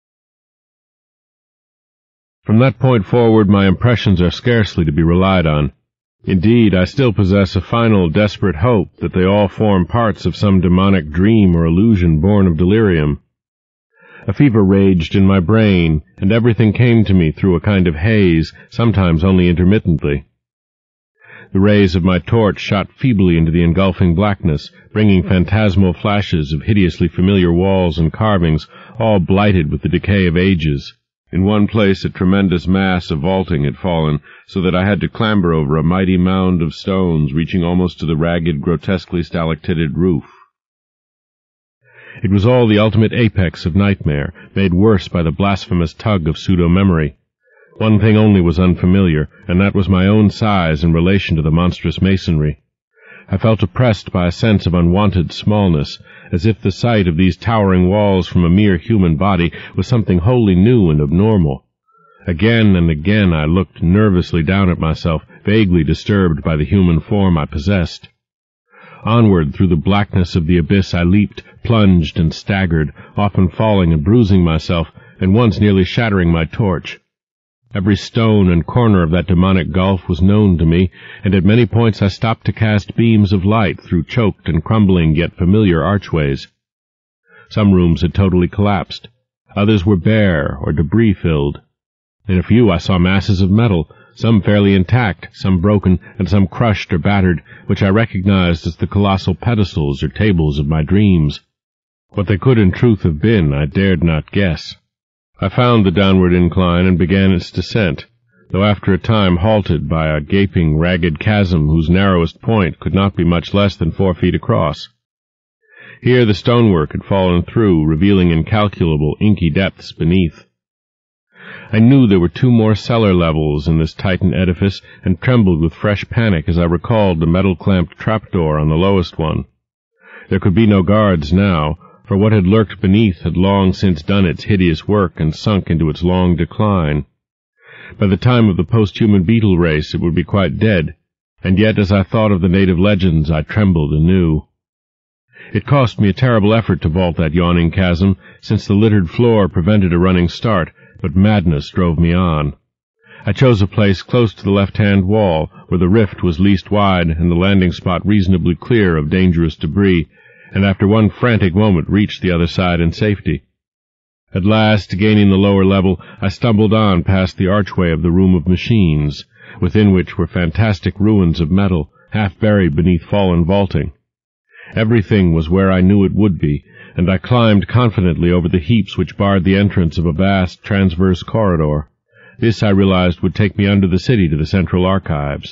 From that point forward, my impressions are scarcely to be relied on. Indeed, I still possess a final, desperate hope that they all form parts of some demonic dream or illusion born of delirium. A fever raged in my brain, and everything came to me through a kind of haze, sometimes only intermittently. The rays of my torch shot feebly into the engulfing blackness, bringing phantasmal flashes of hideously familiar walls and carvings, all blighted with the decay of ages. In one place a tremendous mass of vaulting had fallen, so that I had to clamber over a mighty mound of stones reaching almost to the ragged, grotesquely stalactited roof. It was all the ultimate apex of nightmare, made worse by the blasphemous tug of pseudo-memory. One thing only was unfamiliar, and that was my own size in relation to the monstrous masonry. I felt oppressed by a sense of unwanted smallness, as if the sight of these towering walls from a mere human body was something wholly new and abnormal. Again and again I looked nervously down at myself, vaguely disturbed by the human form I possessed. Onward through the blackness of the abyss I leaped, plunged and staggered, often falling and bruising myself, and once nearly shattering my torch. Every stone and corner of that demonic gulf was known to me, and at many points I stopped to cast beams of light through choked and crumbling yet familiar archways. Some rooms had totally collapsed. Others were bare or debris-filled. In a few I saw masses of metal, some fairly intact, some broken, and some crushed or battered, which I recognized as the colossal pedestals or tables of my dreams. What they could in truth have been, I dared not guess. I found the downward incline and began its descent, though after a time halted by a gaping, ragged chasm whose narrowest point could not be much less than four feet across. Here the stonework had fallen through, revealing incalculable, inky depths beneath. I knew there were two more cellar levels in this Titan edifice, and trembled with fresh panic as I recalled the metal-clamped trapdoor on the lowest one. There could be no guards now, for what had lurked beneath had long since done its hideous work and sunk into its long decline. By the time of the post-human beetle race it would be quite dead, and yet as I thought of the native legends I trembled anew. It cost me a terrible effort to vault that yawning chasm, since the littered floor prevented a running start, but madness drove me on. I chose a place close to the left-hand wall, where the rift was least wide and the landing spot reasonably clear of dangerous debris, and after one frantic moment reached the other side in safety. At last, gaining the lower level, I stumbled on past the archway of the room of machines, within which were fantastic ruins of metal, half buried beneath fallen vaulting. Everything was where I knew it would be, and I climbed confidently over the heaps which barred the entrance of a vast transverse corridor. This, I realized, would take me under the city to the central archives.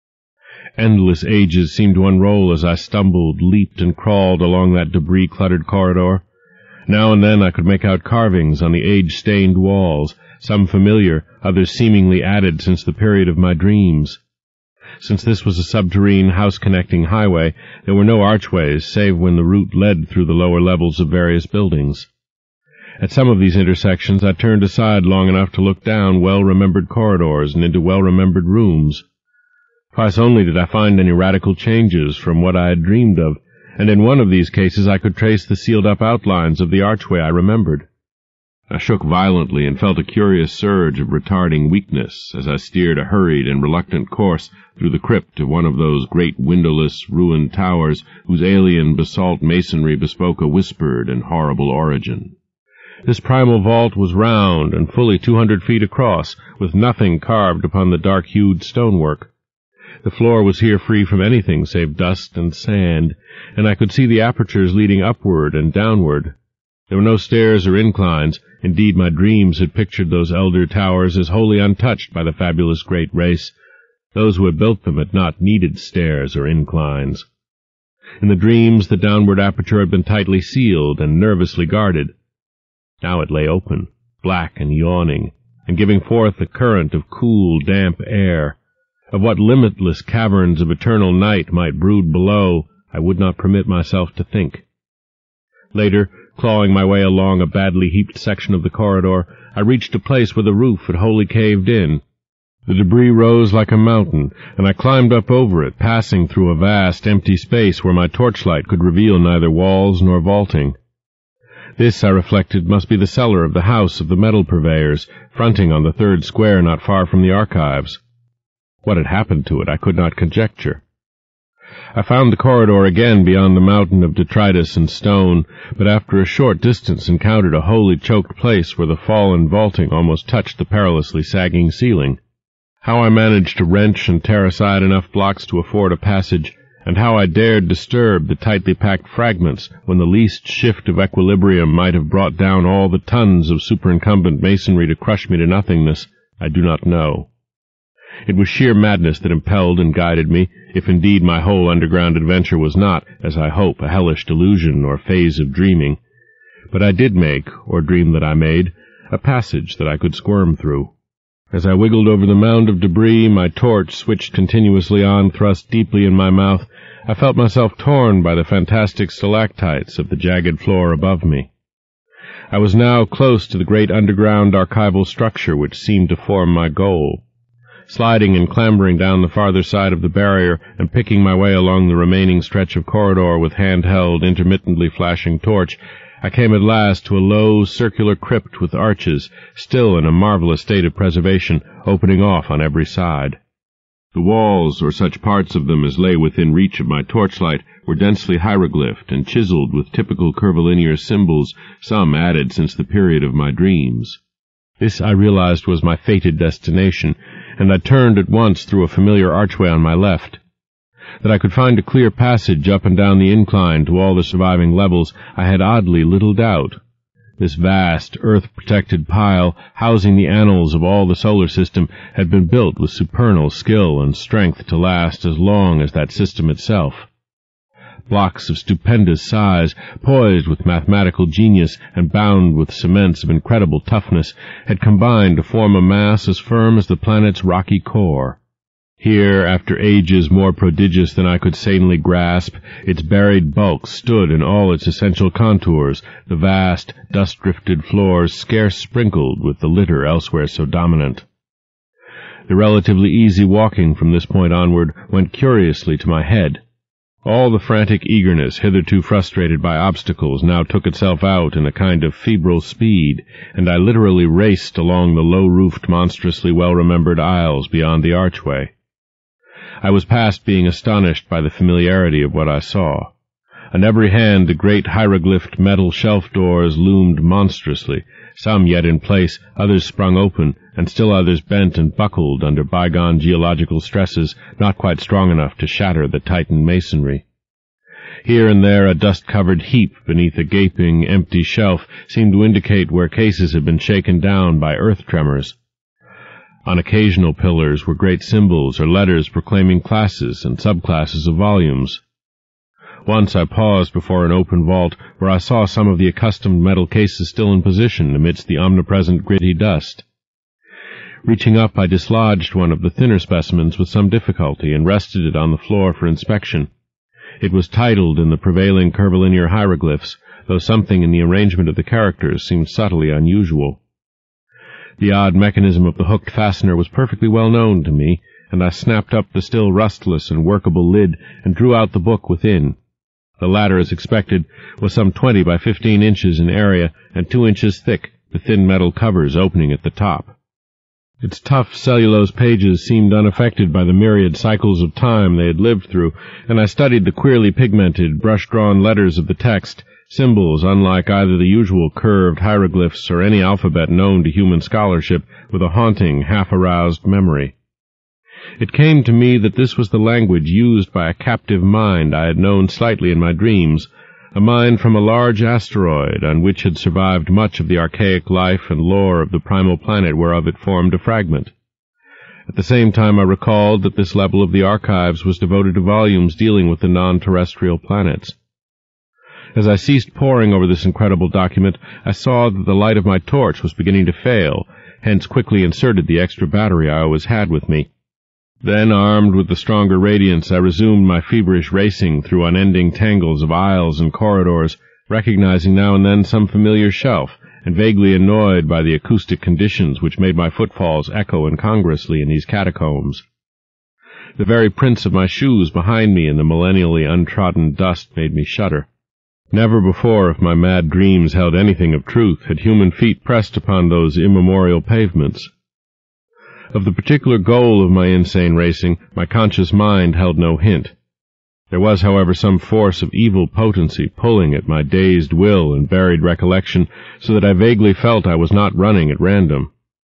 Endless ages seemed to unroll as I stumbled, leaped, and crawled along that debris-cluttered corridor. Now and then I could make out carvings on the age-stained walls, some familiar, others seemingly added since the period of my dreams. Since this was a subterranean house-connecting highway, there were no archways, save when the route led through the lower levels of various buildings. At some of these intersections I turned aside long enough to look down well-remembered corridors and into well-remembered rooms. Twice only did I find any radical changes from what I had dreamed of, and in one of these cases I could trace the sealed-up outlines of the archway I remembered. I shook violently and felt a curious surge of retarding weakness as I steered a hurried and reluctant course through the crypt of one of those great windowless, ruined towers whose alien basalt masonry bespoke a whispered and horrible origin. This primal vault was round and fully two hundred feet across, with nothing carved upon the dark-hued stonework. The floor was here free from anything save dust and sand, and I could see the apertures leading upward and downward. There were no stairs or inclines. Indeed, my dreams had pictured those elder towers as wholly untouched by the fabulous great race. Those who had built them had not needed stairs or inclines. In the dreams, the downward aperture had been tightly sealed and nervously guarded. Now it lay open, black and yawning, and giving forth a current of cool, damp air. Of what limitless caverns of eternal night might brood below, I would not permit myself to think. Later, clawing my way along a badly heaped section of the corridor, I reached a place where the roof had wholly caved in. The debris rose like a mountain, and I climbed up over it, passing through a vast, empty space where my torchlight could reveal neither walls nor vaulting. This, I reflected, must be the cellar of the house of the metal purveyors, fronting on the third square not far from the archives. What had happened to it I could not conjecture. I found the corridor again beyond the mountain of detritus and stone, but after a short distance encountered a wholly choked place where the fallen vaulting almost touched the perilously sagging ceiling. How I managed to wrench and tear aside enough blocks to afford a passage, and how I dared disturb the tightly packed fragments when the least shift of equilibrium might have brought down all the tons of superincumbent masonry to crush me to nothingness, I do not know. It was sheer madness that impelled and guided me, if indeed my whole underground adventure was not, as I hope, a hellish delusion or phase of dreaming. But I did make, or dream that I made, a passage that I could squirm through. As I wiggled over the mound of debris, my torch switched continuously on, thrust deeply in my mouth, I felt myself torn by the fantastic stalactites of the jagged floor above me. I was now close to the great underground archival structure which seemed to form my goal. Sliding and clambering down the farther side of the barrier and picking my way along the remaining stretch of corridor with hand-held, intermittently flashing torch, I came at last to a low, circular crypt with arches, still in a marvelous state of preservation, opening off on every side. The walls, or such parts of them as lay within reach of my torchlight, were densely hieroglyphed and chiseled with typical curvilinear symbols, some added since the period of my dreams. This, I realized, was my fated destination, and I turned at once through a familiar archway on my left. That I could find a clear passage up and down the incline to all the surviving levels, I had oddly little doubt. This vast, earth-protected pile, housing the annals of all the solar system, had been built with supernal skill and strength to last as long as that system itself. Blocks of stupendous size, poised with mathematical genius and bound with cements of incredible toughness, had combined to form a mass as firm as the planet's rocky core. Here, after ages more prodigious than I could sanely grasp, its buried bulk stood in all its essential contours, the vast, dust-drifted floors scarce sprinkled with the litter elsewhere so dominant. The relatively easy walking from this point onward went curiously to my head. All the frantic eagerness hitherto frustrated by obstacles now took itself out in a kind of febrile speed, and I literally raced along the low-roofed, monstrously well-remembered aisles beyond the archway. I was past being astonished by the familiarity of what I saw. On every hand the great hieroglyphed metal shelf doors loomed monstrously, some yet in place, others sprung open, and still others bent and buckled under bygone geological stresses not quite strong enough to shatter the tightened masonry. Here and there a dust-covered heap beneath a gaping, empty shelf seemed to indicate where cases had been shaken down by earth tremors. On occasional pillars were great symbols or letters proclaiming classes and subclasses of volumes. Once I paused before an open vault where I saw some of the accustomed metal cases still in position amidst the omnipresent gritty dust. Reaching up, I dislodged one of the thinner specimens with some difficulty and rested it on the floor for inspection. It was titled in the prevailing curvilinear hieroglyphs, though something in the arrangement of the characters seemed subtly unusual. The odd mechanism of the hooked fastener was perfectly well known to me, and I snapped up the still rustless and workable lid and drew out the book within. The latter, as expected, was some twenty by fifteen inches in area and two inches thick, the thin metal covers opening at the top. Its tough cellulose pages seemed unaffected by the myriad cycles of time they had lived through, and I studied the queerly pigmented, brush-drawn letters of the text, symbols unlike either the usual curved hieroglyphs or any alphabet known to human scholarship, with a haunting, half-aroused memory. It came to me that this was the language used by a captive mind I had known slightly in my dreams, a mine from a large asteroid on which had survived much of the archaic life and lore of the primal planet whereof it formed a fragment. At the same time I recalled that this level of the archives was devoted to volumes dealing with the non-terrestrial planets. As I ceased poring over this incredible document, I saw that the light of my torch was beginning to fail, hence quickly inserted the extra battery I always had with me. Then, armed with the stronger radiance, I resumed my feverish racing through unending tangles of aisles and corridors, recognizing now and then some familiar shelf, and vaguely annoyed by the acoustic conditions which made my footfalls echo incongruously in these catacombs. The very prints of my shoes behind me in the millennially untrodden dust made me shudder. Never before, if my mad dreams held anything of truth, had human feet pressed upon those immemorial pavements. Of the particular goal of my insane racing, my conscious mind held no hint. There was, however, some force of evil potency pulling at my dazed will and buried recollection, so that I vaguely felt I was not running at random.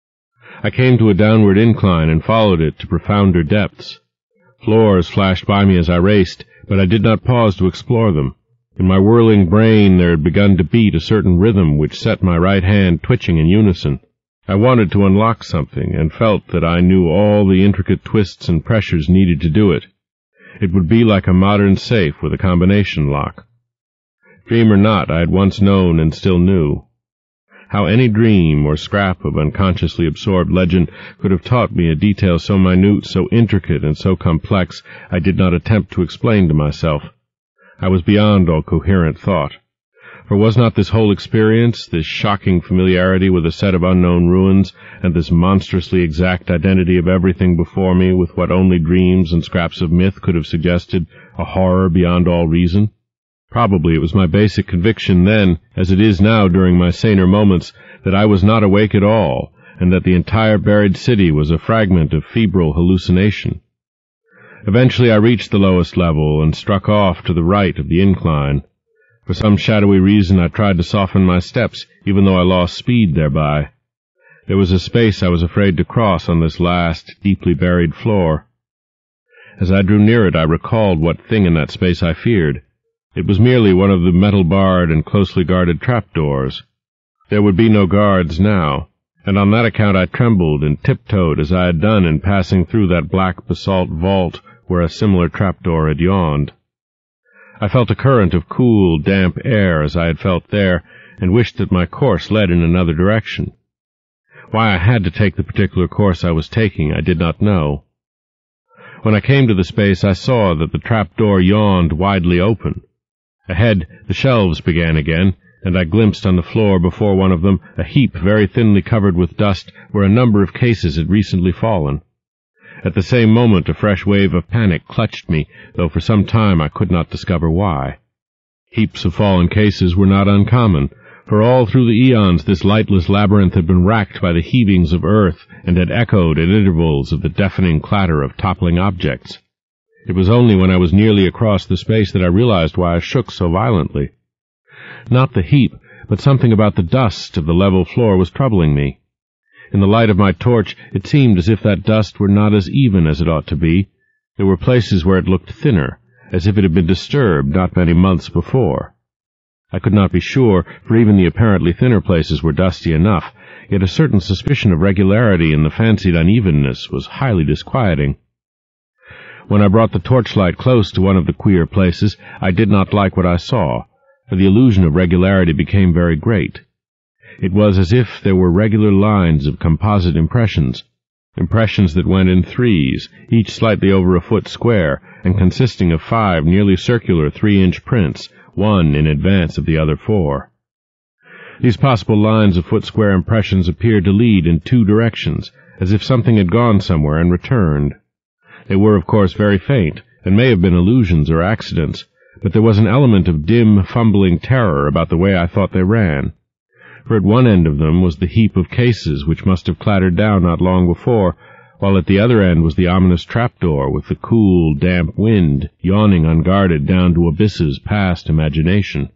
I came to a downward incline and followed it to profounder depths. Floors flashed by me as I raced, but I did not pause to explore them. In my whirling brain there had begun to beat a certain rhythm which set my right hand twitching in unison. I wanted to unlock something, and felt that I knew all the intricate twists and pressures needed to do it. It would be like a modern safe with a combination lock. Dream or not, I had once known and still knew. How any dream or scrap of unconsciously absorbed legend could have taught me a detail so minute, so intricate, and so complex, I did not attempt to explain to myself. I was beyond all coherent thought. For was not this whole experience, this shocking familiarity with a set of unknown ruins, and this monstrously exact identity of everything before me with what only dreams and scraps of myth could have suggested, a horror beyond all reason? Probably it was my basic conviction then, as it is now during my saner moments, that I was not awake at all, and that the entire buried city was a fragment of febrile hallucination. Eventually I reached the lowest level and struck off to the right of the incline. For some shadowy reason I tried to soften my steps, even though I lost speed thereby. There was a space I was afraid to cross on this last, deeply buried floor. As I drew near it, I recalled what thing in that space I feared. It was merely one of the metal-barred and closely guarded trapdoors. There would be no guards now, and on that account I trembled and tiptoed as I had done in passing through that black basalt vault where a similar trapdoor had yawned. I felt a current of cool, damp air as I had felt there, and wished that my course led in another direction. Why I had to take the particular course I was taking, I did not know. When I came to the space, I saw that the trapdoor yawned widely open. Ahead, the shelves began again, and I glimpsed on the floor before one of them a heap very thinly covered with dust where a number of cases had recently fallen. At the same moment a fresh wave of panic clutched me, though for some time I could not discover why. Heaps of fallen cases were not uncommon, for all through the eons this lightless labyrinth had been racked by the heavings of earth and had echoed at intervals of the deafening clatter of toppling objects. It was only when I was nearly across the space that I realized why I shook so violently. Not the heap, but something about the dust of the level floor was troubling me. In the light of my torch, it seemed as if that dust were not as even as it ought to be. There were places where it looked thinner, as if it had been disturbed not many months before. I could not be sure, for even the apparently thinner places were dusty enough, yet a certain suspicion of regularity in the fancied unevenness was highly disquieting. When I brought the torchlight close to one of the queer places, I did not like what I saw, for the illusion of regularity became very great. It was as if there were regular lines of composite impressions, impressions that went in threes, each slightly over a foot square, and consisting of five nearly circular three-inch prints, one in advance of the other four. These possible lines of foot-square impressions appeared to lead in two directions, as if something had gone somewhere and returned. They were, of course, very faint, and may have been illusions or accidents, but there was an element of dim, fumbling terror about the way I thought they ran. For at one end of them was the heap of cases which must have clattered down not long before, while at the other end was the ominous trapdoor with the cool, damp wind yawning unguarded down to abysses past imagination.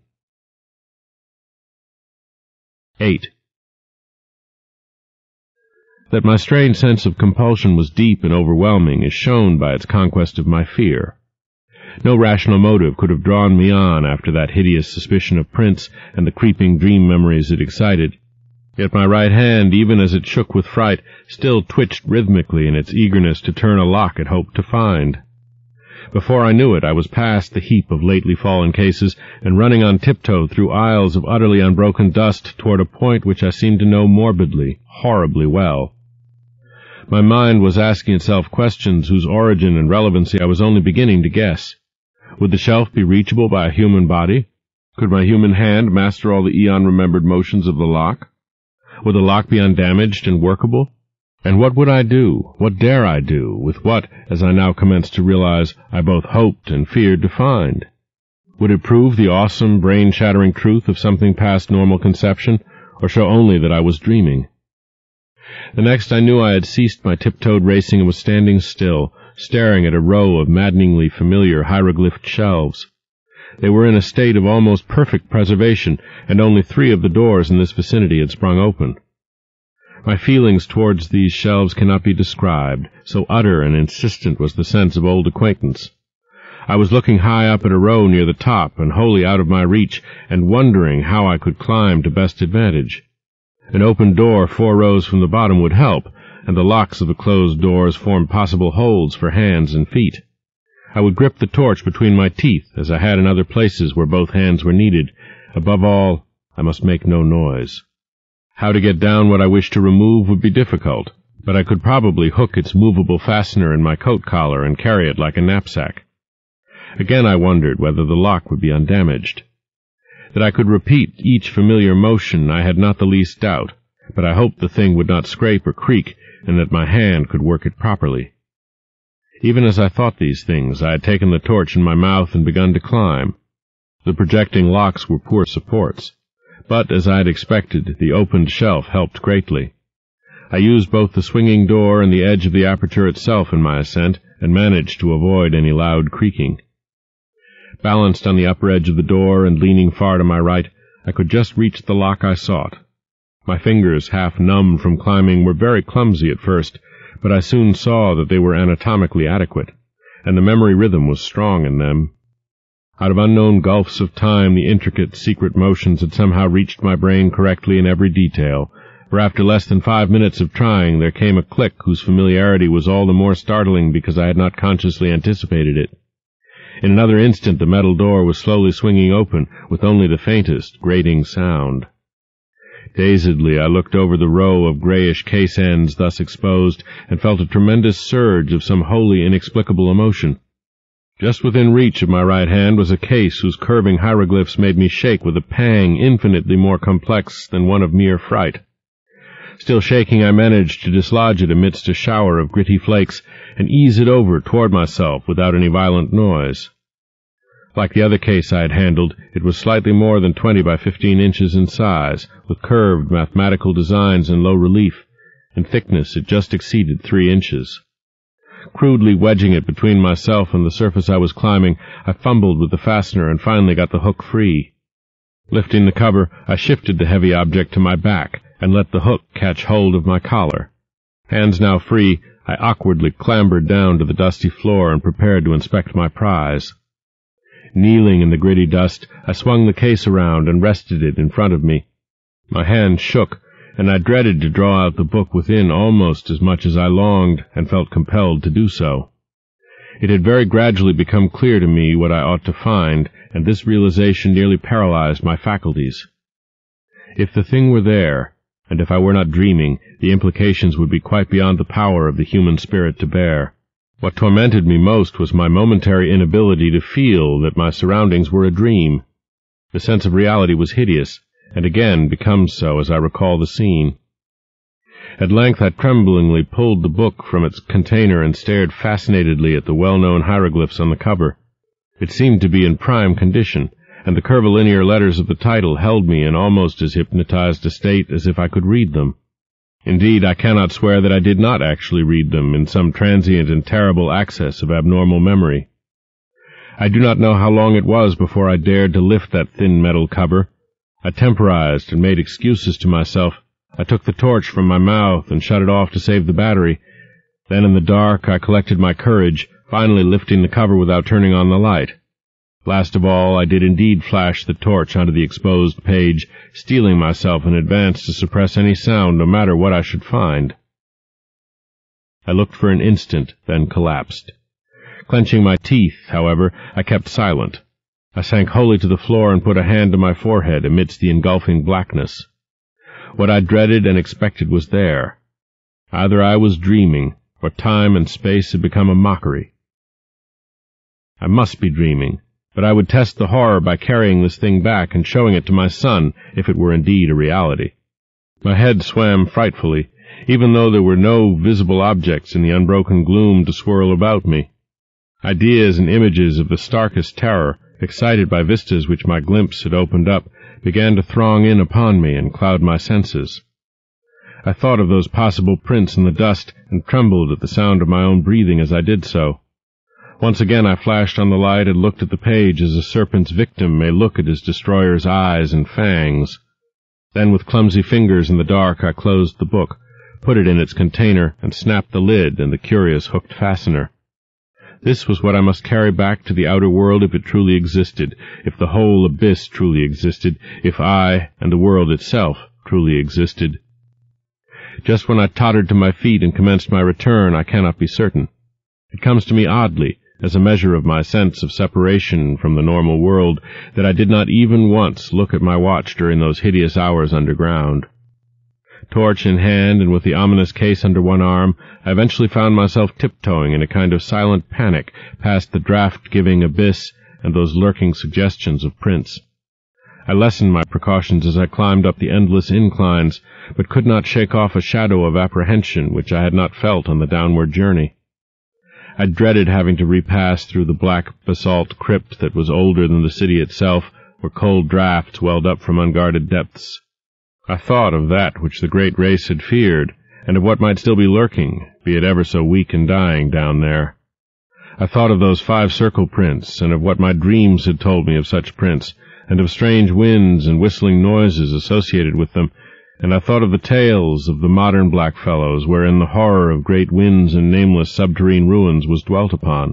eight. That my strange sense of compulsion was deep and overwhelming is shown by its conquest of my fear. No rational motive could have drawn me on after that hideous suspicion of Prince and the creeping dream memories it excited. Yet my right hand, even as it shook with fright, still twitched rhythmically in its eagerness to turn a lock it hoped to find. Before I knew it, I was past the heap of lately fallen cases and running on tiptoe through aisles of utterly unbroken dust toward a point which I seemed to know morbidly, horribly well. My mind was asking itself questions whose origin and relevancy I was only beginning to guess. Would the shelf be reachable by a human body? Could my human hand master all the eon-remembered motions of the lock? Would the lock be undamaged and workable? And what would I do, what dare I do, with what, as I now commenced to realize, I both hoped and feared to find? Would it prove the awesome, brain-shattering truth of something past normal conception, or show only that I was dreaming? The next I knew I had ceased my tiptoed racing and was standing still, staring at a row of maddeningly familiar hieroglyphed shelves. They were in a state of almost perfect preservation, and only three of the doors in this vicinity had sprung open. My feelings towards these shelves cannot be described, so utter and insistent was the sense of old acquaintance. I was looking high up at a row near the top and wholly out of my reach, and wondering how I could climb to best advantage. An open door four rows from the bottom would help, and the locks of the closed doors formed possible holds for hands and feet. I would grip the torch between my teeth, as I had in other places where both hands were needed. Above all, I must make no noise. How to get down what I wished to remove would be difficult, but I could probably hook its movable fastener in my coat collar and carry it like a knapsack. Again I wondered whether the lock would be undamaged. That I could repeat each familiar motion I had not the least doubt, but I hoped the thing would not scrape or creak, and that my hand could work it properly. Even as I thought these things, I had taken the torch in my mouth and begun to climb. The projecting locks were poor supports, but, as I had expected, the opened shelf helped greatly. I used both the swinging door and the edge of the aperture itself in my ascent, and managed to avoid any loud creaking. Balanced on the upper edge of the door and leaning far to my right, I could just reach the lock I sought. My fingers, half numb from climbing, were very clumsy at first, but I soon saw that they were anatomically adequate, and the memory rhythm was strong in them. Out of unknown gulfs of time, the intricate, secret motions had somehow reached my brain correctly in every detail, for after less than five minutes of trying, there came a click whose familiarity was all the more startling because I had not consciously anticipated it. In another instant the metal door was slowly swinging open, with only the faintest, grating sound. Dazedly I looked over the row of grayish case ends thus exposed, and felt a tremendous surge of some wholly inexplicable emotion. Just within reach of my right hand was a case whose curving hieroglyphs made me shake with a pang infinitely more complex than one of mere fright. Still shaking, I managed to dislodge it amidst a shower of gritty flakes, and ease it over toward myself without any violent noise. Like the other case I had handled, it was slightly more than twenty by fifteen inches in size, with curved mathematical designs in low relief. In thickness it just exceeded three inches. Crudely wedging it between myself and the surface I was climbing, I fumbled with the fastener and finally got the hook free. Lifting the cover, I shifted the heavy object to my back and let the hook catch hold of my collar. Hands now free, I awkwardly clambered down to the dusty floor and prepared to inspect my prize. Kneeling in the gritty dust, I swung the case around and rested it in front of me. My hand shook, and I dreaded to draw out the book within almost as much as I longed, and felt compelled to do so. It had very gradually become clear to me what I ought to find, and this realization nearly paralyzed my faculties. If the thing were there, and if I were not dreaming, the implications would be quite beyond the power of the human spirit to bear. What tormented me most was my momentary inability to feel that my surroundings were a dream. The sense of reality was hideous, and again becomes so as I recall the scene. At length I tremblingly pulled the book from its container and stared fascinatedly at the well-known hieroglyphs on the cover. It seemed to be in prime condition, and the curvilinear letters of the title held me in almost as hypnotized a state as if I could read them. Indeed, I cannot swear that I did not actually read them in some transient and terrible access of abnormal memory. I do not know how long it was before I dared to lift that thin metal cover. I temporized and made excuses to myself. I took the torch from my mouth and shut it off to save the battery. Then in the dark I collected my courage, finally lifting the cover without turning on the light. Last of all, I did indeed flash the torch onto the exposed page, steeling myself in advance to suppress any sound, no matter what I should find. I looked for an instant, then collapsed. Clenching my teeth, however, I kept silent. I sank wholly to the floor and put a hand to my forehead amidst the engulfing blackness. What I dreaded and expected was there. Either I was dreaming, or time and space had become a mockery. I must be dreaming, but I would test the horror by carrying this thing back and showing it to my son, if it were indeed a reality. My head swam frightfully, even though there were no visible objects in the unbroken gloom to swirl about me. Ideas and images of the starkest terror, excited by vistas which my glimpse had opened up, began to throng in upon me and cloud my senses. I thought of those possible prints in the dust and trembled at the sound of my own breathing as I did so. Once again I flashed on the light and looked at the page as a serpent's victim may look at his destroyer's eyes and fangs. Then with clumsy fingers in the dark I closed the book, put it in its container, and snapped the lid and the curious hooked fastener. This was what I must carry back to the outer world if it truly existed, if the whole abyss truly existed, if I and the world itself truly existed. Just when I tottered to my feet and commenced my return, I cannot be certain. It comes to me oddly, as a measure of my sense of separation from the normal world, that I did not even once look at my watch during those hideous hours underground. Torch in hand and with the ominous case under one arm, I eventually found myself tiptoeing in a kind of silent panic past the draught-giving abyss and those lurking suggestions of prints. I lessened my precautions as I climbed up the endless inclines, but could not shake off a shadow of apprehension which I had not felt on the downward journey. I dreaded having to repass through the black basalt crypt that was older than the city itself, where cold draughts welled up from unguarded depths. I thought of that which the great race had feared, and of what might still be lurking, be it ever so weak and dying, down there. I thought of those five circle prints, and of what my dreams had told me of such prints, and of strange winds and whistling noises associated with them, and I thought of the tales of the modern blackfellows, wherein the horror of great winds and nameless subterrene ruins was dwelt upon.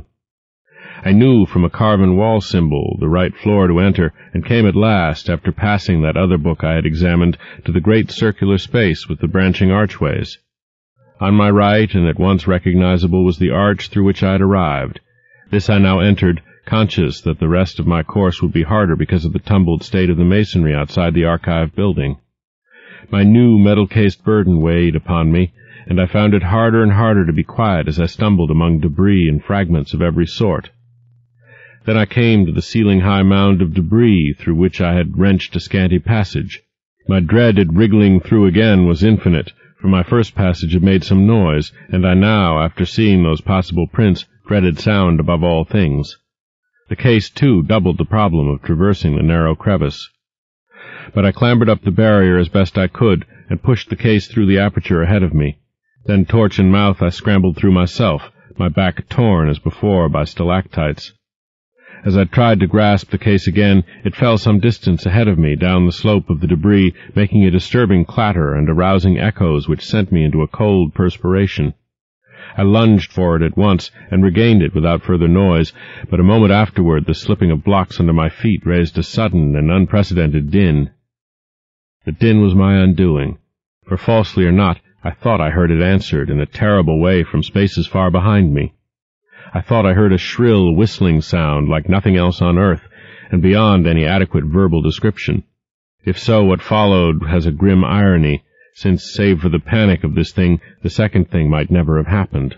I knew from a carven wall symbol the right floor to enter, and came at last, after passing that other book I had examined, to the great circular space with the branching archways. On my right, and at once recognizable, was the arch through which I had arrived. This I now entered, conscious that the rest of my course would be harder because of the tumbled state of the masonry outside the archive building. My new metal-cased burden weighed upon me, and I found it harder and harder to be quiet as I stumbled among debris and fragments of every sort. Then I came to the ceiling-high mound of debris through which I had wrenched a scanty passage. My dread at wriggling through again was infinite, for my first passage had made some noise, and I now, after seeing those possible prints, dreaded sound above all things. The case, too, doubled the problem of traversing the narrow crevice. But I clambered up the barrier as best I could, and pushed the case through the aperture ahead of me. Then, torch in mouth, I scrambled through myself, my back torn as before by stalactites. As I tried to grasp the case again, it fell some distance ahead of me down the slope of the debris, making a disturbing clatter and arousing echoes which sent me into a cold perspiration. I lunged for it at once, and regained it without further noise, but a moment afterward the slipping of blocks under my feet raised a sudden and unprecedented din. The din was my undoing, for falsely or not, I thought I heard it answered in a terrible way from spaces far behind me. I thought I heard a shrill, whistling sound like nothing else on earth, and beyond any adequate verbal description. If so, what followed has a grim irony, since, save for the panic of this thing, the second thing might never have happened.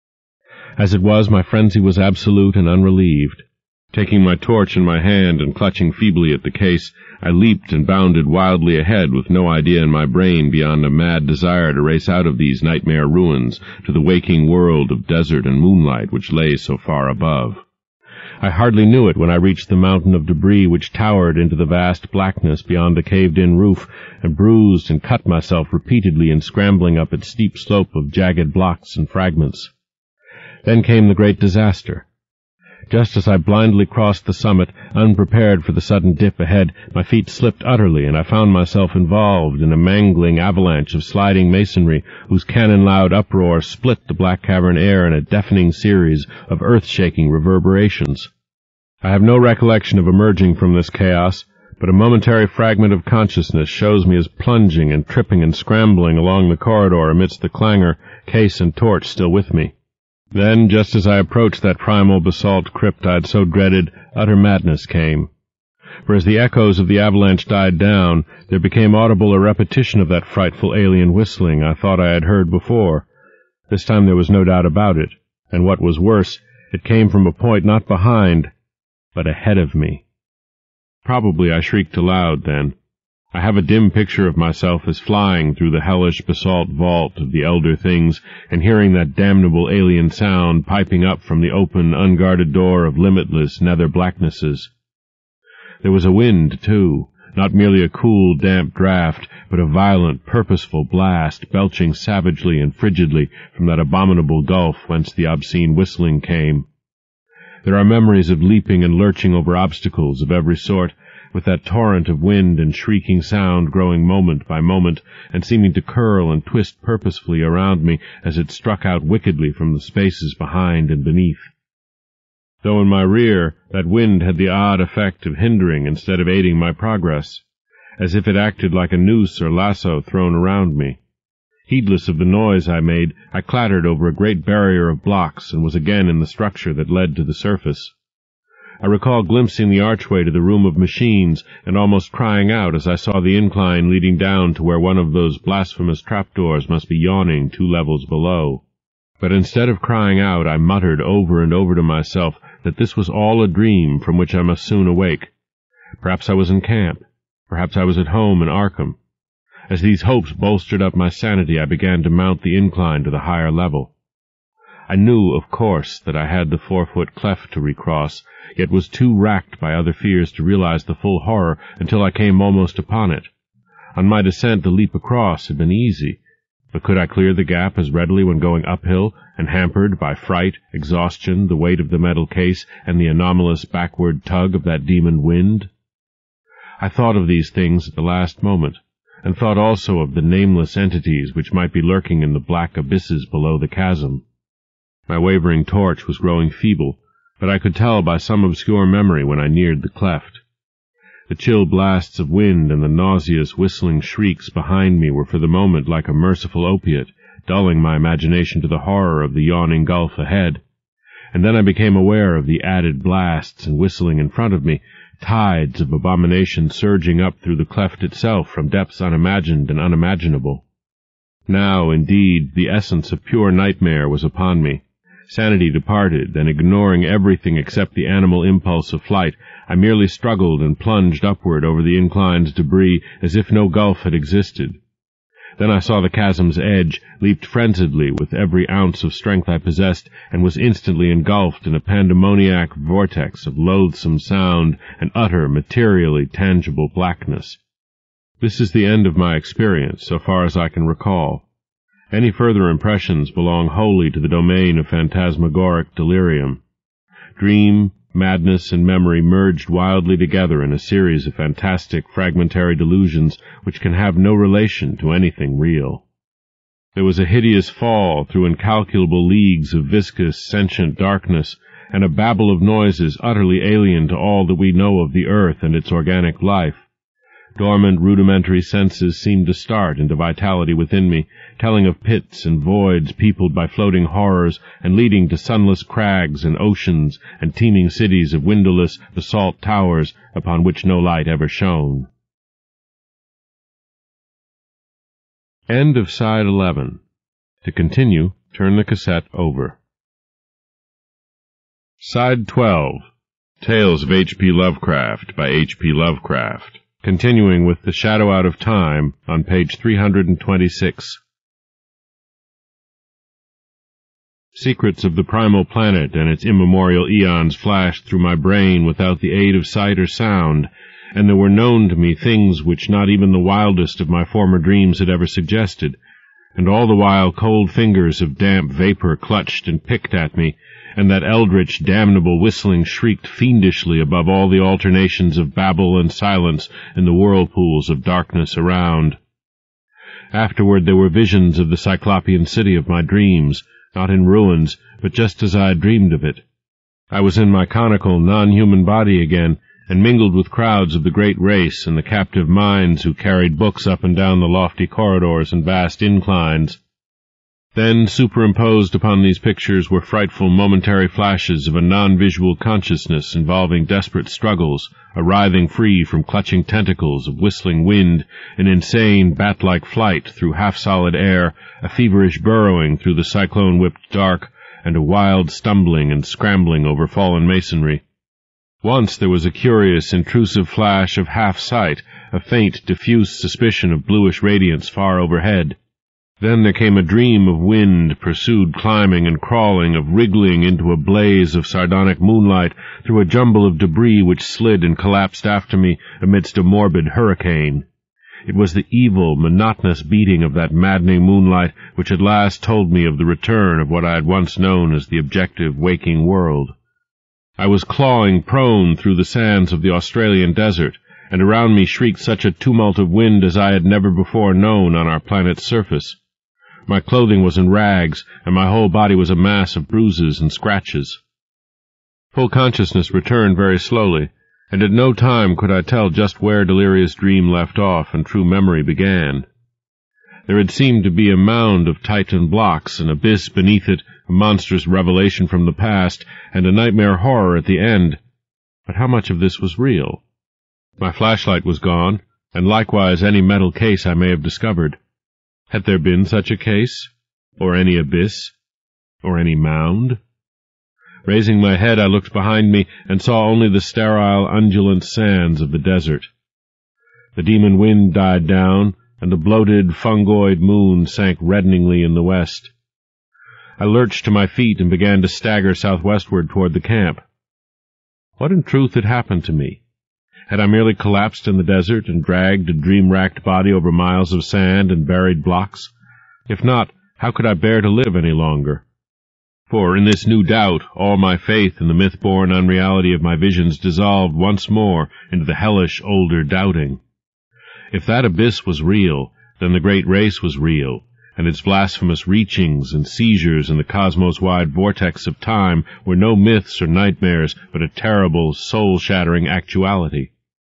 As it was, my frenzy was absolute and unrelieved. Taking my torch in my hand and clutching feebly at the case, I leaped and bounded wildly ahead with no idea in my brain beyond a mad desire to race out of these nightmare ruins to the waking world of desert and moonlight which lay so far above. I hardly knew it when I reached the mountain of debris which towered into the vast blackness beyond the caved-in roof, and bruised and cut myself repeatedly in scrambling up its steep slope of jagged blocks and fragments. Then came the great disaster. Just as I blindly crossed the summit, unprepared for the sudden dip ahead, my feet slipped utterly, and I found myself involved in a mangling avalanche of sliding masonry whose cannon-loud uproar split the black cavern air in a deafening series of earth-shaking reverberations. I have no recollection of emerging from this chaos, but a momentary fragment of consciousness shows me as plunging and tripping and scrambling along the corridor amidst the clangor, case and torch still with me. Then, just as I approached that primal basalt crypt I had so dreaded, utter madness came. For as the echoes of the avalanche died down, there became audible a repetition of that frightful alien whistling I thought I had heard before. This time there was no doubt about it, and what was worse, it came from a point not behind, but ahead of me. Probably I shrieked aloud then. I have a dim picture of myself as flying through the hellish basalt vault of the elder things and hearing that damnable alien sound piping up from the open, unguarded door of limitless nether blacknesses. There was a wind, too, not merely a cool, damp draught, but a violent, purposeful blast, belching savagely and frigidly from that abominable gulf whence the obscene whistling came. There are memories of leaping and lurching over obstacles of every sort, with that torrent of wind and shrieking sound growing moment by moment, and seeming to curl and twist purposefully around me as it struck out wickedly from the spaces behind and beneath. Though in my rear, that wind had the odd effect of hindering instead of aiding my progress, as if it acted like a noose or lasso thrown around me. Heedless of the noise I made, I clattered over a great barrier of blocks and was again in the structure that led to the surface. I recall glimpsing the archway to the room of machines and almost crying out as I saw the incline leading down to where one of those blasphemous trapdoors must be yawning two levels below. But instead of crying out, I muttered over and over to myself that this was all a dream from which I must soon awake. Perhaps I was in camp. Perhaps I was at home in Arkham. As these hopes bolstered up my sanity, I began to mount the incline to the higher level. I knew, of course, that I had the four-foot cleft to recross, yet was too racked by other fears to realize the full horror until I came almost upon it. On my descent, the leap across had been easy, but could I clear the gap as readily when going uphill and hampered by fright, exhaustion, the weight of the metal case, and the anomalous backward tug of that demon wind? I thought of these things at the last moment, and thought also of the nameless entities which might be lurking in the black abysses below the chasm. My wavering torch was growing feeble, but I could tell by some obscure memory when I neared the cleft. The chill blasts of wind and the nauseous whistling shrieks behind me were for the moment like a merciful opiate, dulling my imagination to the horror of the yawning gulf ahead. And then I became aware of the added blasts and whistling in front of me, tides of abomination surging up through the cleft itself from depths unimagined and unimaginable. Now, indeed, the essence of pure nightmare was upon me. Sanity departed, and ignoring everything except the animal impulse of flight, I merely struggled and plunged upward over the incline's debris as if no gulf had existed. Then I saw the chasm's edge, leaped frenziedly with every ounce of strength I possessed, and was instantly engulfed in a pandemoniac vortex of loathsome sound and utter, materially tangible blackness. This is the end of my experience, so far as I can recall. Any further impressions belong wholly to the domain of phantasmagoric delirium. Dream, madness, and memory merged wildly together in a series of fantastic, fragmentary delusions which can have no relation to anything real. There was a hideous fall through incalculable leagues of viscous, sentient darkness, and a babel of noises utterly alien to all that we know of the earth and its organic life. Dormant, rudimentary senses seemed to start into vitality within me, telling of pits and voids peopled by floating horrors and leading to sunless crags and oceans and teeming cities of windowless basalt towers upon which no light ever shone. End of side eleven. To continue, turn the cassette over. Side twelve. Tales of H P Lovecraft by H P Lovecraft. Continuing with The Shadow Out of Time on page three hundred twenty-six. Secrets of the primal planet and its immemorial eons flashed through my brain without the aid of sight or sound, and there were known to me things which not even the wildest of my former dreams had ever suggested, and all the while cold fingers of damp vapor clutched and picked at me, and that eldritch, damnable whistling shrieked fiendishly above all the alternations of babble and silence in the whirlpools of darkness around. Afterward there were visions of the Cyclopean city of my dreams, not in ruins, but just as I had dreamed of it. I was in my conical, non-human body again, and mingled with crowds of the great race and the captive minds who carried books up and down the lofty corridors and vast inclines. Then, superimposed upon these pictures were frightful momentary flashes of a non-visual consciousness involving desperate struggles, a writhing free from clutching tentacles of whistling wind, an insane bat-like flight through half-solid air, a feverish burrowing through the cyclone-whipped dark, and a wild stumbling and scrambling over fallen masonry. Once there was a curious, intrusive flash of half-sight, a faint, diffuse suspicion of bluish radiance far overhead. Then there came a dream of wind, pursued climbing and crawling, of wriggling into a blaze of sardonic moonlight through a jumble of debris which slid and collapsed after me amidst a morbid hurricane. It was the evil, monotonous beating of that maddening moonlight which at last told me of the return of what I had once known as the objective waking world. I was clawing prone through the sands of the Australian desert, and around me shrieked such a tumult of wind as I had never before known on our planet's surface. My clothing was in rags, and my whole body was a mass of bruises and scratches. Full consciousness returned very slowly, and at no time could I tell just where delirious dream left off and true memory began. There had seemed to be a mound of Titan blocks, an abyss beneath it, a monstrous revelation from the past, and a nightmare horror at the end. But how much of this was real? My flashlight was gone, and likewise any metal case I may have discovered. Had there been such a case? Or any abyss? Or any mound? Raising my head, I looked behind me and saw only the sterile, undulant sands of the desert. The demon wind died down, and the bloated, fungoid moon sank reddeningly in the west. I lurched to my feet and began to stagger southwestward toward the camp. What in truth had happened to me? Had I merely collapsed in the desert and dragged a dream-racked body over miles of sand and buried blocks? If not, how could I bear to live any longer? For in this new doubt all my faith in the myth-born unreality of my visions dissolved once more into the hellish older doubting. If that abyss was real, then the great race was real, and its blasphemous reachings and seizures in the cosmos-wide vortex of time were no myths or nightmares, but a terrible, soul-shattering actuality.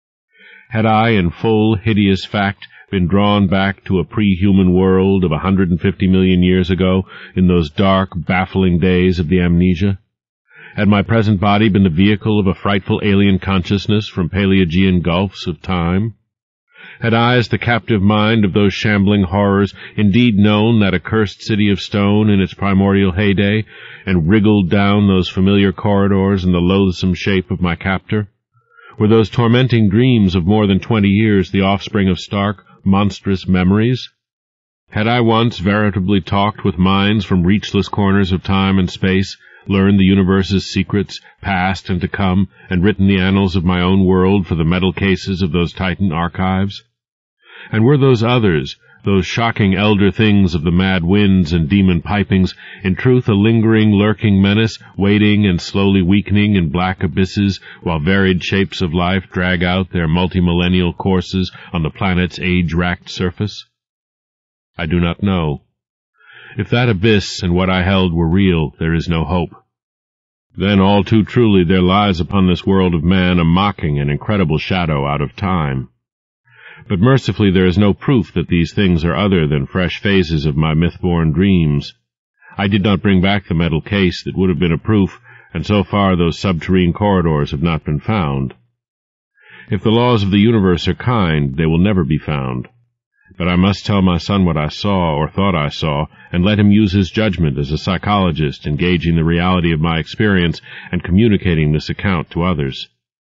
Had I, in full, hideous fact, been drawn back to a pre-human world of a hundred and fifty million years ago, in those dark, baffling days of the amnesia? Had my present body been the vehicle of a frightful alien consciousness from Paleogean gulfs of time? Had I, as the captive mind of those shambling horrors, indeed known that accursed city of stone in its primordial heyday, and wriggled down those familiar corridors in the loathsome shape of my captor? Were those tormenting dreams of more than twenty years the offspring of stark, monstrous memories? Had I once veritably talked with minds from reachless corners of time and space, learned the universe's secrets, past and to come, and written the annals of my own world for the metal cases of those Titan archives? And were those others, those shocking elder things of the mad winds and demon pipings, in truth a lingering, lurking menace, waiting and slowly weakening in black abysses, while varied shapes of life drag out their multimillennial courses on the planet's age-racked surface? I do not know. If that abyss and what I held were real, there is no hope. Then all too truly there lies upon this world of man a mocking and incredible shadow out of time. But mercifully there is no proof that these things are other than fresh phases of my myth-born dreams. I did not bring back the metal case that would have been a proof, and so far those subterrene corridors have not been found. If the laws of the universe are kind, they will never be found. But I must tell my son what I saw, or thought I saw, and let him use his judgment as a psychologist, engaging the reality of my experience and communicating this account to others.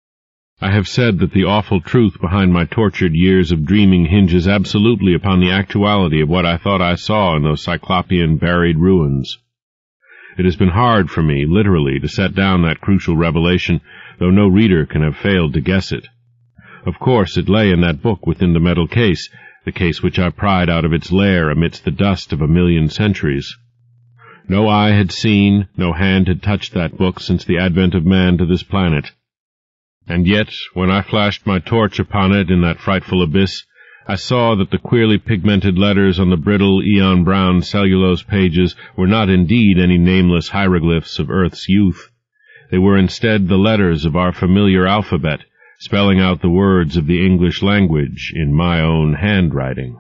I have said that the awful truth behind my tortured years of dreaming hinges absolutely upon the actuality of what I thought I saw in those cyclopean buried ruins. It has been hard for me, literally, to set down that crucial revelation, though no reader can have failed to guess it. Of course, it lay in that book within the metal case, the case which I pried out of its lair amidst the dust of a million centuries. No eye had seen, no hand had touched that book since the advent of man to this planet. And yet, when I flashed my torch upon it in that frightful abyss, I saw that the queerly pigmented letters on the brittle, eon-brown cellulose pages were not indeed any nameless hieroglyphs of Earth's youth. They were instead the letters of our familiar alphabet, spelling out the words of the English language in my own handwriting.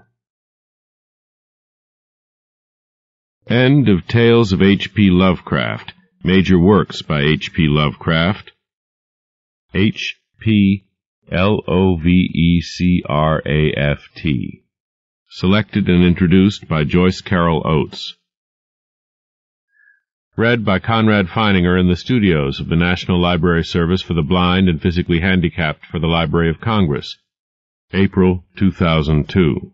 End of Tales of H P Lovecraft. Major works by H P Lovecraft. H P L O V E C R A F T. Selected and introduced by Joyce Carol Oates. Read by Conrad Feininger in the studios of the National Library Service for the Blind and Physically Handicapped for the Library of Congress. April two thousand two.